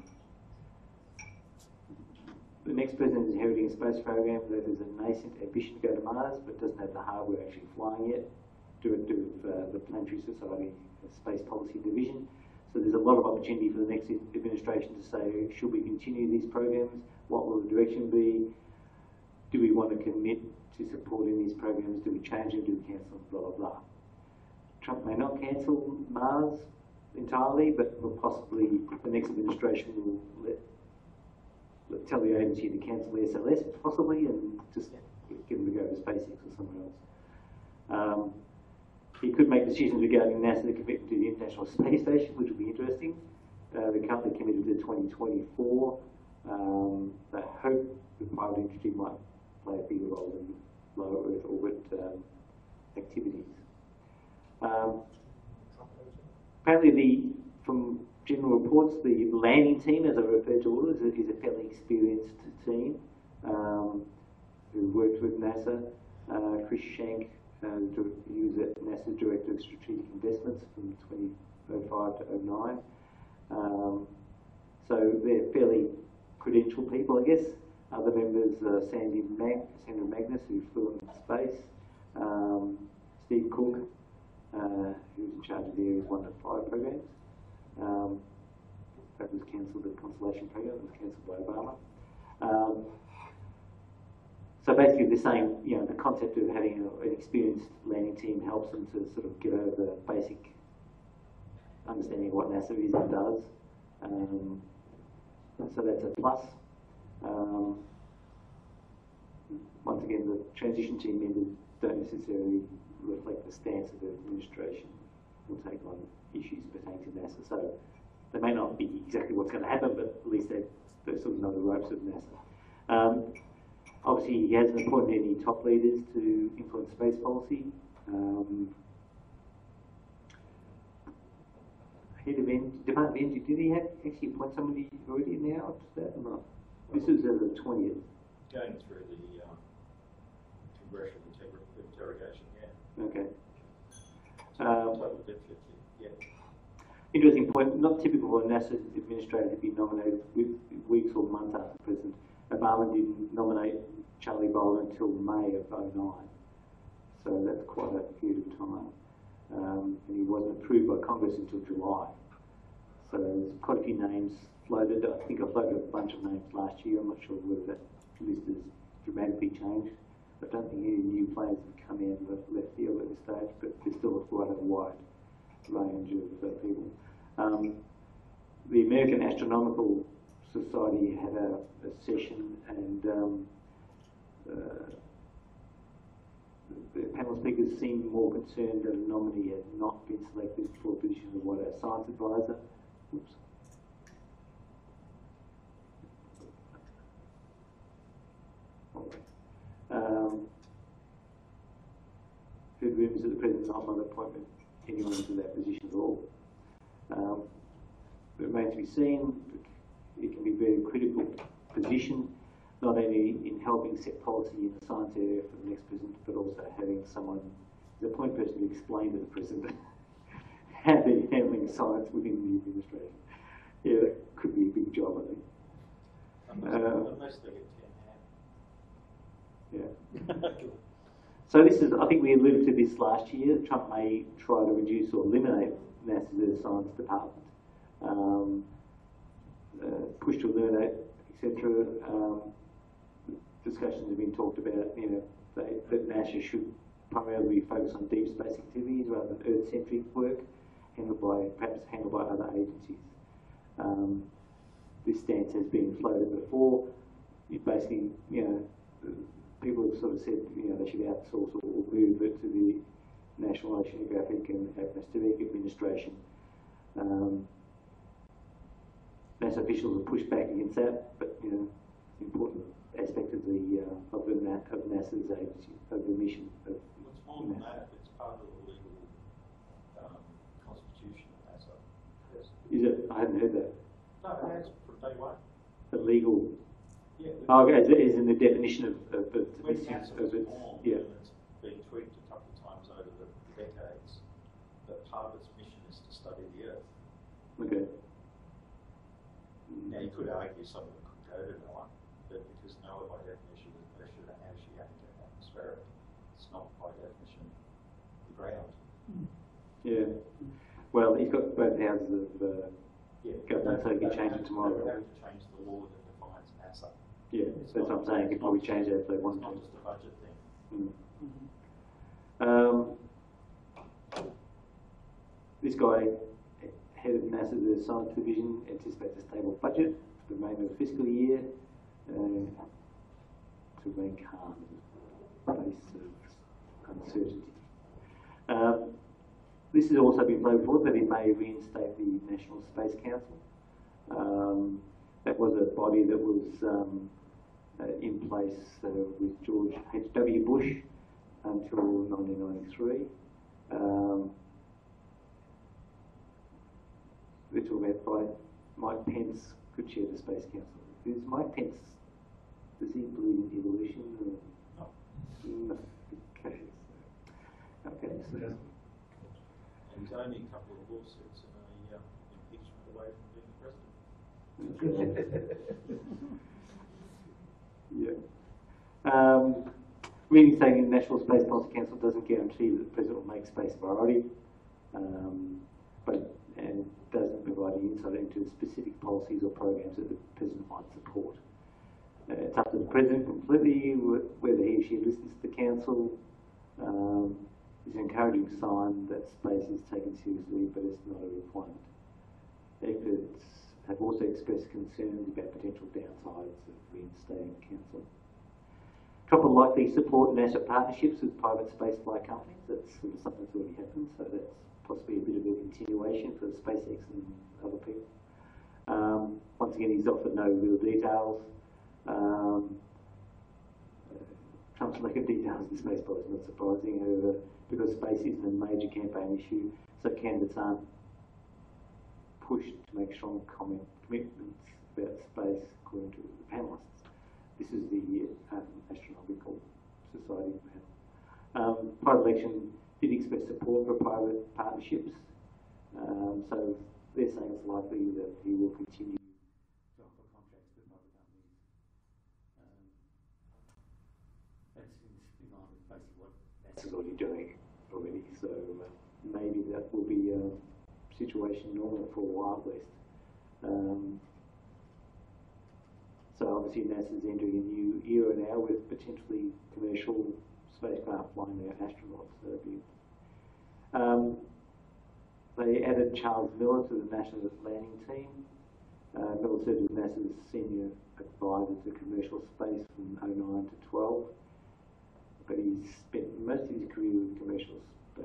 the next president is inheriting a space program that is a nascent ambition to go to Mars, but doesn't have the hardware actually flying yet. Director of uh, the Planetary Society Space Policy Division. So there's a lot of opportunity for the next administration to say, should we continue these programs? What will the direction be? Do we want to commit to supporting these programs? Do we change them? Do we cancel them? Blah, blah, blah. Trump may not cancel Mars entirely, but will possibly, the next administration will let, let tell the agency to cancel the S L S, possibly, and just give them to go to SpaceX or somewhere else. Um, He could make decisions regarding NASA commitment to the International Space Station, which would be interesting. Uh, they're currently committed to twenty twenty-four. Um, they hope the private industry might play a bigger role in low Earth orbit um, activities. Um, apparently, the from general reports, the landing team, as I referred to all, is a, is a fairly experienced team um, who worked with NASA. Uh, Chris Shank, and he was at NASA's Director of Strategic Investments from twenty oh five to oh nine. Um, so they're fairly credentialed people, I guess. Other members, uh, Sandy Mag Sandra Magnus, who flew in space. Um, Steve Cook, uh, who was in charge of the Ares one to five programs. Um, that was cancelled, the Constellation program was cancelled by Obama. Um, So basically they're saying, you know, the concept of having a, an experienced landing team helps them to sort of get over the basic understanding of what NASA is and does. Um, so that's a plus. Um, once again, the transition team members don't necessarily reflect the stance of the administration will take on issues pertaining to NASA. So they may not be exactly what's going to happen, but at least they, they sort of know the ropes of NASA. Um, Obviously, he hasn't appointed any top leaders to influence space policy. Um, head of en Department of Energy, did he have actually appoint somebody already now to that or not? This is as of the twentieth. going through the um, congressional inter- interrogation, yeah. Okay. Um, Um, total debt fifty, yeah. Interesting point. Not typical for a NASA administrator to be nominated with weeks or months after the president. Obama didn't nominate Charlie Bolden until May of oh nine, so that's quite a period of time. Um, and he wasn't approved by Congress until July. So there's quite a few names floated. I think I floated a bunch of names last year. I'm not sure whether that list has dramatically changed. I don't think any new players have come in left, left field at this stage, but there's still a quite a wide range of uh, people. Um, the American Astronomical Society had a, a session, and um, uh, the panel speakers seemed more concerned that a nominee had not been selected for a position of what, a science advisor. Oops. Um, heard rumours that the President not might appoint anyone into that position at all. Um, it remains to be seen. It can be a very critical position, not only in helping set policy in the science area for the next president, but also having someone, the point person, to explain to the president how they're handling science within the administration. Yeah, that could be a big job, I think. Unless, Uh, unless they get ten Yeah. So this is, I think we alluded to this last year. Trump may try to reduce or eliminate NASA's science department. Um, uh, push to eliminate, et cetera. Um, discussions have been talked about, you know, they, that NASA should primarily focus on deep space activities rather than Earth-centric work, handled by, perhaps handled by other agencies. Um, this stance has been floated before. It basically, you know, people have sort of said, you know, they should outsource or, or move it to the National Oceanographic and Atmospheric Administration. Um, NASA officials have pushed back against that, but you know, it's an important aspect of the uh, of the Na of NASA's agency, of the mission. Of What's more than that, it's part of the legal um, constitution of NASA. Yes. Is it? I hadn't heard that. No, it has from day one. The legal. Yeah. Oh, okay, as, as in the definition of, of, of, When its, NASA of was its, formed, yeah. and it's been tweaked a couple of times over the decades, that part of its mission is to study the Earth. Okay. Now, you could argue some of it could go to Noah, but because Noah, by definition, is measured an oceanic and atmospheric, it's not by definition the ground. Yeah. Well, he's got both houses of uh, Yeah, government, so he can they change have it to- tomorrow. They would have to change the law that defines NASA. Yeah, It's that's what not- I'm saying. He it's could probably not change just- it if they It's wanted not to. just a budget thing. Mm. Um, this guy, head of NASA's science division, anticipates a stable budget for the remainder of the fiscal year uh, to remain calm in the face of uncertainty. Um, this has also been floated forward that he may reinstate the National Space Council. Um, that was a body that was um, uh, in place uh, with George H W Bush until nineteen ninety-three. Um, we're talking about by Mike Pence could chair the Space Council. Is Mike Pence, does he believe in evolution? Or? No. No. Okay. So, okay. So. And he's only a couple of lawsuits and a um, impeachment away from being president. Yeah. Um, really saying the National Space Policy Council doesn't guarantee that the President will make space a priority, um, but and doesn't provide any insight into specific policies or programs that the President might support. Uh, it's up to the President completely whether he or she listens to the Council. Um, it's an encouraging sign that space is taken seriously, but it's not a requirement. Experts have also expressed concerns about potential downsides of reinstating the Council. Trump will likely support NASA partnerships with private spaceflight companies. That's sort of something that's already happened, so that's possibly a bit of a continuation for SpaceX and other people. Um, once again, he's offered no real details. Um, uh, Trump's lack of details in space policy is not surprising, however, because space isn't a major campaign issue, so candidates aren't pushed to make strong comment, commitments about space, according to the panelists. this is the um, Astronomical Society panel. Um, private election did express support for private partnerships, um, so they're saying it's likely that he will continue to offer contracts to private companies. Um, that's in line with basically what NASA's already doing already, so uh, maybe that will be a situation normal for a while at least. Um, so obviously NASA's entering a new era now with potentially commercial spacecraft flying their astronauts. So that'd be, um, they added Charles Miller to the NASA landing team. Uh, Miller served as NASA's senior advisor to commercial space from oh nine to twelve, but he's spent most of his career with commercial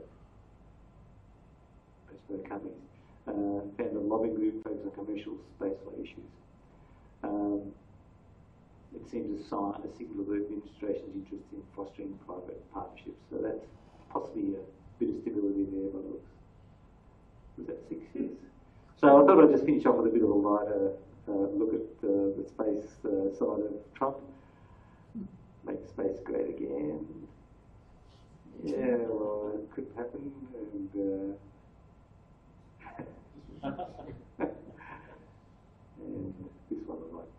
space companies. Uh, found a lobbying group focused on commercial spaceflight issues. Um, it seems a sign, a signal of the administration's interest in fostering private partnerships. So that's possibly a bit of stability there by the looks. Was that six years? So I thought I'd just finish off with a bit of a lighter uh, look at uh, the space uh, side of Trump. Make space great again. Yeah, well, it could happen, and uh, and this one I like.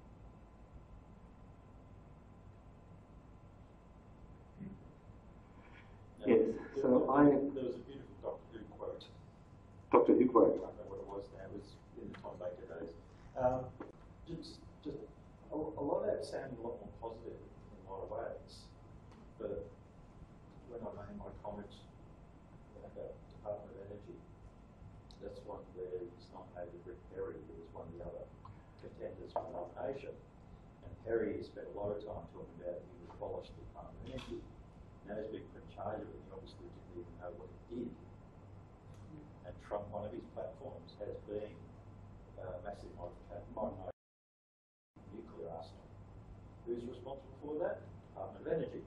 Now, Yes, there, so there, I... There was a beautiful Doctor Who quote. Doctor Who quote? I don't know what it was now, it was in the Tom Baker days. Um, just, just a, a lot of that sounded a lot more positive in a lot of ways, but when I made my comment about Department of Energy, that's one where he's nominated Rick Perry, who was one of the other contenders for nomination. And Perry spent a lot of time talking about he would abolish the Department of Energy. Now he's been put in charge of it, he obviously didn't even know what he did. And Trump, one of his platforms has been uh, massive modernization of nuclear arsenal. Who's responsible for that? Department of Energy.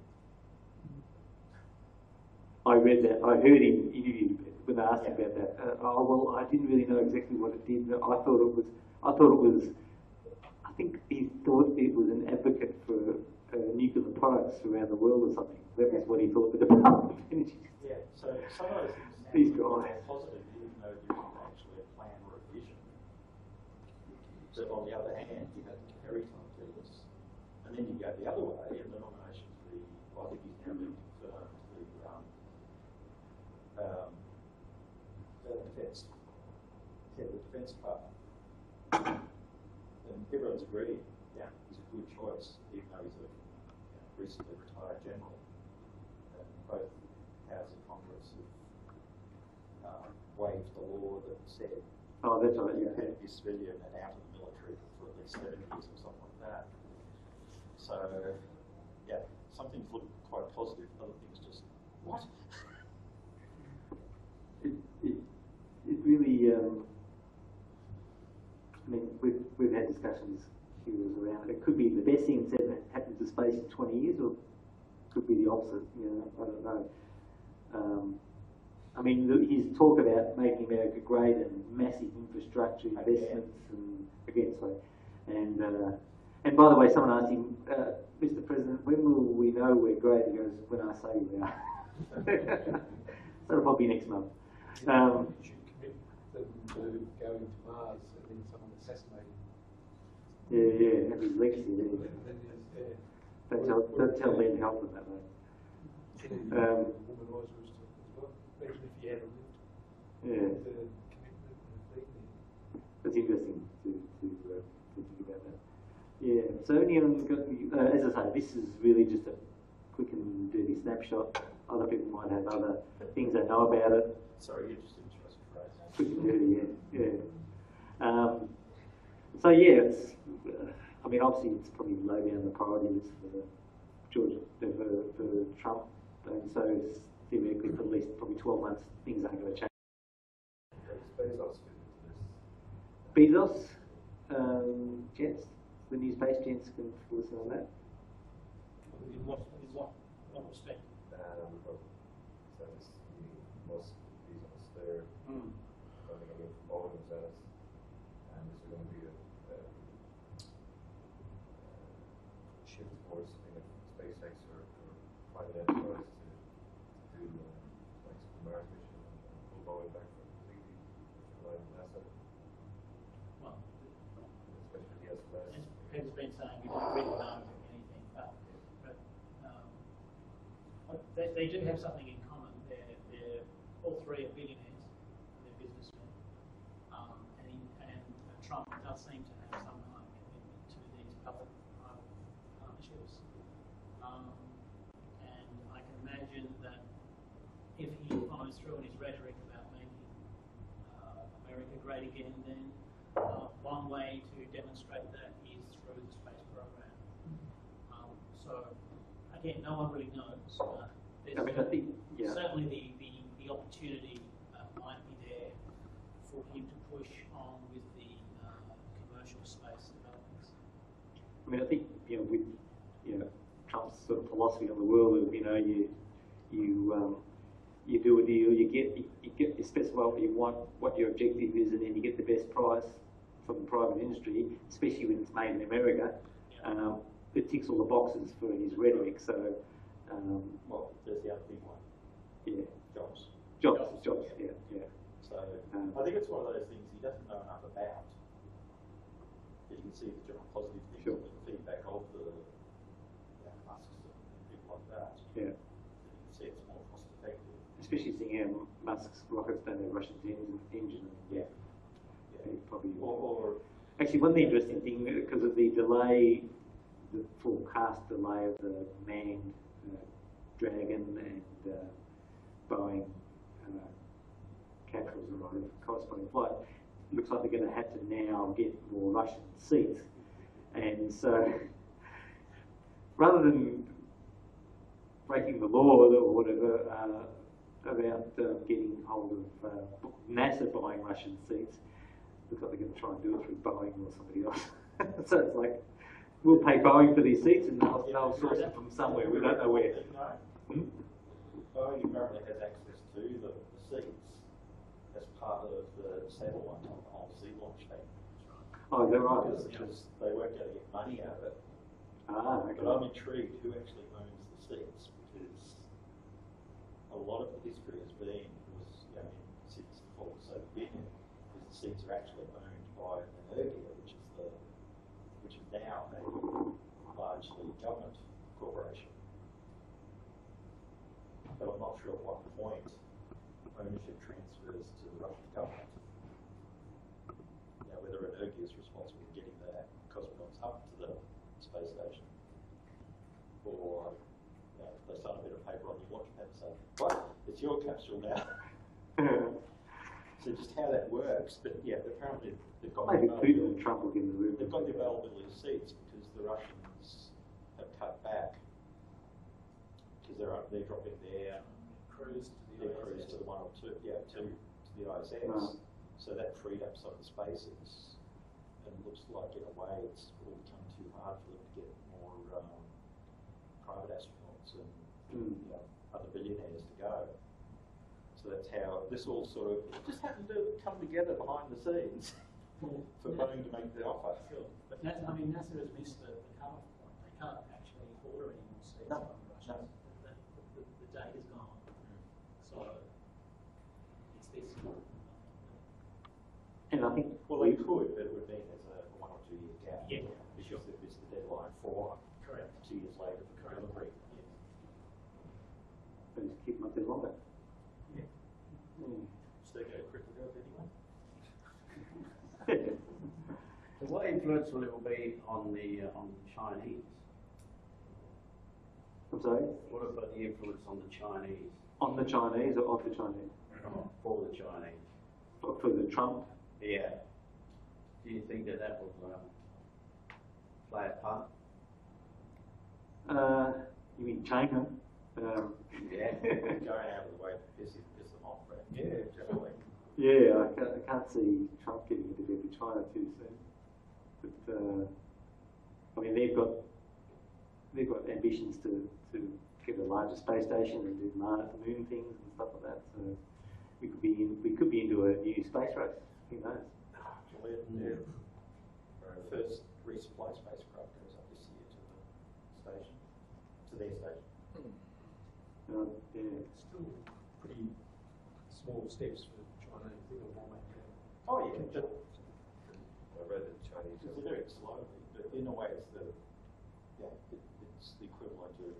I read that. I heard him interviewed when I asked him about that. Uh, oh well, I didn't really know exactly what it did. I thought it was. I thought it was. I think he thought it was an advocate for uh, nuclear products around the world or something. That was what he thought the Department of Energy. Yeah. So some of those These things guys. are positive, even though there isn't actually a plan or a vision. So on the other hand, you had the Kerry type deals, and then you go the other way, and the nomination for the. Well, I think he's now been confirmed the. Um, Um, the defence, yeah, the defence department, and everyone's agreed, yeah, he's a good choice, even though he's a you know, recently retired general. And both House and Congress have uh, waived the law that said Oh, that's right. you Yeah. had to be civilian and out of the military for at least seven years or something like that. So, yeah, some things look quite positive, other things just what? It, it, it really, um, I mean, we've, we've had discussions here around it. It could be the best thing that's ever happened to space in twenty years, or it could be the opposite, you know, I don't know. Um, I mean, the, his talk about making America great and massive infrastructure investments, and again, sorry, and, uh, and by the way, someone asked him, uh, Mister President, when will we know we're great? He goes, when I say we are. So it'll probably be next month. Um, You should commit them to going to Mars and then someone assassinating. yeah, yeah, have his legacy there. Then there's, yeah. Don't tell, don't tell Len Helpman that way. Um, Womanizer as well, even if you haven't lived. yeah, The commitment and the thing there. that's interesting to, to, uh, to think about that. Yeah, so anyone's got, uh, as I say, this is really just a quick and dirty snapshot. Other people might have other things they know about it. Sorry, you're just interested phrase. Quick and dirty, yeah, yeah. Um, so yeah, it's, uh, I mean, obviously it's probably low down the priority list for the George, for, for Trump, and so it's theoretically for at least probably twelve months, things aren't going to change. Bezos fit into this. Bezos, um, gents, the new space gents can fill us in on that. In what, in what, what respect? Um, but so this was Bezos there. Mm. I think I'm going to follow him as, and this is going to be a, a, a shift towards something like SpaceX or, or private enterprise to, to do uh, like some Mars mission and pull Boeing back from completely relying on NASA, Well, especially the S L S. as Peter's been saying, we don't really know anything, but, but um, but they, they do have something in common. They're, they're all three are billionaires, they're businessmen, um, and, and Trump does seem to have some kind of commitment to these public-private partnerships. Um, and I can imagine that if he follows through in his rhetoric about making uh, America great again, then uh, one way to demonstrate that is through the space program. Um, so, again, no one really knows, but there's I mean, I think, yeah. certainly the, the, the opportunity uh, might be there for him to push on with the uh, commercial space developments. I mean, I think, you know, with, you know, Trump's sort of philosophy on the world of, you know, you, you, um, you do a deal, you get, you, you get, you specify what you want, what your objective is, and then you get the best price from the private industry, especially when it's made in America. Yeah. Um, it ticks all the boxes for his rhetoric. So, um, Well, there's the other big one, yeah, jobs. jobs, jobs, yeah, yeah. So Um, I think it's one of those things he doesn't know enough about. But you can see the general positive things Sure. with the feedback of the you know, Musks and people like that. Yeah. You can see it's more cost effective. Especially seeing how Musk's rockets don't have Russian engine. engine Yeah. yeah. Probably. Or, or Actually, one of the interesting thing, because of the delay, the forecast delay of the manned uh, Dragon and uh, Boeing uh, capsules or corresponding flight, looks like they're going to have to now get more Russian seats. And so, rather than breaking the law or whatever uh, about uh, getting hold of uh, NASA buying Russian seats, looks like they're going to try and do it through Boeing or somebody else. So it's like, we'll pay Boeing for these seats and they'll, they'll source them from somewhere. We don't know where. Hmm? Boeing apparently has access to the, the seats as part of the satellite on the whole sea launch thing. Oh, is that right? Because, because they weren't going to get money out of it. Ah, okay. But I'm intrigued who actually owns the seats, because a lot of the history has been, was, you know, since the fall of the Soviet Union, is the seats are actually owned by Energia, which is the, which is now a largely government corporation. But I'm not sure at what point ownership transfers to the Russian government. You know, whether Energia is responsible for getting the cosmonauts up to the space station, or you know, they sign a bit of paper on your launch pad and say, right, it's your capsule now. So just how that works, but yeah, apparently they've got Maybe the Putin and Trump will get in the room. they've got the availability of seats because the Russians have cut back, because they're up, they're dropping their Cruise to the their I S S. crews to the one or two, yeah, two to the I S S. Right. So that freed up some of the spaces, and it looks like in a way it's all become too hard for them to get more um, private astronauts and Mm. you know, other billionaires to go. So that's how this all sort of it just happened to come together behind the scenes for Boeing to make the offer. Sure. But NASA, I mean, NASA has missed the, the cut-off point. They can't actually order any more seats No, from Russia. no. The, the, the date is gone. So it's this. And I think Well, they could, but it would mean there's a one or two year gap. Yeah. Because they've missed the deadline for Correct. two years later for Correct. delivery. they just keep them up there longer. Yeah. Mm. So they go quickly up anyway. So what influence will it be on the uh, on the Chinese? I'm sorry? What about the influence on the Chinese? On the Chinese or of the Chinese? Oh, for the Chinese? For, for the Trump? Yeah. Do you think that that will um, play a part? Uh, you mean China? Um, Yeah. Going out of the way to piss, piss them off, but Yeah. generally. yeah, I can't, I can't see Trump getting into bed with China too soon. But uh, I mean, they've got they've got ambitions to, to get a larger space station and do Mars, moon things and stuff like that. So we could be in, we could be into a new space race. Who knows? Actually, yeah. Our first resupply spacecraft goes up this year to the station, to their station. Um, yeah. Still pretty small steps for China to think of more maintain. Oh yeah, just, I read that Chinese. just they're doing it slowly, but in a way it's the, yeah, it, it's the equivalent of,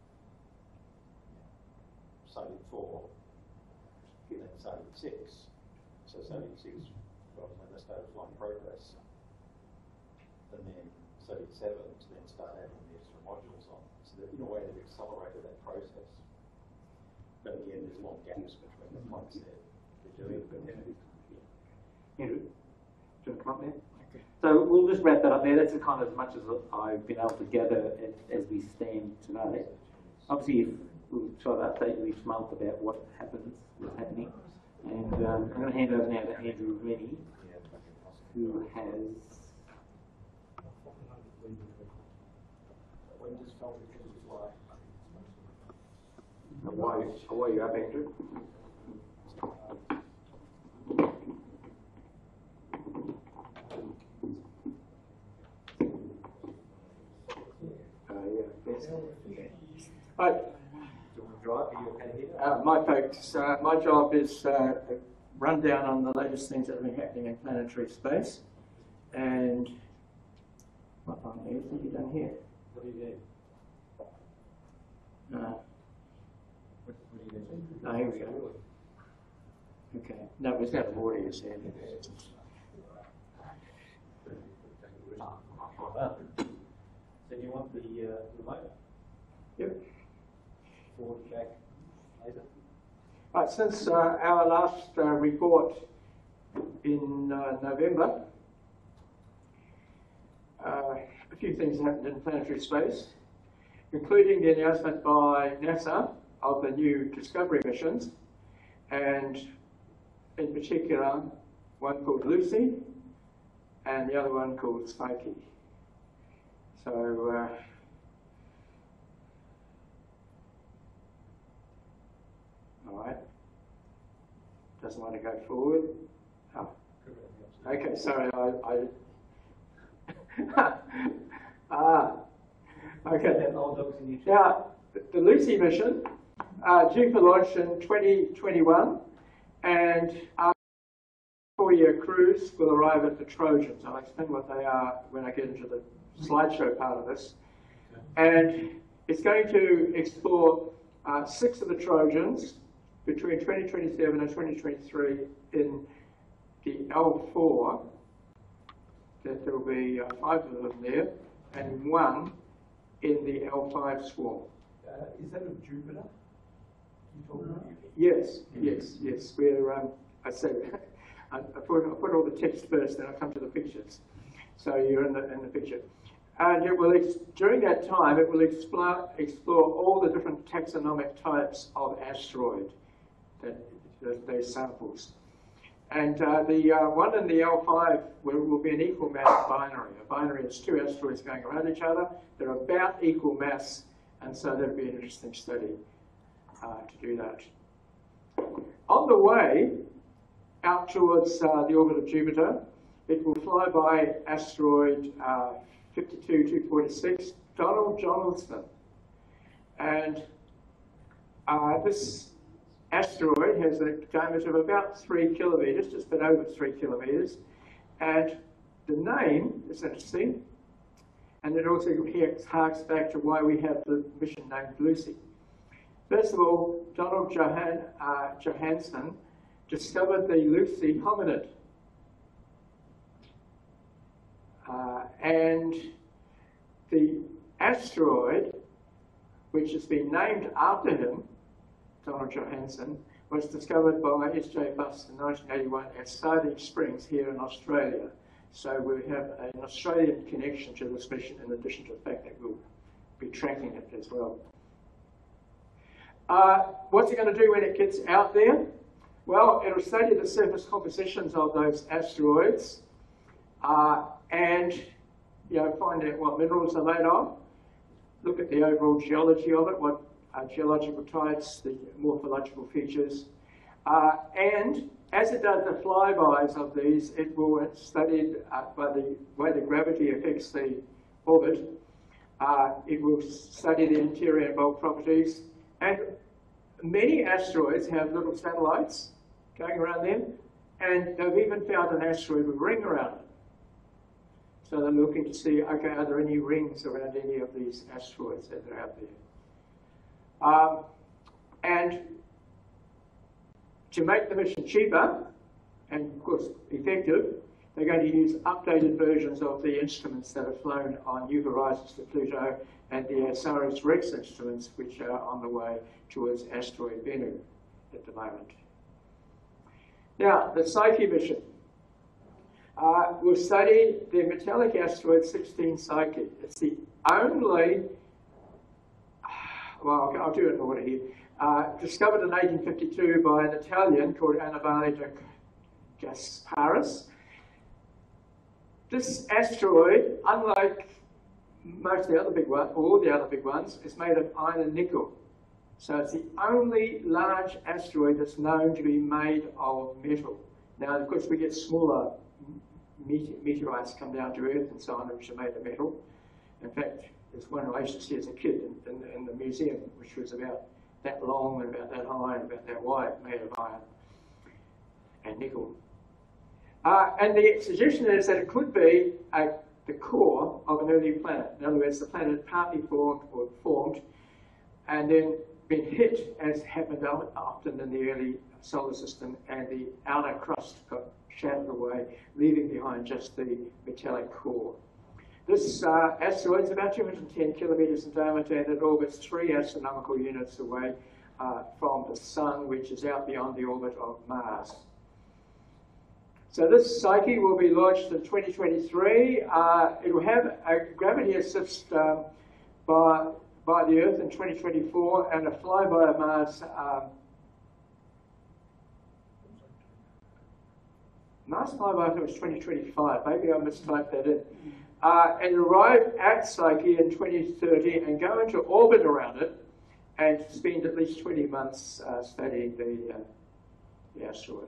yeah, Soviet four, and then Soviet six. So Soviet six was when they started flying Progress, and then Soviet seven to then start adding the extra modules on. So that in a way they've accelerated that process. But again, there's long gaps between the flights they're, they're doing. But yeah. Andrew, do you want to come up there? Okay. So we'll just wrap that up there. That's kind of as much as I've been able to gather as, as we stand today. Obviously, if we'll try to update you each month about what happens, what's happening. And um, I'm going to hand over now to Andrew Rennie, who has. When does Falcon fly? Why, why are you up, Andrew? Uh, yeah, yes. Right. Drive, are you okay here? Uh, my focus, uh, my job is uh, a rundown on the latest things that have been happening in planetary space. And what on earth have you done here? What do you do? Uh, What, what do you do? oh, here we go. Okay. No, it's not water, you said. Well, so you want the uh, remote? Yep. Forward, back, later? Right, since uh, our last uh, report in uh, November, uh, a few things happened in planetary space, including the announcement by NASA of the new Discovery missions, and in particular, one called Lucy, and the other one called Spikey. So, uh, all right, doesn't want to go forward. Oh. Okay, sorry, I, I ah, okay. Now, the Lucy mission, uh, due for launch in twenty twenty-one, and our four-year cruise will arrive at the Trojans. I'll explain what they are when I get into the slideshow part of this. And it's going to explore uh, six of the Trojans between twenty twenty-seven and twenty twenty-three in the L four. That there will be uh, five of them there, and one in the L five swarm. Uh, is that of Jupiter? You talking about? Yes, yes, yes. We're, um, I say, I, I, put, I put all the text first, then I come to the pictures. So you're in the, in the picture. And it will, ex during that time, it will explore, explore all the different taxonomic types of asteroid, that, that those samples. And uh, the uh, one in the L five will, will be an equal mass binary. A binary is two asteroids going around each other. They're about equal mass, and so that'll be an interesting study uh, to do that. On the way out towards uh, the orbit of Jupiter, it will fly by asteroid uh, fifty-two two forty-six, Donald Jonathan. And uh, this asteroid has a diameter of about three kilometres, just a bit over three kilometres. And the name is interesting, and it also harks back to why we have the mission named Lucy. First of all, Donald Johan, uh, Johansen discovered the Lucy hominid. Uh, and the asteroid, which has been named after him, Donald Johansen, was discovered by S J Buss in nineteen eighty-one at Sardine Springs here in Australia. So we have an Australian connection to this mission, in addition to the fact that we'll be tracking it as well. Uh, what's it going to do when it gets out there? Well, it'll study the surface compositions of those asteroids uh, and you know, find out what minerals are made of, look at the overall geology of it, what uh, geological types, the morphological features, uh, and as it does the flybys of these, it will study uh, by the way the gravity affects the orbit, Uh, it will study the interior and bulk properties. And many asteroids have little satellites going around them, and they've even found an asteroid with a ring around it. So they're looking to see, okay, are there any rings around any of these asteroids that are out there? Um, and to make the mission cheaper, and of course effective, they're going to use updated versions of the instruments that are flown on New Horizons to Pluto and the OSIRIS-REx instruments, which are on the way towards asteroid Bennu at the moment. Now, the Psyche mission. Uh, we'll study the metallic asteroid sixteen Psyche. It's the only, well, I'll do it in order here, uh, discovered in eighteen fifty-two by an Italian called Annibale de Gasparis. This asteroid, unlike most of the other big ones, all the other big ones, is made of iron and nickel. So it's the only large asteroid that's known to be made of metal. Now, of course, we get smaller meteor meteorites come down to Earth and so on, which are made of metal. In fact, there's one I used to see as a kid in, in, in the museum, which was about that long and about that high and about that wide, made of iron and nickel. Uh, and the suggestion is that it could be a, the core of an early planet. In other words, the planet partly formed or formed and then been hit, as happened often in the early solar system, and the outer crust got shattered away, leaving behind just the metallic core. This uh, asteroid is about two hundred ten kilometres in diameter, and it orbits three astronomical units away uh, from the Sun, which is out beyond the orbit of Mars. So this Psyche will be launched in twenty twenty-three. Uh, it will have a gravity assist um, by, by the Earth in twenty twenty-four and a flyby of Mars. Um, Mars flyby, I think it was twenty twenty-five. Maybe I mistyped that in. Uh, and arrive at Psyche in twenty thirty and go into orbit around it and spend at least twenty months uh, studying the, uh, the asteroid.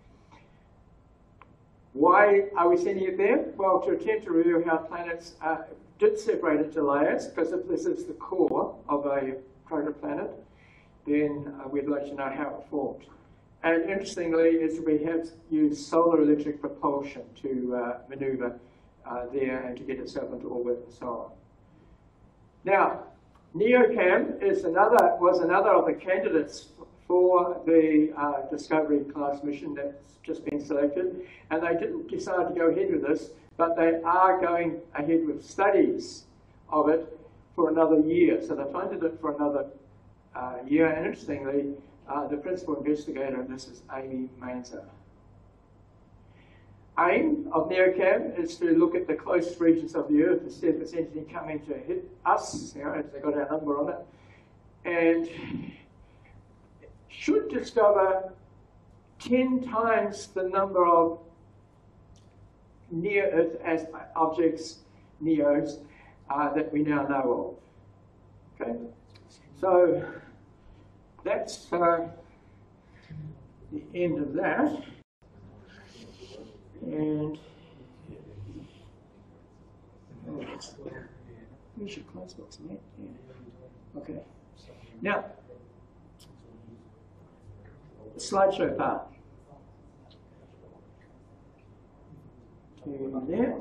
Why are we sending it there? Well, to attempt to review how planets uh, did separate into layers, because if this is the core of a protoplanet, then uh, we'd like to know how it formed. And interestingly, is we have used solar electric propulsion to uh, maneuver uh, there and to get itself into orbit and so on. Now, NeoCam is another, was another of the candidates for the uh, Discovery class mission that's just been selected, and they didn't decide to go ahead with this, but they are going ahead with studies of it for another year. So they funded it for another uh, year, and interestingly, uh, the principal investigator of this is Amy Mainzer. Aim of NeoCam is to look at the close regions of the Earth to see if there's anything coming to hit us, you know, if they've got our number on it, and should discover ten times the number of near-Earth as objects, NEOs, uh, that we now know of. Okay, so that's uh, the end of that. And oh, where's your close box, mate? Yeah. Okay. Now, the slideshow part. To there.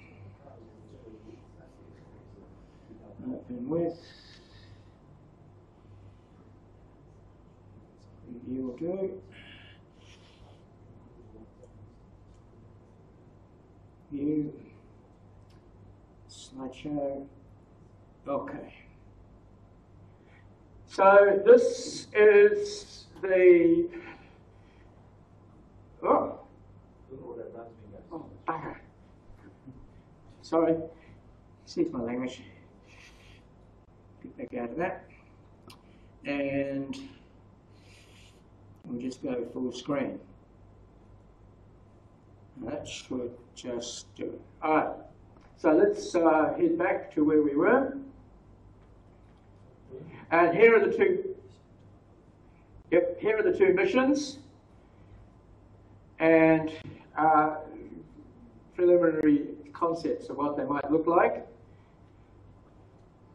Open with. Review will do. View. Slideshow. Okay. So this is the oh, oh bugger. Sorry, excuse my language. Get back out of that, and we'll just go full screen. That should just do it. All right. So let's uh, head back to where we were. And here are the two, yep, here are the two missions and uh, preliminary concepts of what they might look like.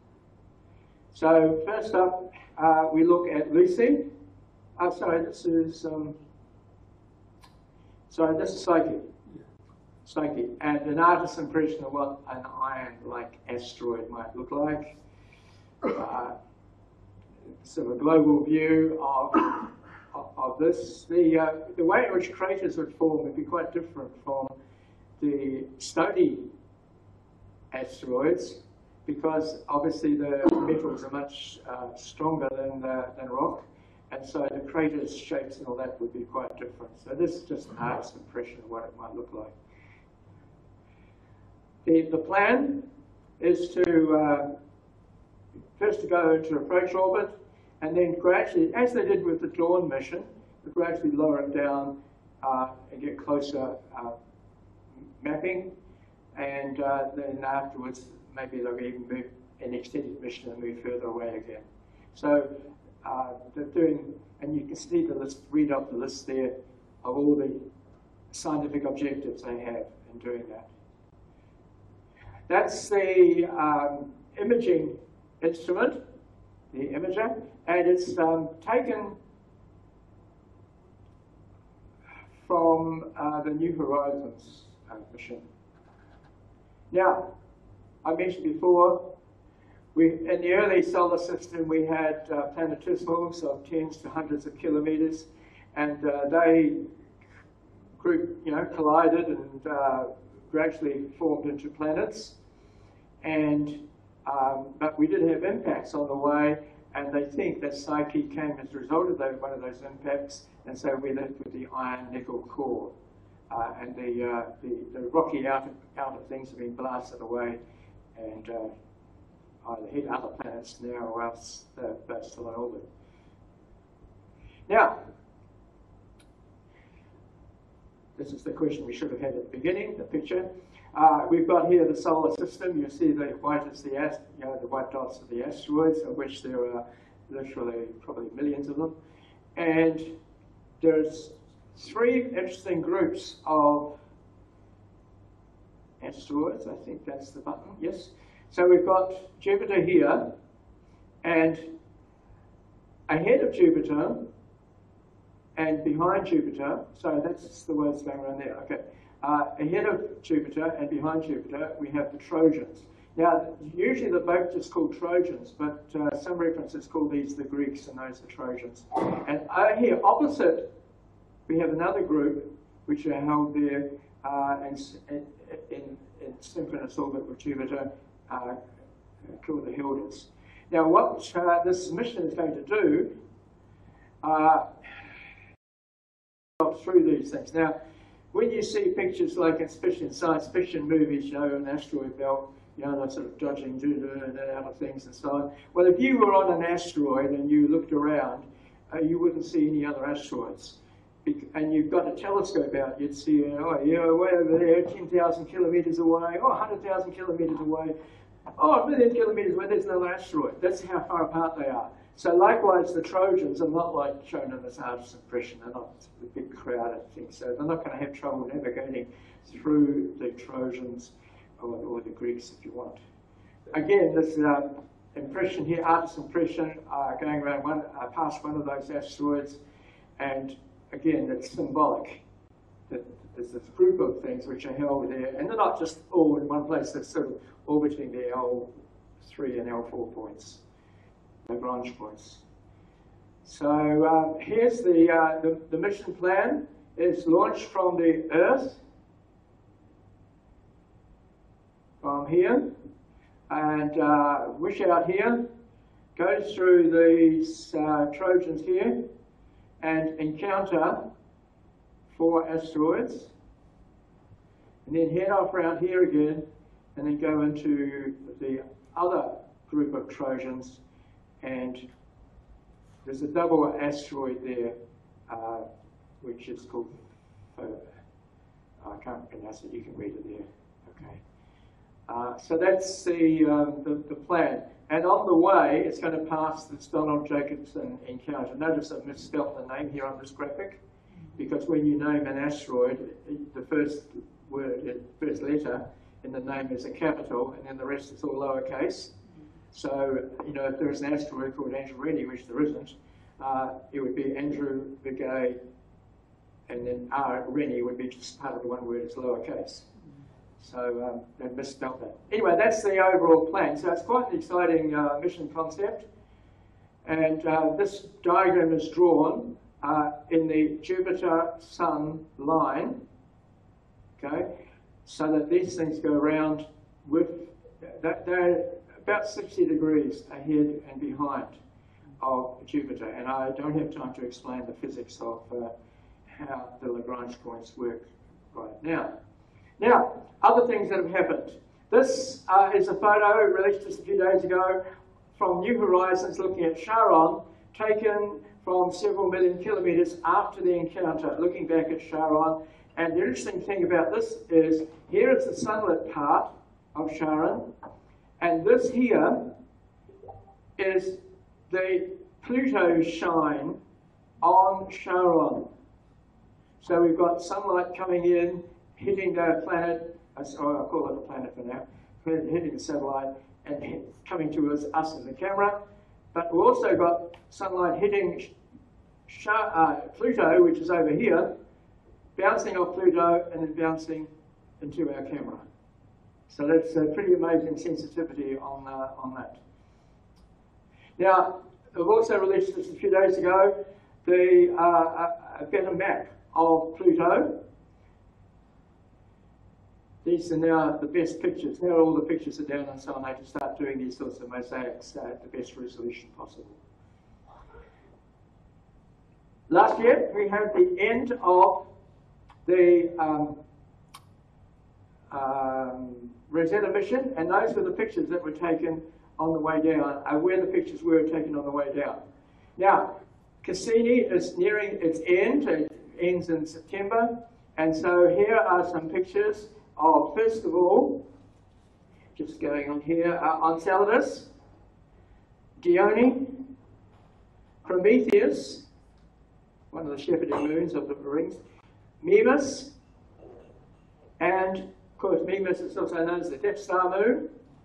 So first up, uh, we look at Lucy. Oh, sorry, this is, um, sorry, this is Psyche. Psyche, and an artist's impression of what an iron-like asteroid might look like. Uh, sort of a global view of, of, of this. The, uh, the way in which craters would form would be quite different from the stony asteroids, because obviously the metals are much uh, stronger than, uh, than rock, and so the craters' shapes and all that would be quite different. So this is just an artist's impression of what it might look like. The, the plan is to uh, first to go into approach orbit, and then gradually, as they did with the Dawn mission, gradually lower it down uh, and get closer uh, mapping, and uh, then afterwards maybe they'll even move an extended mission and move further away again. So uh, they're doing, and you can see the list, read off the list there of all the scientific objectives they have in doing that. That's the um, imaging instrument, the imager, and it's um, taken from uh, the New Horizons uh, mission. Now, I mentioned before, we, in the early solar system we had uh, planetismals of tens to hundreds of kilometers, and uh, they group, you know, collided and uh, gradually formed into planets. And um, but we did have impacts on the way, and they think that Psyche came as a result of those, one of those impacts, and so we're left with the iron-nickel core. Uh, and the, uh, the, the rocky outer, outer things have been blasted away and uh, either hit other planets now or else they're, they're still in orbit. Now, this is the question we should have had at the beginning, the picture. Uh, we've got here the solar system. You see the white is the ast you know, the white dots are the asteroids, of which there are literally probably millions of them. And there's three interesting groups of asteroids. I think that's the button, yes. So we've got Jupiter here, and ahead of Jupiter and behind Jupiter, so that's the way it's going around there, okay. Uh, ahead of Jupiter and behind Jupiter, we have the Trojans. Now, usually they're both just called Trojans, but uh, some references call these the Greeks and those the Trojans. And uh, here, opposite, we have another group which are held there uh, in, in, in synchronous orbit with Jupiter, uh, called the Hildas. Now, what uh, this mission is going to do, uh, through these things. Now, when you see pictures like, especially in science fiction movies, you know, an asteroid belt, you know, they're sort of dodging and other things and so on. Well, if you were on an asteroid and you looked around, uh, you wouldn't see any other asteroids. And you've got a telescope out, you'd see, oh, yeah, way over there, ten thousand kilometers away, oh, one hundred thousand kilometers away, oh, a million kilometers away, there's another asteroid. That's how far apart they are. So likewise, the Trojans are not like shown in this artist's impression. They're not the big crowded thing. So they're not going to have trouble navigating through the Trojans or, or the Greeks, if you want. Again, this uh, impression here, artist's impression, uh, going around one, uh, past one of those asteroids, and again, it's symbolic that there's this group of things which are held there, and they're not just all in one place. They're sort of orbiting the L three and L four points. Lagrange points. So um, here's the, uh, the the mission plan. It's launched from the Earth, from here, and uh, wish out here, goes through these uh, Trojans here, and encounter four asteroids, and then head off around here again, and then go into the other group of Trojans. And there's a double asteroid there, uh, which is called, uh, I can't pronounce it, you can read it there, okay. Uh, so that's the, um, the, the plan. And on the way, it's going to pass this Donald Jacobson encounter. Notice I've misspelled the name here on this graphic, because when you name an asteroid, the first word, the first letter in the name is a capital, and then the rest is all lowercase. So, you know, if there was an asteroid called Andrew Rennie, which there isn't, uh, it would be Andrew Begay, and then R, Rennie, would be just part of the one word, it's lowercase. So um, they misspelled that. Anyway, that's the overall plan. So it's quite an exciting uh, mission concept. And uh, this diagram is drawn uh, in the Jupiter-Sun line, okay, so that these things go around with, that they're about sixty degrees ahead and behind of Jupiter. And I don't have time to explain the physics of uh, how the Lagrange points work right now. Now, other things that have happened. This uh, is a photo released just a few days ago from New Horizons looking at Charon, taken from several million kilometres after the encounter, looking back at Charon. And the interesting thing about this is, here is the sunlit part of Charon, and this here is the Pluto shine on Charon. So we've got sunlight coming in, hitting the planet, or I'll call it a planet for now, hitting the satellite and hit, coming towards us as a camera. But we've also got sunlight hitting uh, Pluto, which is over here, bouncing off Pluto and then bouncing into our camera. So that's a pretty amazing sensitivity on, uh, on that. Now, we've also released this a few days ago, the, uh, a, a better map of Pluto. These are now the best pictures. Now all the pictures are down and so on. I can start doing these sorts of mosaics at the best resolution possible. Last year, we had the end of the um, um, Rosetta mission, and those were the pictures that were taken on the way down, uh, where the pictures were taken on the way down. Now, Cassini is nearing its end. It ends in September, and so here are some pictures of, first of all, just going on here, uh, Enceladus, Dione, Prometheus, one of the shepherding moons of the rings, Mimas, and of course Mimas is also known as the Death Star moon,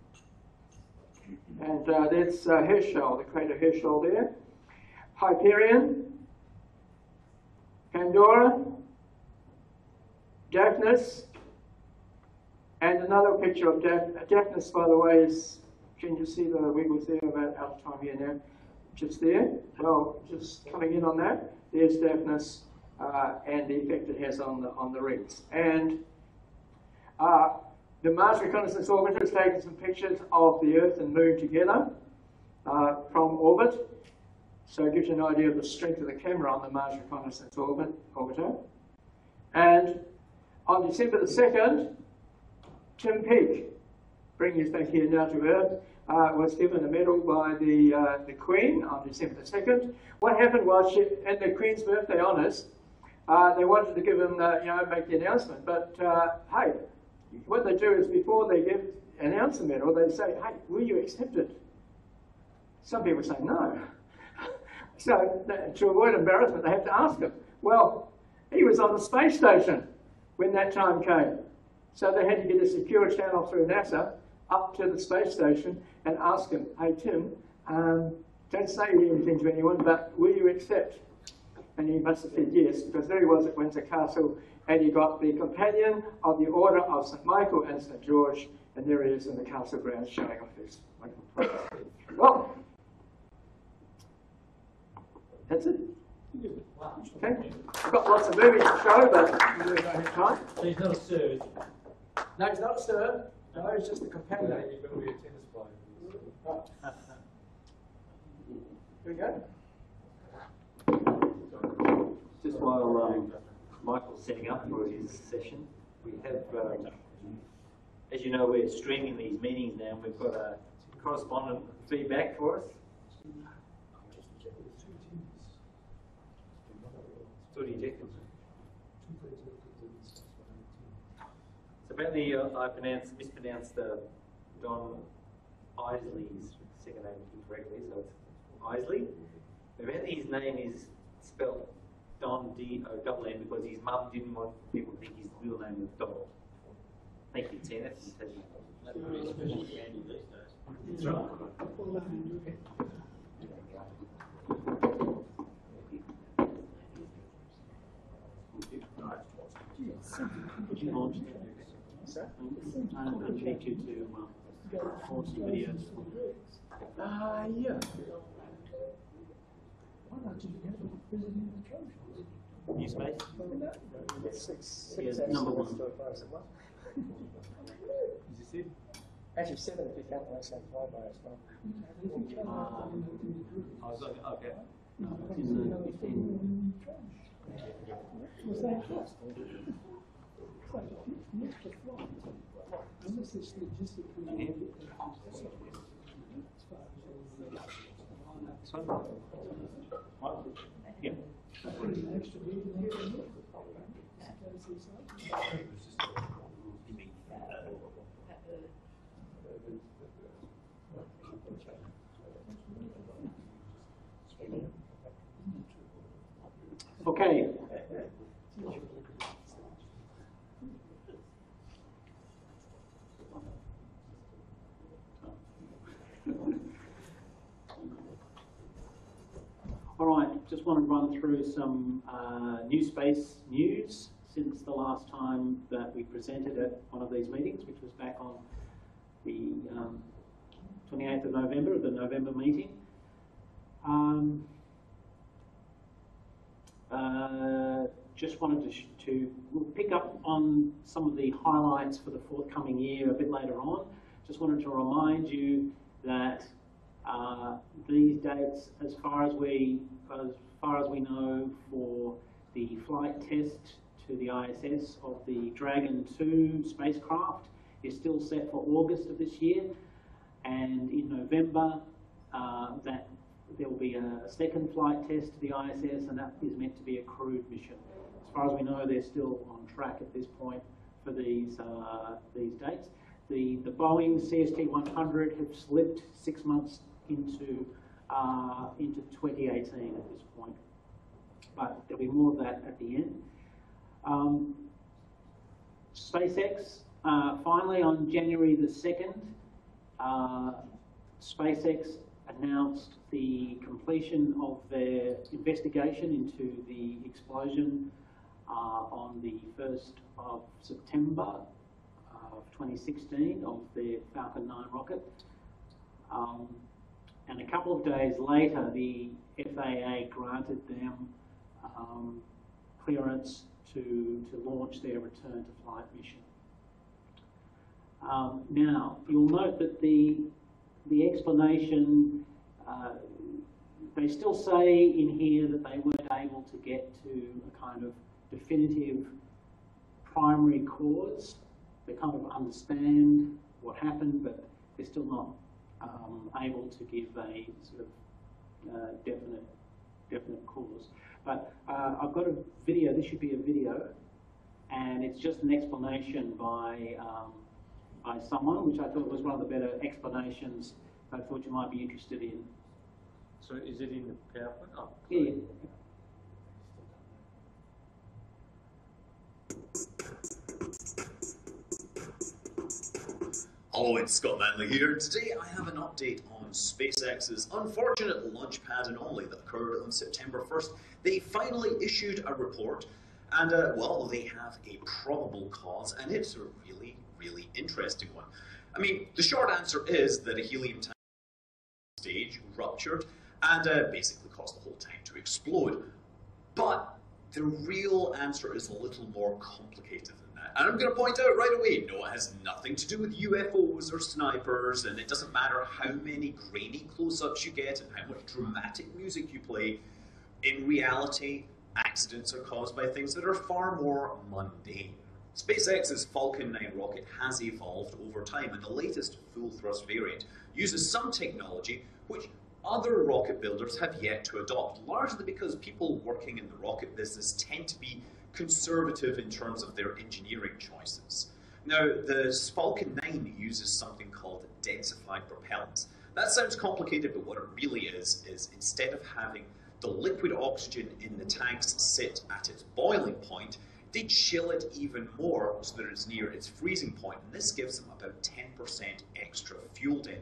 and uh, that's uh, Herschel, the crater Herschel there, Hyperion, Pandora, Daphnis, and another picture of Daph Daphnis, by the way, is, can you see the wiggles there? About out of time here now. Just there. Well, just coming in on that. There's Daphnis uh, and the effect it has on the, on the rings. And uh, the Mars Reconnaissance Orbiter has taken some pictures of the Earth and Moon together uh, from orbit. So it gives you an idea of the strength of the camera on the Mars Reconnaissance Orbit, Orbiter. And on December the second, Tim Peake, bringing us back here now to Earth, uh, was given a medal by the uh, the Queen on December the second. What happened was, she, at the Queen's birthday honours, uh, they wanted to give him, uh, you know, make the announcement. But uh, hey, what they do is before they give announce the medal, they say, "Hey, will you accept it?" Some people say no. So to avoid embarrassment, they have to ask him. Well, he was on the space station when that time came. So they had to get a secure channel through NASA up to the space station and ask him, "Hey Tim, um, don't say anything to anyone, but will you accept?" And he must have said yes, because there he was at Windsor Castle, and he got the Companion of the Order of Saint Michael and Saint George, and there he is in the castle grounds showing off his wonderful prize. Well, that's it. Okay, I've got lots of movies to show, but we don't have time. So he's not a sir. No, he's not a sir. No, he's just a companion. Yeah, you've got to be a tennis player. Right. Here we go. Just while um, Michael's setting up for his session, we have, um, as you know, we're streaming these meetings now, and we've got a correspondent feedback for us. What do you think? So apparently uh, I pronounced, mispronounced uh, Don Isley's second name incorrectly, so it's Isley. Apparently his name is spelled Don D O double N because his mum didn't want people to think his real name was Donald. Thank you, Tina. That's right. Well done, Andrew. Gee, it's something Would you launch that? Sir? I don't need you to um, launch some videos. Uh, yeah. Why not just go to visiting the Trojans? New space? Six, Yeah, six number one. episodes so far, is it one? Is this it? Actually, seven if you count the S A T V by as well. Uh, I was like, okay. No, it's It's in the, another it's thing in, in trash. Was that cost? It's like an extra flight. Unless it's logistically. Yeah. As far as this one? What? Yeah. an extra week and a half. Goes this way. You mean, uh, Okay. All right, just want to run through some uh, new space news since the last time that we presented at one of these meetings, which was back on the um, twenty-eighth of November, the November meeting. Um, uh, just wanted to, sh to we'll pick up on some of the highlights for the forthcoming year a bit later on. Just wanted to remind you that uh, these dates, as far as we as far as we know, for the flight test to the I S S of the Dragon two spacecraft is still set for August of this year, and in November uh, that there will be a second flight test to the I S S, and that is meant to be a crewed mission. As far as we know, they're still on track at this point for these uh, these dates. The the Boeing C S T one hundred have slipped six months into uh, into twenty eighteen at this point, but there'll be more of that at the end. Um, SpaceX, uh, finally on January the second, uh, SpaceX announced the completion of their investigation into the explosion uh, on the first of September of twenty sixteen of their Falcon nine rocket. Um, and a couple of days later, the F A A granted them um, clearance to, to launch their return to flight mission. Um, now, you'll note that the, the explanation, uh, they still say in here that they weren't able to get to a kind of definitive primary cause. They kind of understand what happened, but they're still not um, able to give a sort of uh, definite, definite cause. But uh, I've got a video, this should be a video, and it's just an explanation by, um, by someone, which I thought was one of the better explanations I thought you might be interested in. So is it in the PowerPoint? Oh, yeah. Hello, it's Scott Manley here. Today I have an update on SpaceX's unfortunate launch pad anomaly that occurred on September first. They finally issued a report, and uh, well, they have a probable cause, and it's a really, really interesting one. I mean, the short answer is that a helium tank stage ruptured and uh, basically caused the whole tank to explode. But the real answer is a little more complicated than that. And I'm going to point out right away, no, it has nothing to do with U F Os or snipers, and it doesn't matter how many grainy close-ups you get and how much dramatic music you play. In reality, accidents are caused by things that are far more mundane. SpaceX's Falcon nine rocket has evolved over time, and the latest full-thrust variant uses some technology which other rocket builders have yet to adopt, largely because people working in the rocket business tend to be conservative in terms of their engineering choices. Now, the Falcon nine uses something called densified propellants. That sounds complicated, but what it really is, is instead of having the liquid oxygen in the tanks sit at its boiling point, they chill it even more so that it's near its freezing point, and this gives them about ten percent extra fuel density.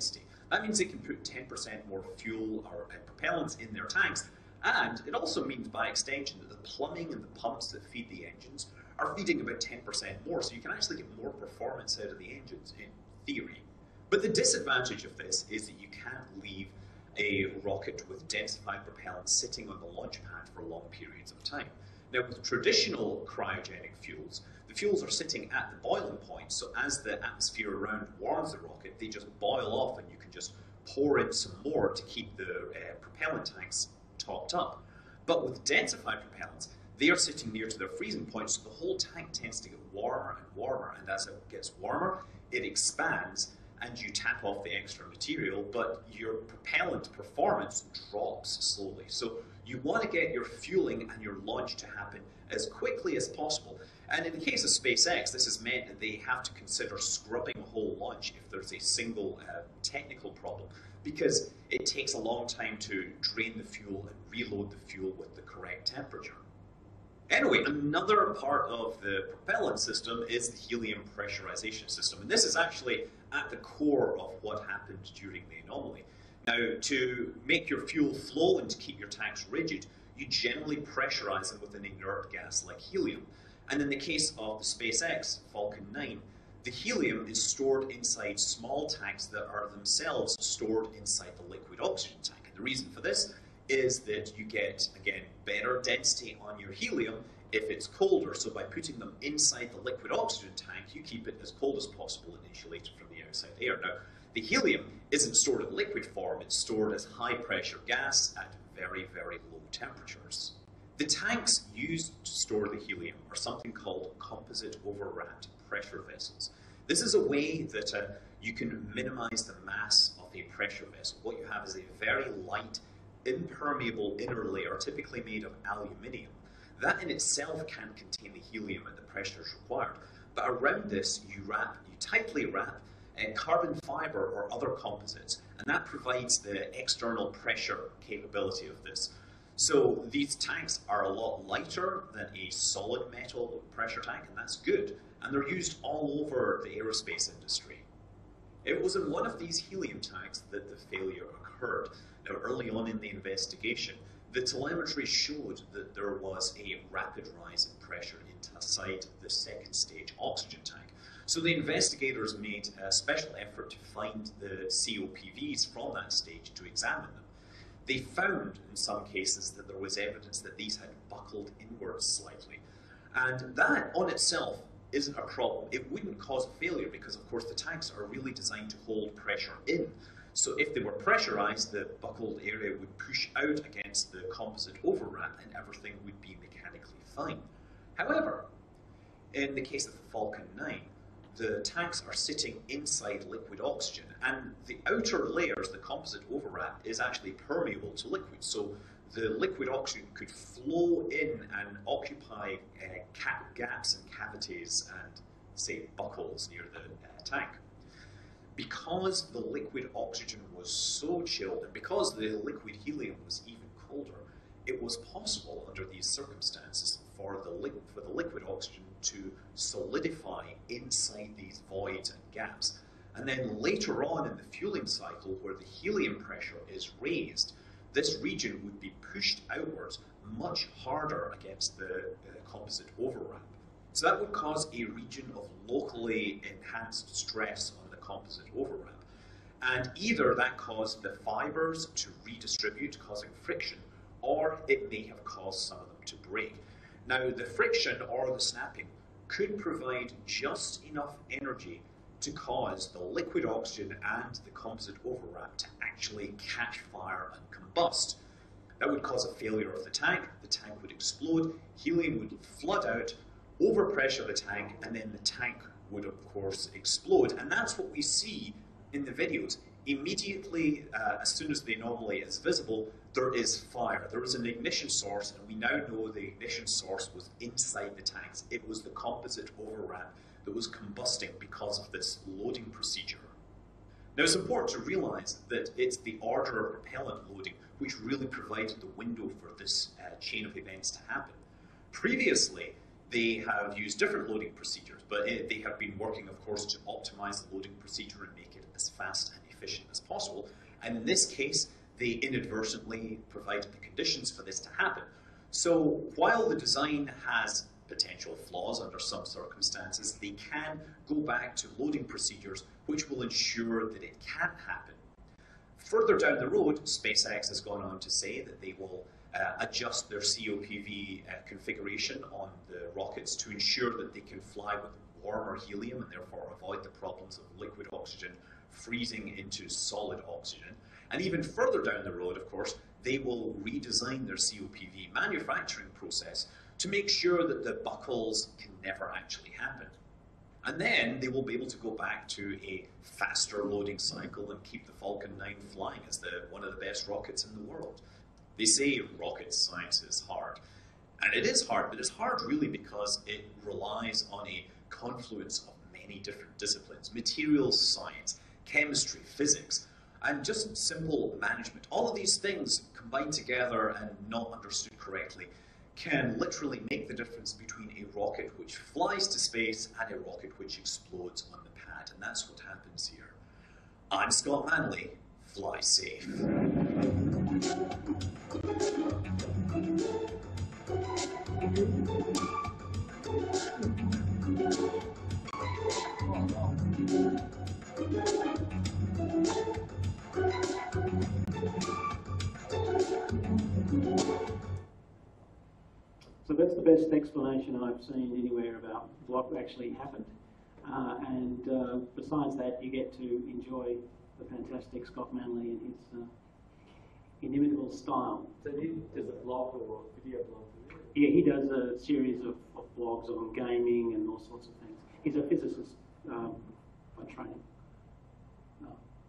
That means they can put ten percent more fuel or uh, propellants in their tanks, and it also means by extension that the plumbing and the pumps that feed the engines are feeding about ten percent more, so you can actually get more performance out of the engines in theory. But the disadvantage of this is that you can't leave a rocket with densified propellant sitting on the launch pad for long periods of time. Now, with traditional cryogenic fuels, the fuels are sitting at the boiling point, so as the atmosphere around warms the rocket, they just boil off and you can just pour in some more to keep the uh, propellant tanks topped up. But with densified propellants, they are sitting near to their freezing point, so the whole tank tends to get warmer and warmer, and as it gets warmer, it expands, and you tap off the extra material, but your propellant performance drops slowly. So you want to get your fueling and your launch to happen as quickly as possible. And in the case of SpaceX, this has meant that they have to consider scrubbing a whole launch if there's a single uh, technical problem, because it takes a long time to drain the fuel and reload the fuel with the correct temperature. Anyway, another part of the propellant system is the helium pressurization system, and this is actually at the core of what happened during the anomaly. Now, to make your fuel flow and to keep your tanks rigid, you generally pressurize them with an inert gas like helium. And in the case of the SpaceX Falcon nine, the helium is stored inside small tanks that are themselves stored inside the liquid oxygen tank. And the reason for this is that you get, again, better density on your helium if it's colder. So by putting them inside the liquid oxygen tank, you keep it as cold as possible and insulated from the outside air. Now, the helium isn't stored in liquid form, it's stored as high pressure gas at very, very low temperatures. The tanks used to store the helium are something called composite overwrapped pressure vessels. This is a way that uh, you can minimize the mass of a pressure vessel. What you have is a very light, impermeable inner layer, typically made of aluminium. That in itself can contain the helium at the pressures required, but around this you wrap, you tightly wrap uh, carbon fiber or other composites, and that provides the external pressure capability of this. So these tanks are a lot lighter than a solid metal pressure tank, and that's good, and they're used all over the aerospace industry. It was in one of these helium tanks that the failure occurred. Now, early on in the investigation, the telemetry showed that there was a rapid rise in pressure inside the second stage oxygen tank. So the investigators made a special effort to find the C O P Vs from that stage to examine them. They found, in some cases, that there was evidence that these had buckled inwards slightly. And that, on itself, isn't a problem. It wouldn't cause a failure because, of course, the tanks are really designed to hold pressure in. So if they were pressurized, the buckled area would push out against the composite overwrap and everything would be mechanically fine. However, in the case of the Falcon nine, the tanks are sitting inside liquid oxygen, and the outer layers, the composite overwrap, is actually permeable to liquid. So the liquid oxygen could flow in and occupy uh, cap gaps and cavities and, say, buckles near the uh, tank. Because the liquid oxygen was so chilled, and because the liquid helium was even colder, it was possible under these circumstances for the, li for the liquid oxygen to solidify inside these voids and gaps. And then later on in the fueling cycle, where the helium pressure is raised, this region would be pushed outwards much harder against the uh, composite overwrap. So that would cause a region of locally enhanced stress on the composite overwrap. And either that caused the fibers to redistribute, causing friction, or it may have caused some of them to break. Now, the friction or the snapping could provide just enough energy to cause the liquid oxygen and the composite overwrap to actually catch fire and combust. That would cause a failure of the tank, the tank would explode, helium would flood out, overpressure the tank, and then the tank would of course explode. And that's what we see in the videos. Immediately, uh, as soon as the anomaly is visible, there is fire. There is an ignition source, and we now know the ignition source was inside the tanks. It was the composite overwrap that was combusting because of this loading procedure. Now, it's important to realize that it's the order of propellant loading which really provided the window for this uh, chain of events to happen. Previously, they have used different loading procedures, but it, they have been working, of course, to optimize the loading procedure and make it as fast and efficient as possible. And in this case, they inadvertently provided the conditions for this to happen. So while the design has potential flaws under some circumstances, they can go back to loading procedures which will ensure that it can happen. Further down the road, SpaceX has gone on to say that they will uh, adjust their C O P V uh, configuration on the rockets to ensure that they can fly with warmer helium and therefore avoid the problems of liquid oxygen freezing into solid oxygen. And even further down the road, of course, they will redesign their C O P V manufacturing process to make sure that the buckles can never actually happen. And then they will be able to go back to a faster loading cycle and keep the Falcon nine flying as the, one of the best rockets in the world. They say rocket science is hard. And it is hard, but it's hard really because it relies on a confluence of many different disciplines: materials science, chemistry, physics, and just simple management. All of these things combined together and not understood correctly can literally make the difference between a rocket which flies to space and a rocket which explodes on the pad. And that's what happens here. I'm Scott Manley. Fly safe. So that's the best explanation I've seen anywhere about what actually happened. Uh, and uh, besides that, you get to enjoy the fantastic Scott Manley and his uh, inimitable style. So he does a blog or a video blog? Yeah, he does a series of, of blogs on gaming and all sorts of things. He's a physicist um, by training. No.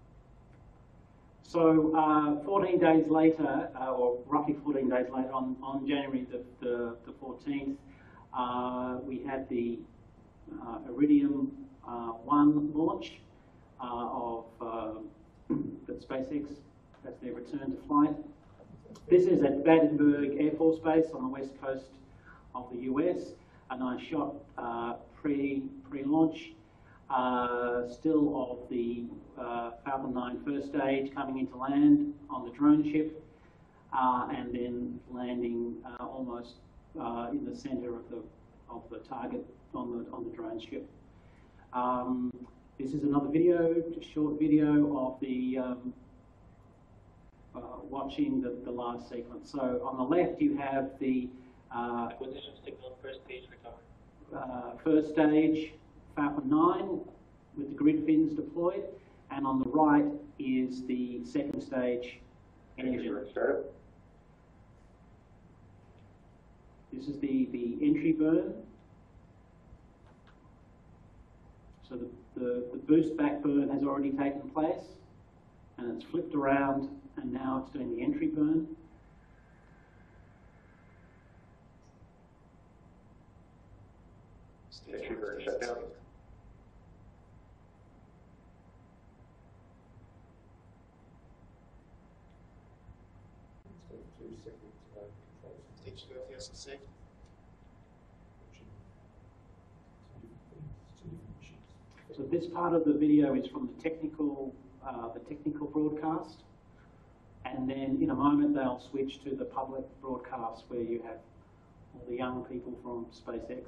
So uh, fourteen days later, uh, or roughly fourteen days later, on, on January the, the, the fourteenth, uh, we had the uh, Iridium uh, one launch uh, of uh, the SpaceX. That's their return to flight. This is at Vandenberg Air Force Base on the west coast of the U S, and I shot uh, pre, pre-launch uh, still of the uh, Falcon nine first stage coming into land on the drone ship, uh, and then landing uh, almost uh, in the center of the of the target on the on the drone ship. Um, this is another video, a short video of the um, uh, watching the, the last sequence. So on the left you have the uh, acquisition signal first stage recovery. Uh, first stage Falcon nine with the grid fins deployed, and on the right is the second stage engine. This is the, the entry burn. So the, the, the boost back burn has already taken place, and it's flipped around, and now it's doing the entry burn. Entry burn shutdown. Stage two, yes, it's safe. So this part of the video is from the technical, uh, the technical broadcast, and then in a moment they'll switch to the public broadcast where you have all the young people from SpaceX.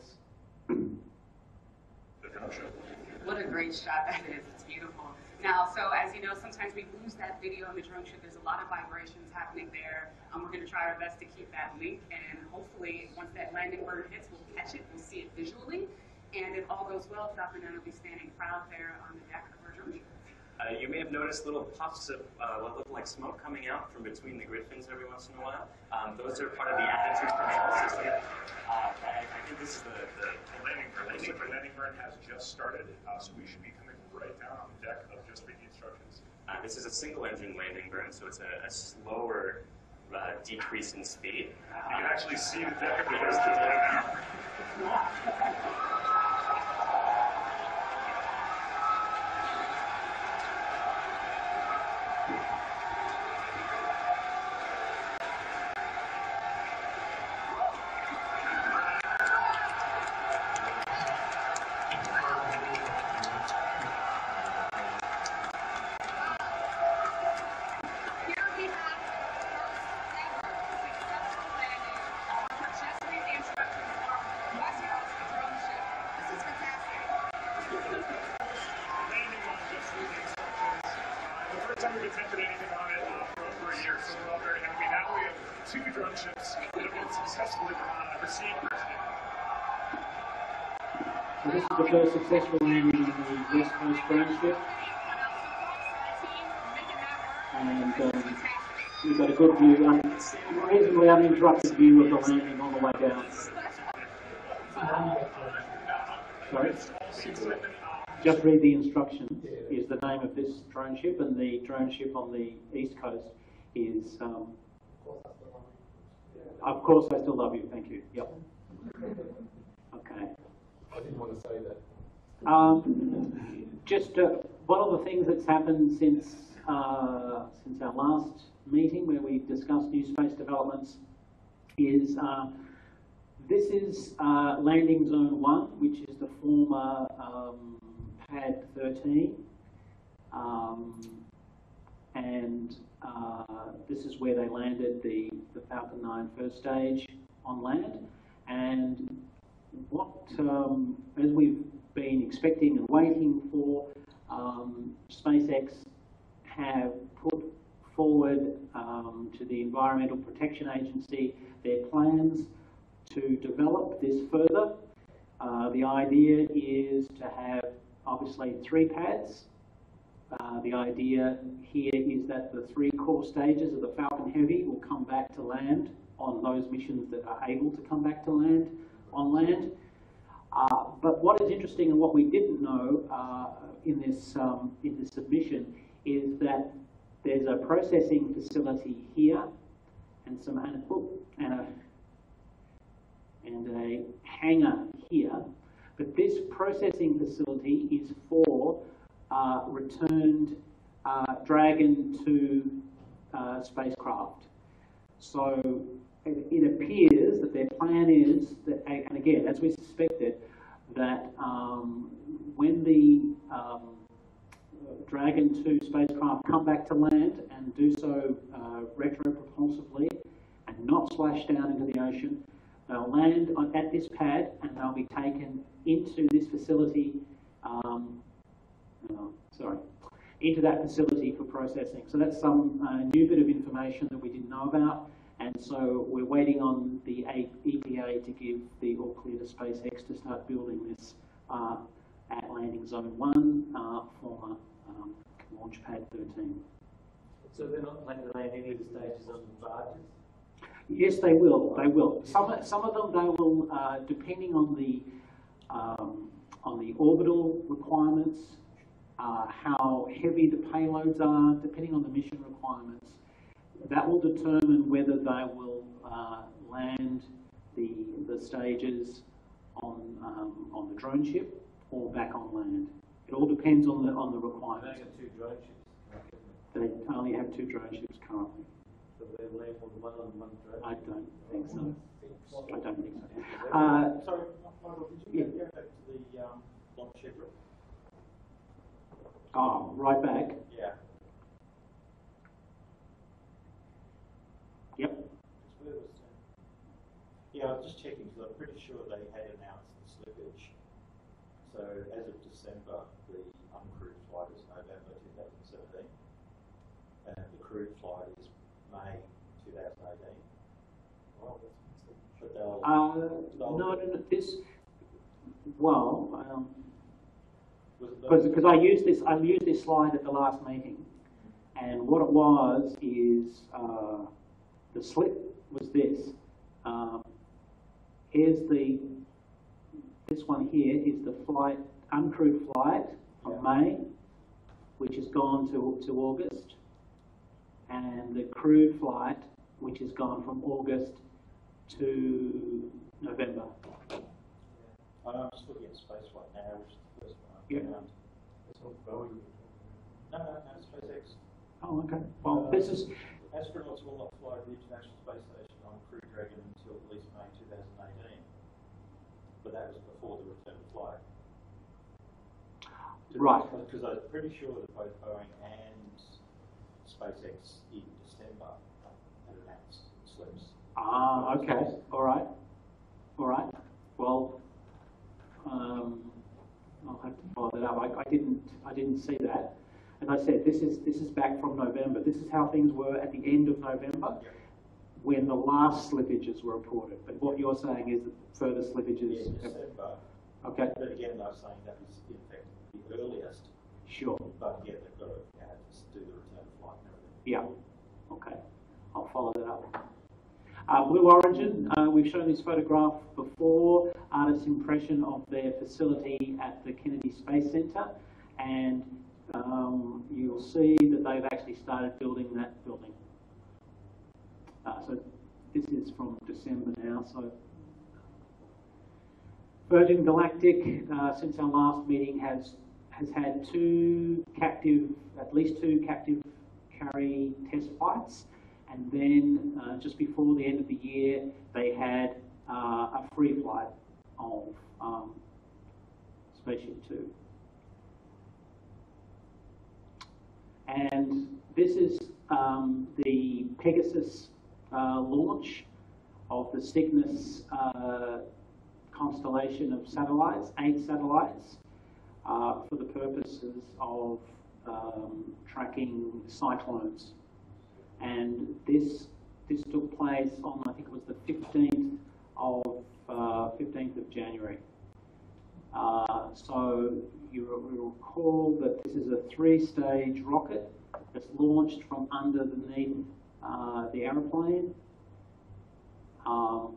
What a great shot that is. It's beautiful. Now, so as you know, sometimes we lose that video on the drone ship. There's a lot of vibrations happening there. Um, we're going to try our best to keep that link, and hopefully once that landing burn hits, we'll catch it, we'll see it visually, and if all goes well, Falcon nine will be standing proud there on the deck of our drone ship. Uh, you may have noticed little puffs of uh, what look like smoke coming out from between the grid fins every once in a while. Um, those are part of the attitude control system. Uh, I, I think this is the, the, the landing burn. Looks like the landing burn has just started, uh, so we should be coming right down on the deck of just read the instructions. Uh, this is a single engine landing burn, so it's a, a slower uh, decrease in speed. You can actually see the deck of the rest of the now. two drone ships that have been successfully uh, received. So this is the first successful landing on the West Coast drone ship. And um, we've got a good view, um, reasonably uninterrupted view of the landing on the way down. Sorry? Just read the instructions is the name of this drone ship, and the drone ship on the east coast is, um, of course I still love you, thank you, yep. Okay. I didn't want to say that. Um, just uh, one of the things that's happened since uh, since our last meeting, where we discussed new space developments, is uh, this is uh, landing zone one, which is the former um, pad thirteen, um, and uh, this is where they landed the the Falcon nine first stage on land. And what, um, as we've been expecting and waiting for, um, SpaceX have put forward um, to the Environmental Protection Agency their plans to develop this further. Uh, the idea is to have obviously three pads. Uh, the idea here is that the three core stages of the Falcon Heavy will come back to land on those missions that are able to come back to land on land. Uh, but what is interesting and what we didn't know uh, in this um, in this submission is that there's a processing facility here and some and a, and a and a hangar here. But this processing facility is for uh, returned uh, Dragon two uh, spacecraft. So it, it appears that their plan is that, and again, as we suspected, that um, when the um, Dragon two spacecraft come back to land and do so uh, retropropulsively and not splash down into the ocean, they'll land on, at this pad and they'll be taken into this facility, um, oh, sorry, into that facility for processing. So that's some uh, new bit of information that we didn't know about, and so we're waiting on the E P A to give the all clear to SpaceX to start building this uh, at landing zone one, uh, former um, launch pad thirteen. So they're not planning to land any of the stages on barges? Yes, they will. They will. Some some of them they will, uh, depending on the um, on the orbital requirements, uh, how heavy the payloads are, depending on the mission requirements. That will determine whether they will uh, land the the stages on um, on the drone ship or back on land. It all depends on the on the requirements. They have two drone ships. They only have two drone ships currently. So they'll land on one on one drone? I don't think so. I don't think so. Uh, Sorry, Michael, did you yeah. go back to the um, launch schedule? Oh, right back. Yeah. Yep. Where was that? Yeah, I was just checking because I'm pretty sure they had announced the slippage. So as of December, the uncrewed flight is November two thousand seventeen, and the crewed flight is May two thousand eighteen. Well, but they'll, Uh, they'll no, no, no. This. Well, um, was it because I used this, I used this slide at the last meeting, and what it was is uh, the slip was this. Um, here's the. This one here is the flight, uncrewed flight from yeah. May, which has gone to to August, and the crewed flight, which has gone from August to November. Yeah. I'm just looking at spaceflight now, which is the first one I've Yeah. found. It's not Boeing. No, no, no, SpaceX. Oh, okay. Well, Uh, this is. Astronauts will not fly to the International Space Station on Crew Dragon until at least May two thousand eighteen. But that was before the return flight. Right. Because I'm pretty sure that both Boeing and SpaceX in December had announced slips. Ah, okay. All right. All right. Well, um, I'll have to follow that up. I, I didn't. I didn't see that. And I said, this is this is back from November. This is how things were at the end of November. Yep. when the last slippages were reported. But what you're saying is that further slippages. Yeah, have, December. okay. But again, they're saying that was in fact the earliest. Sure. But yeah, they've got to you know, just do the return flight and everything. Yeah. Okay. I'll follow that up. Uh, Blue Origin, uh, we've shown this photograph before, artist's impression of their facility at the Kennedy Space Centre, and um, you'll see that they've actually started building that building. Uh, so this is from December now. So Virgin Galactic, uh, since our last meeting, has has had two captive, at least two captive carry test flights. And then uh, just before the end of the year, they had uh, a free flight of um, Spaceship Two. And this is um, the Pegasus uh, launch of the Cygnus uh, constellation of satellites, eight satellites, uh, for the purposes of um, tracking cyclones. And this this took place on, I think it was the fifteenth of uh, fifteenth of January. Uh, so you will recall that this is a three-stage rocket that's launched from underneath uh, the aeroplane. Um,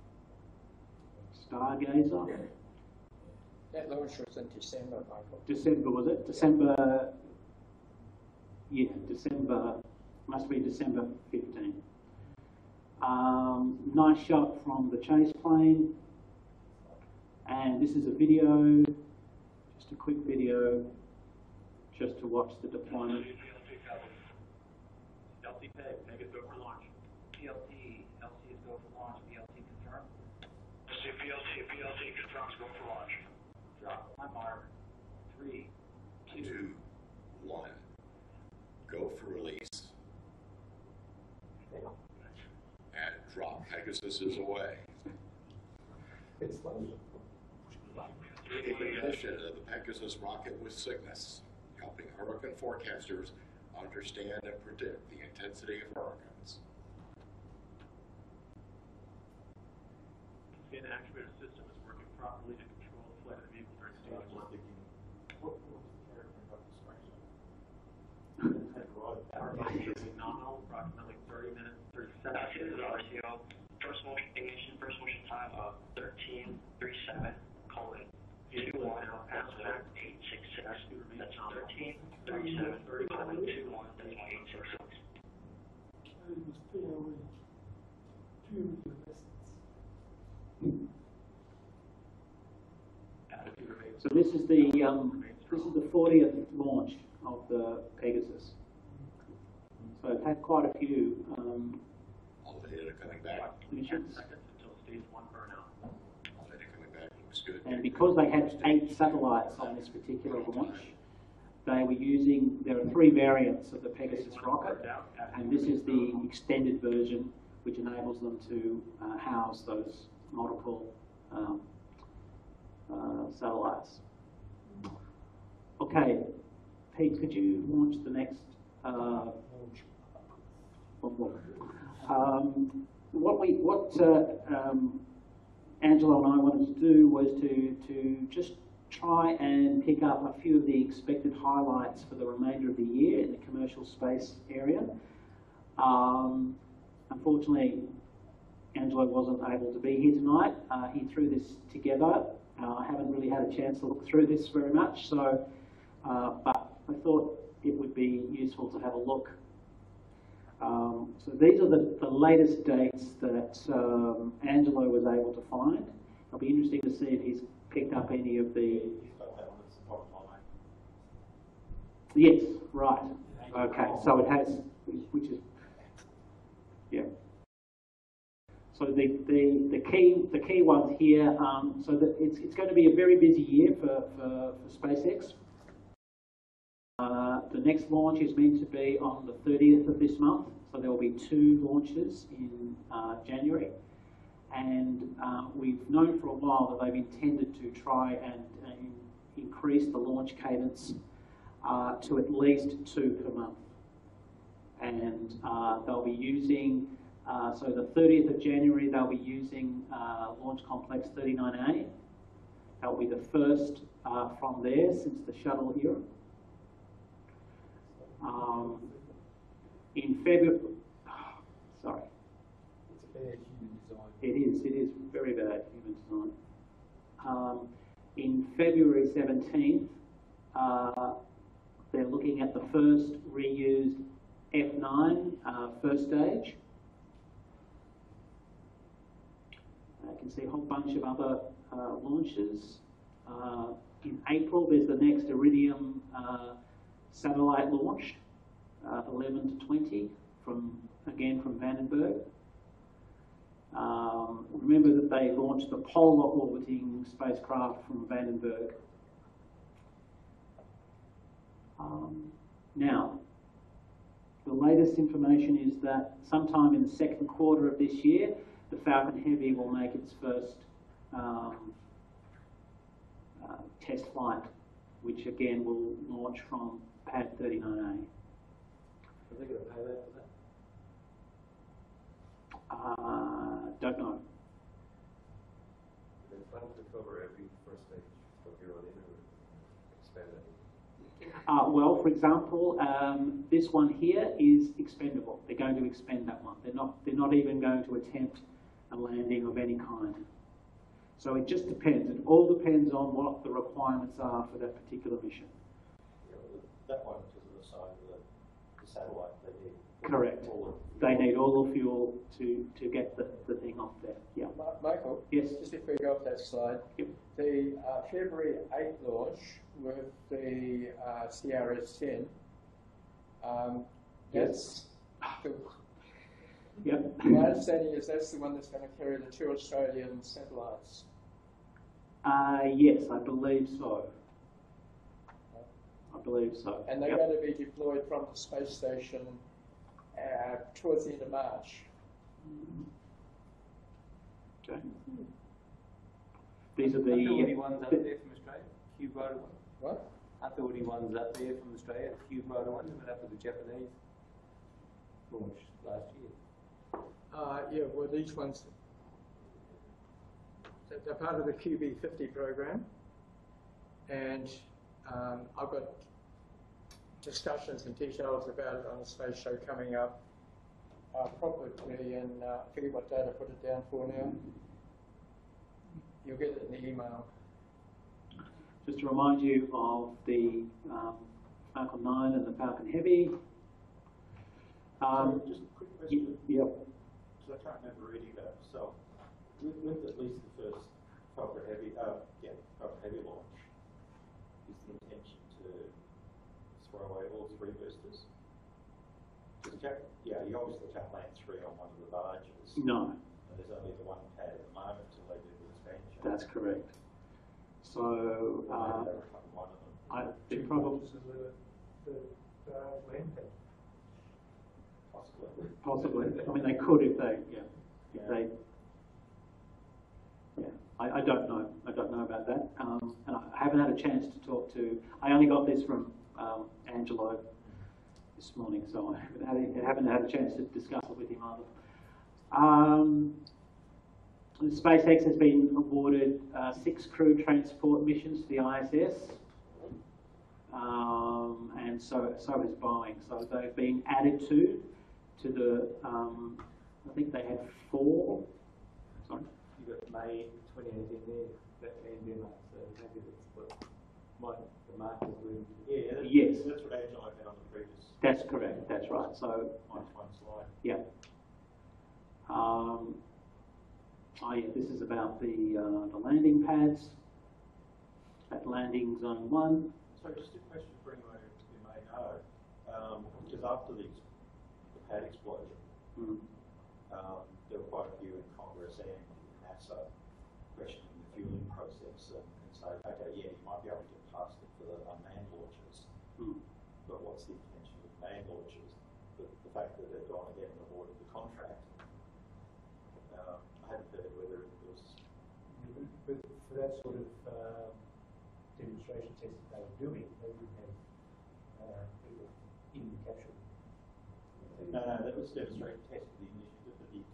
Stargazer. That launch was in December, Michael. December, was it? December. Yeah, December. Must be December fifteenth. Um, nice shot from the chase plane. And this is a video, just a quick video, just to watch the deployment. L T P, make it go for launch. P L T, L C is go for launch. P L T confirm. P L T, P L T confirms go for launch. Drop my mark. Three, two, two one. Go for release. And drop Pegasus is away. It's funny. Ignition of the Pegasus rocket with Cygnus, helping hurricane forecasters understand and predict the intensity of hurricanes. Scan actuator system is working properly to control the flight of the vehicle during stage one. What was the character about the structure? Our base is nominal, approximately thirty minutes, thirty seconds. This is R C O. First motion ignition, first motion time of thirteen thirty-seven, colon two one, aspect eight six six. That's thirteen thirty-seven, colon two one, that's eight six six. It was P O E, two lessons. So this is the um, this is the fortieth launch of the Pegasus. So I've had quite a few um, All the data coming back. missions. Seconds until stage one burnout. All data coming back looks good. And because they had eight satellites on this particular launch, they were using, there are three variants of the Pegasus rocket, and this is the extended version, which enables them to uh, house those multiple um, uh, satellites. Okay, Pete, could you launch the next uh, one more? Um, what we, what uh, um, Angelo and I wanted to do was to to just try and pick up a few of the expected highlights for the remainder of the year in the commercial space area. Um, unfortunately, Angelo wasn't able to be here tonight. Uh, he threw this together. Uh, I haven't really had a chance to look through this very much, so uh, but I thought it would be useful to have a look. Um, so these are the, the latest dates that um, Angelo was able to find. It'll be interesting to see if he's picked up any of the... Yes, right. Okay, so it has, which is, yeah. So the, the, the key the key ones here, um, so that it's, it's going to be a very busy year for, for, for SpaceX. Uh, the next launch is meant to be on the thirtieth of this month, so there will be two launches in uh, January. And uh, we've known for a while that they've intended to try and, and increase the launch cadence uh, to at least two per month. And uh, they'll be using Uh, so the thirtieth of January, they'll be using uh, Launch Complex thirty-nine A. That'll be the first uh, from there since the shuttle era. Um, in February, sorry. It's a bad human design. It is, it is very bad human design. Um, in February seventeenth, uh, they're looking at the first reused F nine uh, first stage. I can see a whole bunch of other uh, launches. Uh, in April, there's the next Iridium uh, satellite launch, uh, eleven to twenty, from again from Vandenberg. Um, remember that they launched the polar orbiting spacecraft from Vandenberg. Um, now, the latest information is that sometime in the second quarter of this year, the Falcon Heavy will make its first um, uh, test flight, which again will launch from pad thirty-nine A. Are they going to pay that for that? Uh, don't know. They plan to cover every first stage from here on in or expand it? Uh, well, for example, um, this one here is expendable. They're going to expend that one. They're not. They're not even going to attempt a landing of any kind. So it just depends. It all depends on what the requirements are for that particular mission. Yeah, that one, because of the size of the, the satellite, they need Correct. all of They need all the fuel to, to get the, the thing off there. Yeah. Ma- Michael? Yes? Just before we go off that slide, yep. the uh, February eighth launch with the uh, C R S ten, um, that's the, yep. my understanding is that's the one that's going to carry the two Australian satellites. Uh, yes, I believe so. I believe so. And they're yep. going to be deployed from the space station uh, towards the end of March. Okay. These are the... Aren't there already ones up there from Australia? Cube rotor ones? What? Aren't there already ones up there from Australia? Cube rotor ones that went up with the Japanese launch last year. Uh, yeah, well, these ones, they're part of the Q B fifty program, and um, I've got discussions and details about it on the space show coming up, uh, probably in, uh, I forget what date I put it down for now. You'll get it in the email. Just to remind you of the um, Falcon nine and the Falcon Heavy. Um, so just a quick question. Yep. Because I can't remember reading that myself. With, with at least the first Falcon Heavy, uh, yeah, Falcon Heavy launch, is the intention to throw away all three boosters? Because Jack, yeah, you obviously can't land three on one of the barges. No. And there's only the one pad at the moment until they do the expansion. That's correct. So, uh, one of them. I think probably The, the land pad. Possibly. possibly. I mean, they could if they, yeah, if Yeah. they. Yeah, I, I don't know. I don't know about that. Um, and I haven't had a chance to talk to. I only got this from um, Angelo this morning, so I haven't had, I haven't had a chance to discuss it with him either. Um, SpaceX has been awarded uh, six crew transport missions to the I S S, um, and so so is Boeing. So they've been added to to the. Um, I think they had four. Sorry. You got May twenty eighteen there, that pandemic, so maybe that's what might the market is moving to. Yeah, that's, Yes. that's what Angelo had on the previous. That's correct. That's right. So One, one slide. yeah. Um, oh yeah, this is about the uh, the landing pads at landing zone one. So just a question for anyone who may know, um, because after the, the pad explosion, Mm. um, there were quite a few in Congress and NASA questioning the fueling process and, and say, okay, yeah, you might be able to get past it for the unmanned launches, Mm. but what's the intention with manned launches? The, the fact that they've gone again and awarded the contract, um, I hadn't heard whether it was. But for that sort of uh, demonstration test that they were doing, they would have uh, people in the capsule. No, no, that was demonstrated test for the initiative, for the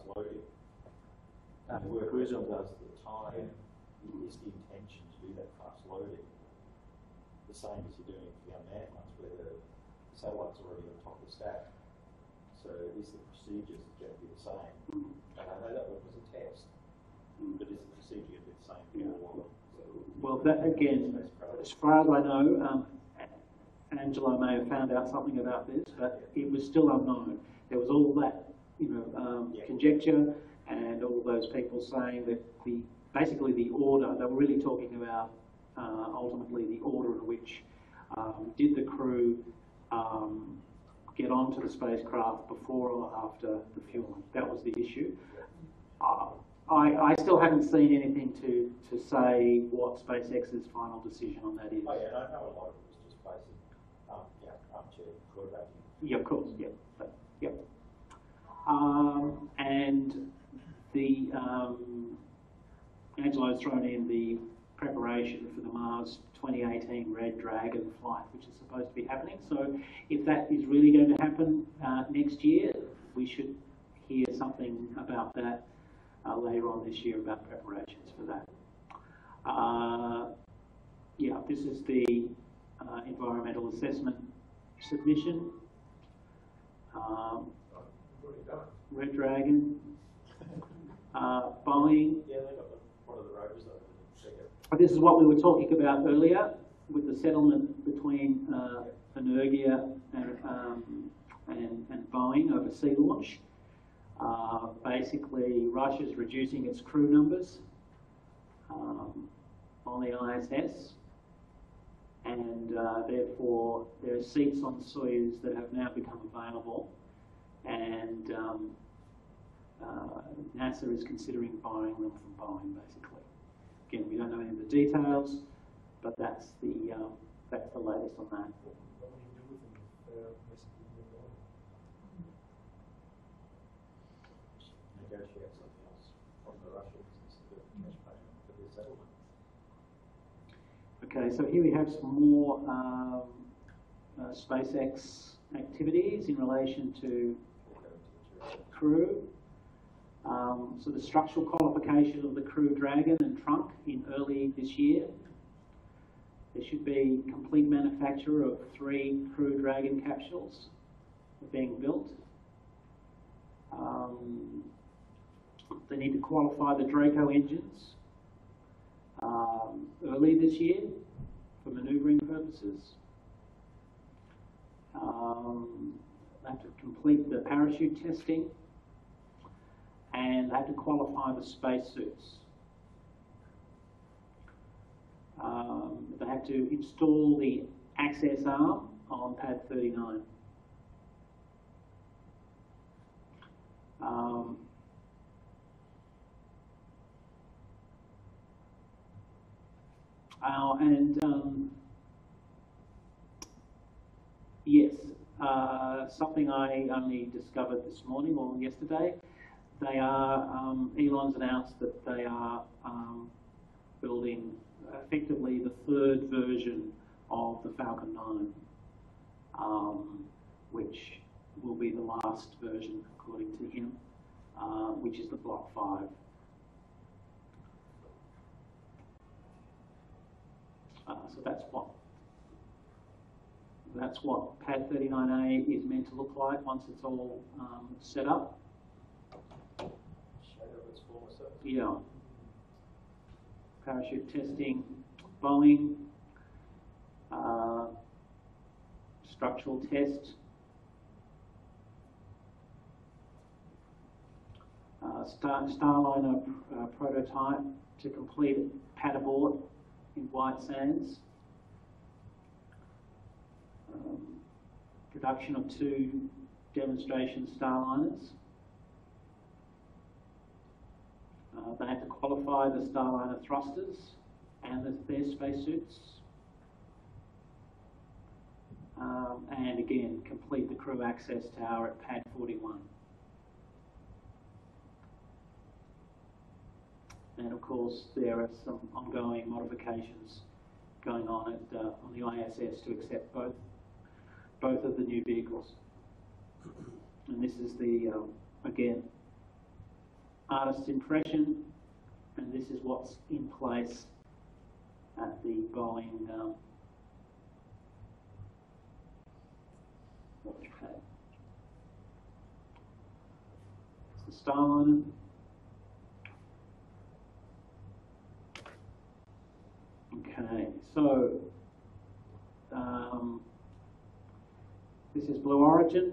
loading. And the work Wisdom does at the time is the intention to do that fast loading. The same as you're doing for the unmanned ones, where the satellite's already on top of the stack. So is the procedures going to be the same? And I know that was a test, but is the procedure going to be the same for all of them? Well, that again, as far as I know, um, Angela may have found out something about this, but it was still unknown. There was all that, you know, um, yeah. conjecture, and all those people saying that the basically the order. They were really talking about uh, ultimately the order in which um, did the crew um, get onto the spacecraft before or after the fueling. That was the issue. Uh, I, I still haven't seen anything to, to say what SpaceX's final decision on that is. Oh yeah, and I know a lot of it was just basic, um, yeah, armchair quarterbacking. Yeah, of course, yeah, but, yeah. Um, and the um, Angelo's thrown in the preparation for the Mars twenty eighteen Red Dragon flight, which is supposed to be happening. So if that is really going to happen uh, next year, we should hear something about that uh, later on this year about preparations for that. Uh, yeah, this is the uh, environmental assessment submission. Um, Red Dragon, uh, Boeing. Yeah, they got the, one of the rovers over there. This is what we were talking about earlier with the settlement between uh, Energia and, um, and, and Boeing over sea launch. Uh, basically, Russia's reducing its crew numbers um, on the I S S, and uh, therefore there are seats on Soyuz that have now become available, and um, uh, NASA is considering buying them from Boeing, basically. Again, we don't know any of the details, but that's the um, that's the latest on that. What will you do with them if uh, basically you're gone? Negotiate something else from the Russians instead of cash payment for their settlement. Okay, so here we have some more um, uh, SpaceX activities in relation to crew. Um, so the structural qualification of the Crew Dragon and trunk in early this year. There should be complete manufacture of three Crew Dragon capsules being built. Um, they need to qualify the Draco engines um, early this year for manoeuvring purposes. Um, they have to complete the parachute testing, and they have to qualify the spacesuits. Um, they have to install the access arm on pad thirty-nine. Um, uh, and um, yes, uh, something I only discovered this morning or yesterday. They are, um, Elon's announced that they are um, building effectively the third version of the Falcon nine, um, which will be the last version, according to him, uh, which is the Block five. Uh, so that's what that's what pad thirty-nine A is meant to look like once it's all um, set up. Yeah. Parachute testing, Boeing, uh, structural test, uh, Star, Starliner uh, prototype to complete pad abort in White Sands, um, production of two demonstration Starliners. Uh, they have to qualify the Starliner thrusters and the, their spacesuits. Um, and again, complete the crew access tower at pad forty-one. And of course, there are some ongoing modifications going on at, uh, on the I S S to accept both, both of the new vehicles. And this is the, um, again, artist's impression, and this is what's in place at the Boeing um, launch pad. It's the style on it. Okay, so um, this is Blue Origin.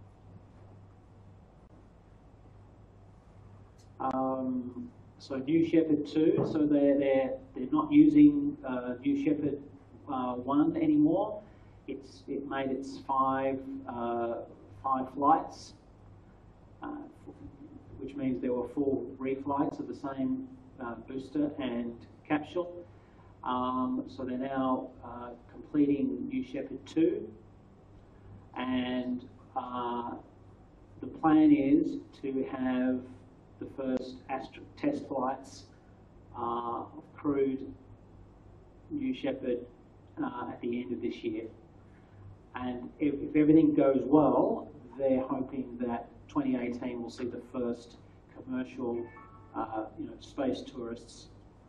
Um, so New Shepard two, so they're they're they're not using uh, New Shepard uh, one anymore. It's it made its five uh, five flights, uh, which means there were four reflights of the same uh, booster and capsule. Um, so they're now uh, completing New Shepard two, and uh, the plan is to have the first astro test flights uh, of crewed New Shepard uh, at the end of this year. And if, if everything goes well, they're hoping that twenty eighteen will see the first commercial uh, you know, space tourists.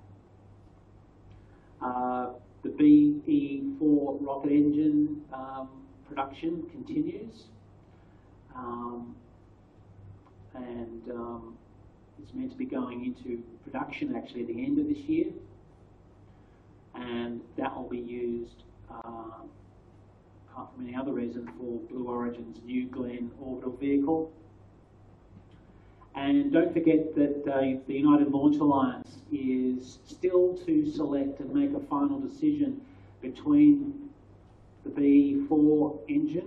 Uh, the B E four rocket engine um, production continues, um, and um, it's meant to be going into production actually at the end of this year, and that will be used, uh, apart from any other reason, for Blue Origin's New Glenn orbital vehicle. And don't forget that uh, the United Launch Alliance is still to select and make a final decision between the B E four engine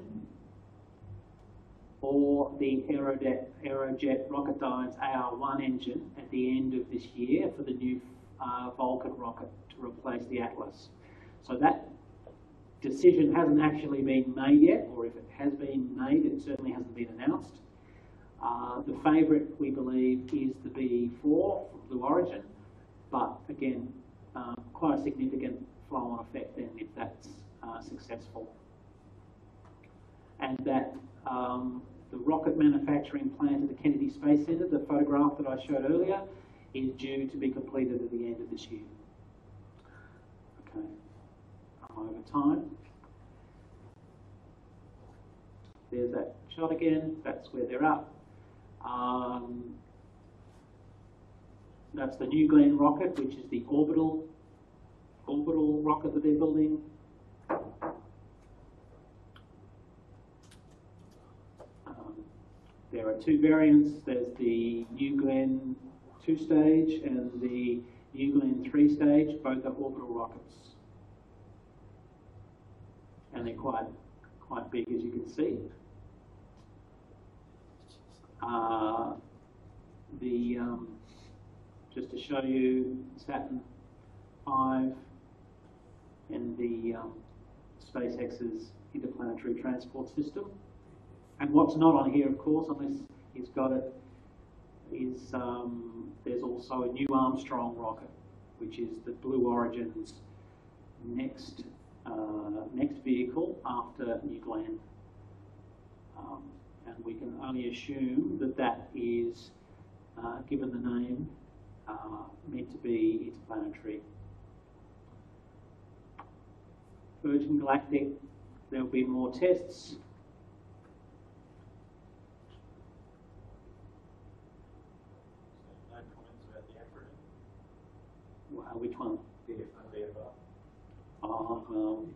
or the Aerojet, Aerojet Rocketdyne's A R one engine at the end of this year for the new uh, Vulcan rocket to replace the Atlas. So that decision hasn't actually been made yet, or if it has been made, it certainly hasn't been announced. Uh, the favourite, we believe, is the B E four from Blue Origin, but again, um, quite a significant flow-on effect then if that's uh, successful. And that um, the rocket manufacturing plant at the Kennedy Space Centre, the photograph that I showed earlier, is due to be completed at the end of this year. Okay, I'm over time. There's that shot again, that's where they're up. Um, that's the New Glenn rocket, which is the orbital orbital rocket that they're building. Um, there are two variants. There's the New Glenn two-stage and the New Glenn three-stage. Both are orbital rockets, and they're quite quite big, as you can see. Uh, the um, just to show you Saturn five and the um, SpaceX's interplanetary transport system. And what's not on here, of course, unless he's got it, is um, there's also a new Armstrong rocket, which is the Blue Origin's next uh, next vehicle after New Glenn. Um, and we can only assume that that is, uh, given the name, uh, meant to be interplanetary. Virgin Galactic, there will be more tests. No comments about the acronym? Wow, which one? D F R. Oh, well,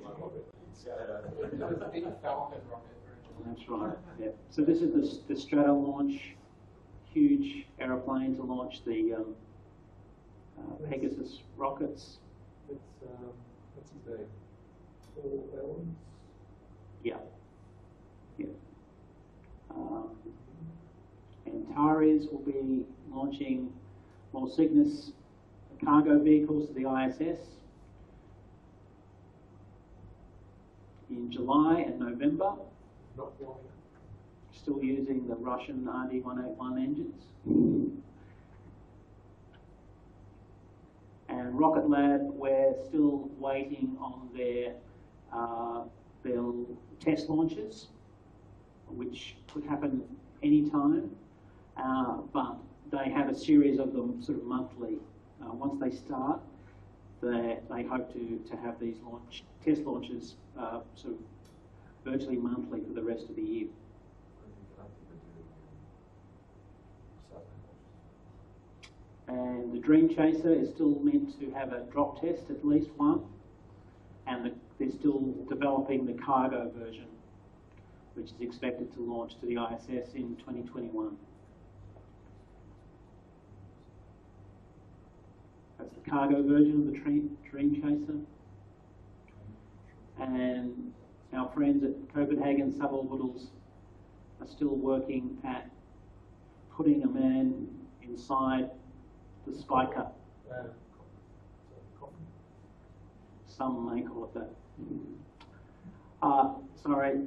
that's right. Yeah. So this is the, the Strata launch, huge aeroplane to launch the um, uh, Pegasus rockets. It's, um, what's his name? Paul Ellens? Yeah. Yeah. Um, Antares will be launching more Cygnus cargo vehicles to the I S S in July and November. Not flying. Still using the Russian R D one eighty-one engines. And Rocket Lab, we're still waiting on their, uh, their test launches, which could happen any time, uh, but they have have a series of them sort of monthly. Uh, once they start, they, they hope to, to have these launch test launches uh, sort of virtually monthly for the rest of the year. And the Dream Chaser is still meant to have a drop test, at least one, and the, they're still developing the cargo version, which is expected to launch to the I S S in twenty twenty-one. That's the cargo version of the Dream, Dream Chaser. And our friends at Copenhagen Suborbitals are still working at putting a man inside the spiker. Some may call it that. Uh, sorry.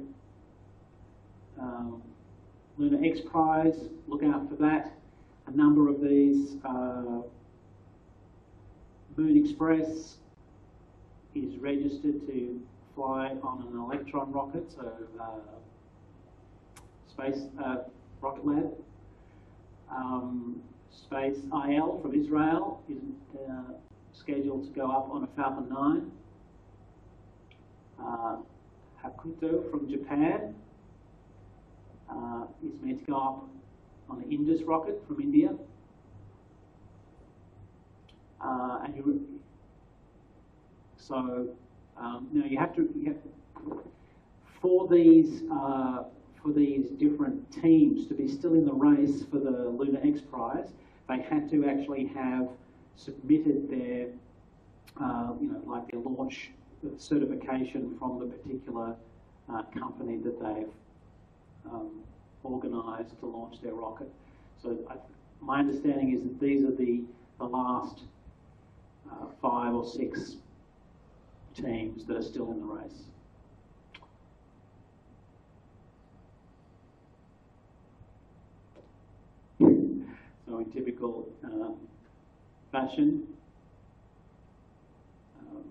Um, Lunar X Prize, look out for that. A number of these. Uh, Moon Express is registered to fly on an Electron rocket, so uh, Space uh, Rocket Lab. Um, Space I L from Israel is uh, scheduled to go up on a Falcon nine. Uh, Hakuto from Japan uh, is meant to go up on the Indus rocket from India. Uh, and you, so um, now you have to, you have, for these uh, for these different teams to be still in the race for the Lunar X Prize, they had to actually have submitted their, uh, you know, like their launch certification from the particular uh, company that they've um, organised to launch their rocket. So I, my understanding is that these are the, the last uh, five or six teams that are still in the race. So in typical uh, fashion, um,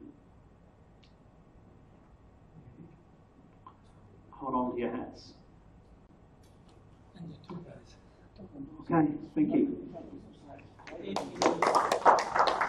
hold on to your hats. And your two guys. Okay, thank you.